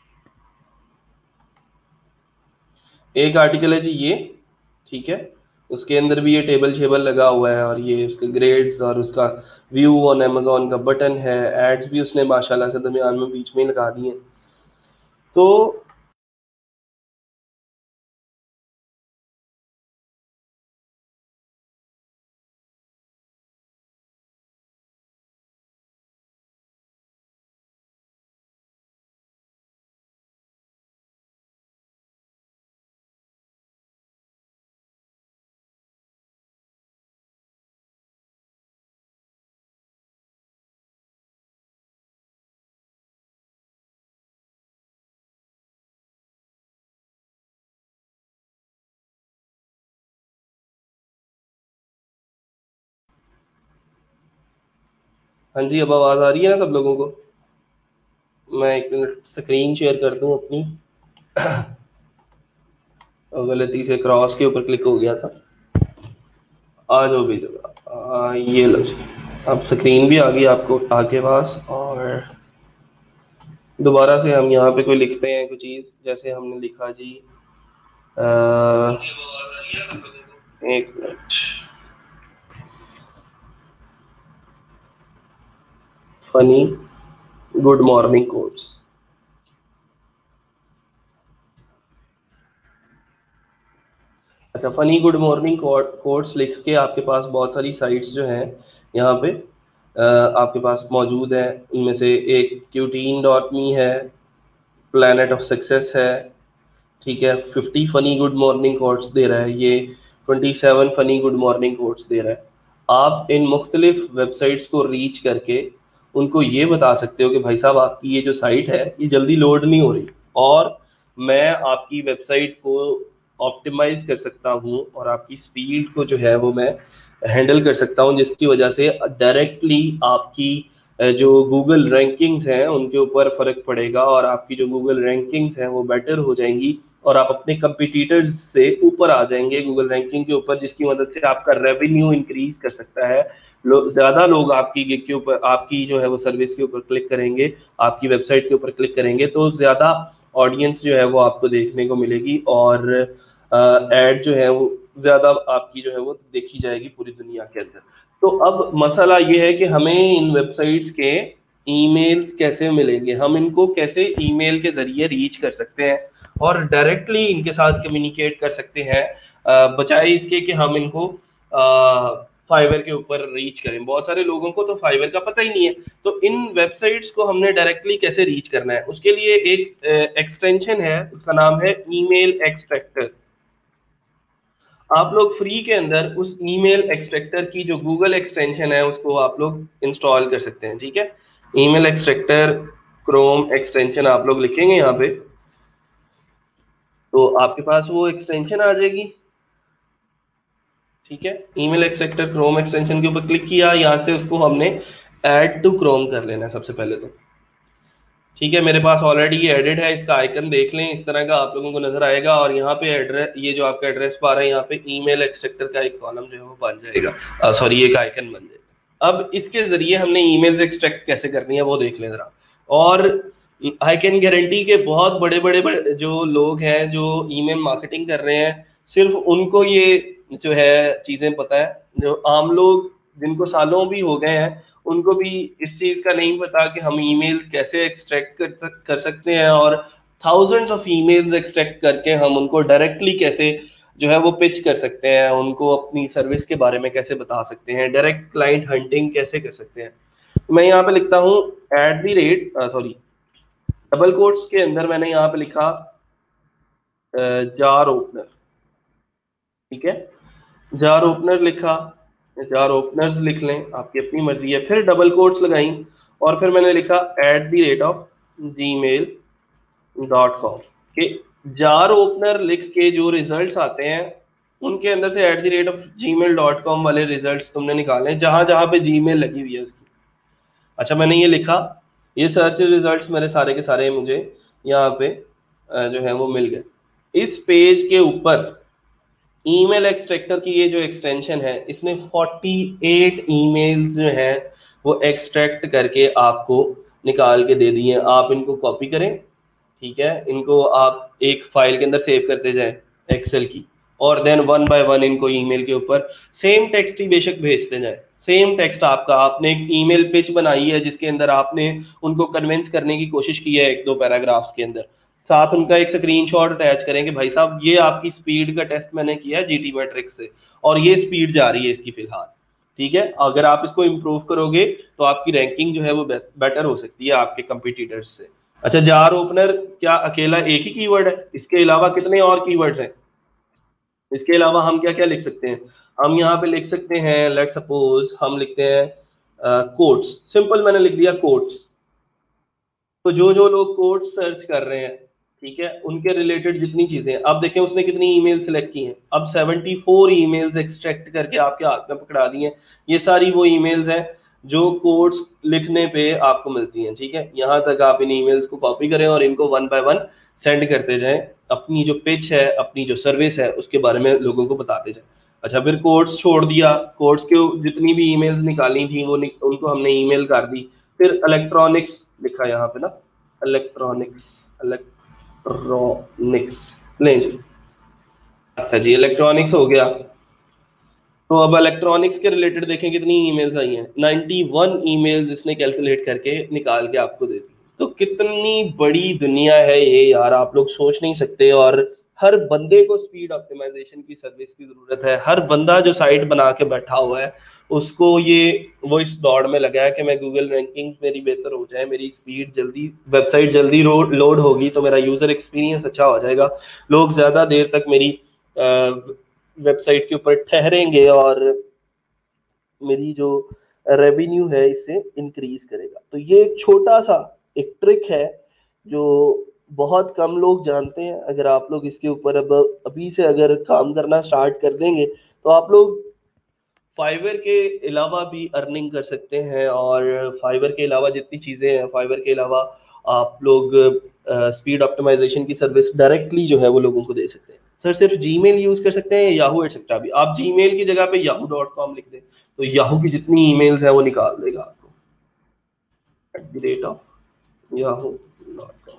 एक आर्टिकल है जी ये, ठीक है, उसके अंदर भी ये टेबल शेबल लगा हुआ है और ये उसके ग्रेड्स और उसका व्यू ऑन अमेजोन का बटन है, एड्स भी उसने माशाल्लाह से दरमियान में बीच में लगा दिए। तो हाँ जी, अब आवाज आ रही है ना सब लोगों को? मैं एक मिनट स्क्रीन शेयर कर दूं अपनी। और गलती से क्रॉस के ऊपर क्लिक हो गया था। आ जाओ भी जरा, ये लो जी। अब स्क्रीन भी आ गई आपको आपके पास, और दोबारा से हम यहाँ पे कोई लिखते हैं कोई चीज़, जैसे हमने लिखा जी आ, एक minute, funny good morning quotes. अच्छा, फनी गुड मॉर्निंग कोट्स लिख के आपके पास बहुत सारी साइट्स जो हैं यहाँ पे अ, आपके पास मौजूद हैं। उनमें से एक क्यूटीन डॉट मी है, प्लैनेट ऑफ सक्सेस है, ठीक है, fifty funny good morning quotes दे रहा है, ये twenty seven funny good morning quotes दे रहा है। आप इन मुख्तलिफ वेबसाइट्स को रीच करके उनको ये बता सकते हो कि भाई साहब आपकी ये जो साइट है ये जल्दी लोड नहीं हो रही, और मैं आपकी वेबसाइट को ऑप्टिमाइज कर सकता हूँ और आपकी स्पीड को जो है वो मैं हैंडल कर सकता हूँ, जिसकी वजह से डायरेक्टली आपकी अ, जो गूगल रैंकिंग्स हैं उनके ऊपर फ़र्क पड़ेगा, और आपकी जो गूगल रैंकिंग्स हैं वो बेटर हो जाएंगी और आप अपने कंपिटिटर्स से ऊपर आ जाएंगे गूगल रैंकिंग के ऊपर, जिसकी मदद से आपका रेवेन्यू इंक्रीज कर सकता है। लो, ज़्यादा लोग आपकी गिग के ऊपर, आपकी जो है वो सर्विस के ऊपर क्लिक करेंगे, आपकी वेबसाइट के ऊपर क्लिक करेंगे, तो ज़्यादा ऑडियंस जो है वो आपको देखने को मिलेगी, और एड जो है वो ज़्यादा आपकी जो है वो देखी जाएगी पूरी दुनिया के अंदर। तो अब मसला ये है कि हमें इन वेबसाइट्स के ईमेल्स कैसे मिलेंगे, हम इनको कैसे ईमेल के जरिए रीच कर सकते हैं और डायरेक्टली इनके साथ कम्युनिकेट कर सकते हैं, बजाय इसके कि हम इनको फाइवर के ऊपर रीच करें। बहुत सारे लोगों को तो फाइवर का पता ही नहीं है, तो इन वेबसाइट्स को हमने डायरेक्टली कैसे रीच करना है, उसके लिए एक एक्सटेंशन है, उसका नाम है ईमेल एक्सट्रैक्टर। आप लोग फ्री के अंदर उस ईमेल एक्सट्रैक्टर की जो गूगल एक्सटेंशन है उसको आप लोग इंस्टॉल कर सकते हैं, ठीक है। ईमेल एक्सट्रैक्टर क्रोम एक्सटेंशन आप लोग लिखेंगे यहाँ पे, तो आपके पास वो एक्सटेंशन आ जाएगी, ठीक है। ईमेल एक्सट्रैक्टर क्रोम एक्सटेंशन के ऊपर क्लिक किया, यहाँ से उसको हमने ऐड टू क्रोम कर लेना है सबसे पहले तो, ठीक है। मेरे पास ऑलरेडी ये एडिट है, इसका आइकन देख लें, इस तरह का आप लोगों को नजर आएगा, और यहाँ पे एड्रेस, ये जो आपका एड्रेस बार है, यहाँ पे ईमेल एक्सट्रैक्टर का एक कॉलम जो है वो बन जाएगा, सॉरी एक आइकन बन जाएगा। अब इसके जरिए हमने ईमेल्स एक्सट्रैक्ट कैसे करनी है वो देख लें जरा। और आई कैन गारंटी के बहुत बड़े बड़े बड़े जो लोग हैं जो ईमेल मार्केटिंग कर रहे हैं, सिर्फ उनको ये जो है चीजें पता है। जो आम लोग जिनको सालों भी हो गए हैं उनको भी इस चीज का नहीं पता कि हम ईमेल्स कैसे एक्सट्रैक्ट कर, कर सकते हैं, और थाउजेंड्स ऑफ ईमेल्स एक्सट्रैक्ट करके हम उनको डायरेक्टली कैसे जो है वो पिच कर सकते हैं, उनको अपनी सर्विस के बारे में कैसे बता सकते हैं, डायरेक्ट क्लाइंट हंटिंग कैसे कर सकते हैं। मैं यहाँ पे लिखता हूँ at the rate, sorry double quotes के अंदर मैंने यहाँ पे लिखा जार ओपनर, ठीक है, जार ओपनर लिखा, जार ओपनर्स लिख लें, आपकी अपनी मर्जी है। फिर डबल कोट्स लगाई और फिर मैंने लिखा at the rate of Gmail dot com के जार ओपनर लिख के जो रिजल्ट्स आते हैं उनके अंदर से at the rate of Gmail dot com वाले रिजल्ट्स तुमने निकाले जहां जहां पे जी मेल लगी हुई है उसकी। अच्छा, मैंने ये लिखा, ये सर्च रिजल्ट्स मेरे सारे के सारे मुझे यहाँ पे जो है वो मिल गए। इस पेज के ऊपर ईमेल एक्सट्रैक्टर की ये जो एक्सटेंशन है इसने अड़तालीस ईमेल्स जो हैं वो एक्सट्रैक्ट करके आपको निकाल के दे दिए हैं। आप इनको कॉपी करें, ठीक है, इनको आप एक फाइल के अंदर सेव करते जाएं एक्सेल की, और देन वन बाय वन इनको ईमेल के ऊपर सेम टेक्स्ट ही बेशक भेजते जाए, सेम टेक्स्ट आपका, आपने एक ईमेल पिच बनाई है जिसके अंदर आपने उनको कन्विंस करने की कोशिश की है एक दो पैराग्राफ्स के अंदर, साथ उनका एक स्क्रीनशॉट अटैच करेंगे, भाई साहब ये आपकी स्पीड का टेस्ट मैंने किया है जीटी मैट्रिक्स से और ये स्पीड जा रही है इसकी फिलहाल, ठीक है, अगर आप इसको इम्प्रूव करोगे तो आपकी रैंकिंग जो है वो बेटर हो सकती है आपके कंपिटिटर्स से। अच्छा, जार ओपनर क्या अकेला एक ही कीवर्ड है? इसके अलावा कितने और कीवर्ड्स हैं? इसके अलावा हम क्या क्या लिख सकते हैं? हम यहाँ पे लिख सकते हैं, लेट सपोज हम लिखते हैं कोट्स, सिंपल मैंने लिख दिया कोट्स। तो जो जो लोग कोट्स सर्च कर रहे हैं, ठीक है, उनके रिलेटेड जितनी चीजें, अब देखें उसने कितनी ईमेल सेलेक्ट की हैं, अब चौहत्तर ईमेल्स एक्सट्रैक्ट करके आपके हाथ में पकड़ा दी हैं। ये सारी वो ईमेल्स हैं जो कोड्स लिखने पे आपको मिलती हैं, ठीक है। यहाँ तक आप इन ईमेल्स को कॉपी करें और इनको वन बाय वन सेंड करते जाएं, अपनी जो पिच है, अपनी जो सर्विस है उसके बारे में लोगों को बताते जाएं। अच्छा, फिर कोड्स छोड़ दिया, कोड्स के जितनी भी ईमेल्स निकाली थी वो उनको हमने ईमेल कर दी। फिर इलेक्ट्रॉनिक्स लिखा यहाँ पे ना, इलेक्ट्रॉनिक्स इलेक्ट्रॉनिक्स लें जी, अच्छा जी, इलेक्ट्रॉनिक्स हो गया। तो अब इलेक्ट्रॉनिक्स के रिलेटेड देखें कितनी ईमेल्स आई हैं, इक्यानवे ईमेल्स इसने कैलकुलेट करके निकाल के आपको दे दी। तो कितनी बड़ी दुनिया है ये यार, आप लोग सोच नहीं सकते। और हर बंदे को स्पीड ऑप्टिमाइजेशन की सर्विस की जरूरत है, हर बंदा जो साइट बना के बैठा हुआ है उसको ये वो इस दौड़ में लगा है कि मैं गूगल रैंकिंग मेरी बेहतर हो जाए, मेरी स्पीड जल्दी, वेबसाइट जल्दी लोड होगी तो मेरा यूजर एक्सपीरियंस अच्छा हो जाएगा, लोग ज्यादा देर तक मेरी वेबसाइट के ऊपर ठहरेंगे और मेरी जो रेवेन्यू है इससे इंक्रीज करेगा। तो ये एक छोटा सा एक ट्रिक है जो बहुत कम लोग जानते हैं। अगर आप लोग इसके ऊपर अब अभी से अगर काम करना स्टार्ट कर देंगे तो आप लोग फाइवर के अलावा भी अर्निंग कर सकते हैं। और फाइवर के अलावा जितनी चीज़ें हैं, फाइवर के अलावा आप लोग स्पीड ऑप्टिमाइजेशन की सर्विस डायरेक्टली जो है वो लोगों को दे सकते हैं। सर सिर्फ जीमेल यूज कर सकते हैं या याहू एटसेट्रा भी? आप जीमेल की जगह पे याहू डॉट कॉम लिख दें तो याहू की जितनी ईमेल्स है वो निकाल देगा आपको, at the rate of Yahoo dot com,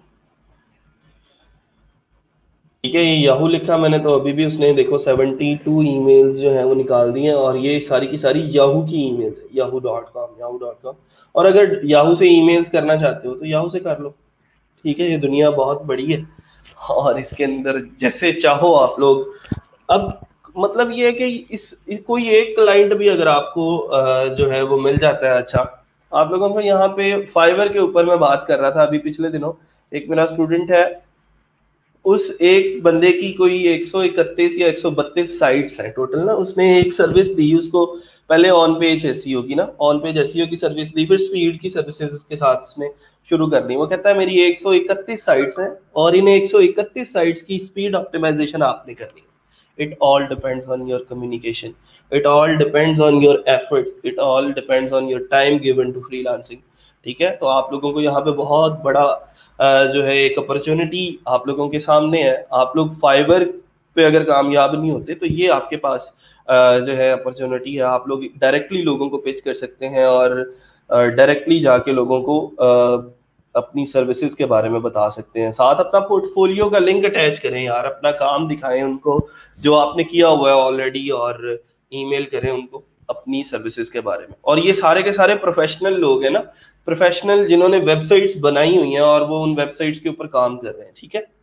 ठीक है। ये याहू लिखा मैंने तो अभी भी उसने देखो बहत्तर ईमेल्स जो है वो निकाल दी हैं और ये सारी की सारी याहू की ईमेल्स है, Yahoo dot com Yahoo dot com. और अगर याहू से ईमेल्स करना चाहते हो तो याहू से कर लो, ठीक है। ये दुनिया बहुत बड़ी है और इसके अंदर जैसे चाहो आप लोग। अब मतलब ये है कि इस, इस कोई एक क्लाइंट भी अगर आपको जो है वो मिल जाता है, अच्छा आप लोगों को यहाँ पे फाइवर के ऊपर मैं बात कर रहा था अभी पिछले दिनों, एक मेरा स्टूडेंट है, उस एक बंदे की कोई एक सौ इकतीस या एक सौ बत्तीस साइट्स हैं टोटल ना, उसने एक सर्विस दी उसको, पहले ऑन पेज एसईओ की ना, ऑन पेज एसईओ की सर्विस दी, फिर स्पीड की सर्विसेज के साथ उसने शुरू कर दी। वो कहता है मेरी एक सौ इकतीस साइट्स हैं और इन एक सौ इकतीस साइट्स की स्पीड ऑप्टिमाइजेशन आपने करनी है। It all depends on your communication. It all depends on your efforts. It all depends on your time given to freelancing. ठीक है, तो आप लोगों को यहाँ पे बहुत बड़ा जो है एक अपॉर्चुनिटी आप लोगों के सामने है। आप लोग फाइवर पे अगर कामयाब नहीं होते तो ये आपके पास जो है अपॉर्चुनिटी है, आप लोग डायरेक्टली लोगों को पिच कर सकते हैं और डायरेक्टली जाके लोगों को अपनी सर्विसेज के बारे में बता सकते हैं। साथ अपना पोर्टफोलियो का लिंक अटैच करें यार, अपना काम दिखाएं उनको जो आपने किया हुआ है ऑलरेडी और ईमेल करें उनको अपनी सर्विसेज के बारे में। और ये सारे के सारे प्रोफेशनल लोग हैं ना, प्रोफेशनल जिन्होंने वेबसाइट्स बनाई हुई हैं और वो उन वेबसाइट्स के ऊपर काम कर रहे हैं, ठीक है।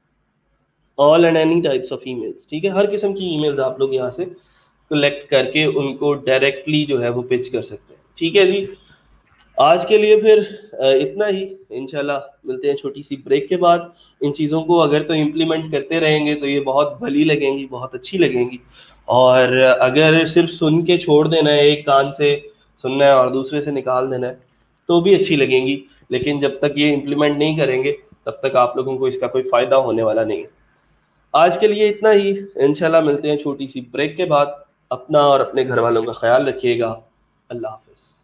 All and any types of emails, ठीक है, हर किस्म की ईमेल्स आप लोग यहाँ से कलेक्ट करके उनको डायरेक्टली जो है वो पिच कर सकते हैं, ठीक है जी। आज के लिए फिर इतना ही, इंशाल्लाह मिलते हैं छोटी सी ब्रेक के बाद। इन चीज़ों को अगर तो इम्प्लीमेंट करते रहेंगे तो ये बहुत भली लगेंगी, बहुत अच्छी लगेंगी। और अगर सिर्फ सुन के छोड़ देना है, एक कान से सुनना है और दूसरे से निकाल देना है तो भी अच्छी लगेंगी, लेकिन जब तक ये इम्प्लीमेंट नहीं करेंगे तब तक आप लोगों को इसका कोई फ़ायदा होने वाला नहीं है। आज के लिए इतना ही, इंशाल्लाह मिलते हैं छोटी सी ब्रेक के बाद। अपना और अपने घर वालों का ख्याल रखिएगा। अल्लाह हाफ़िज़।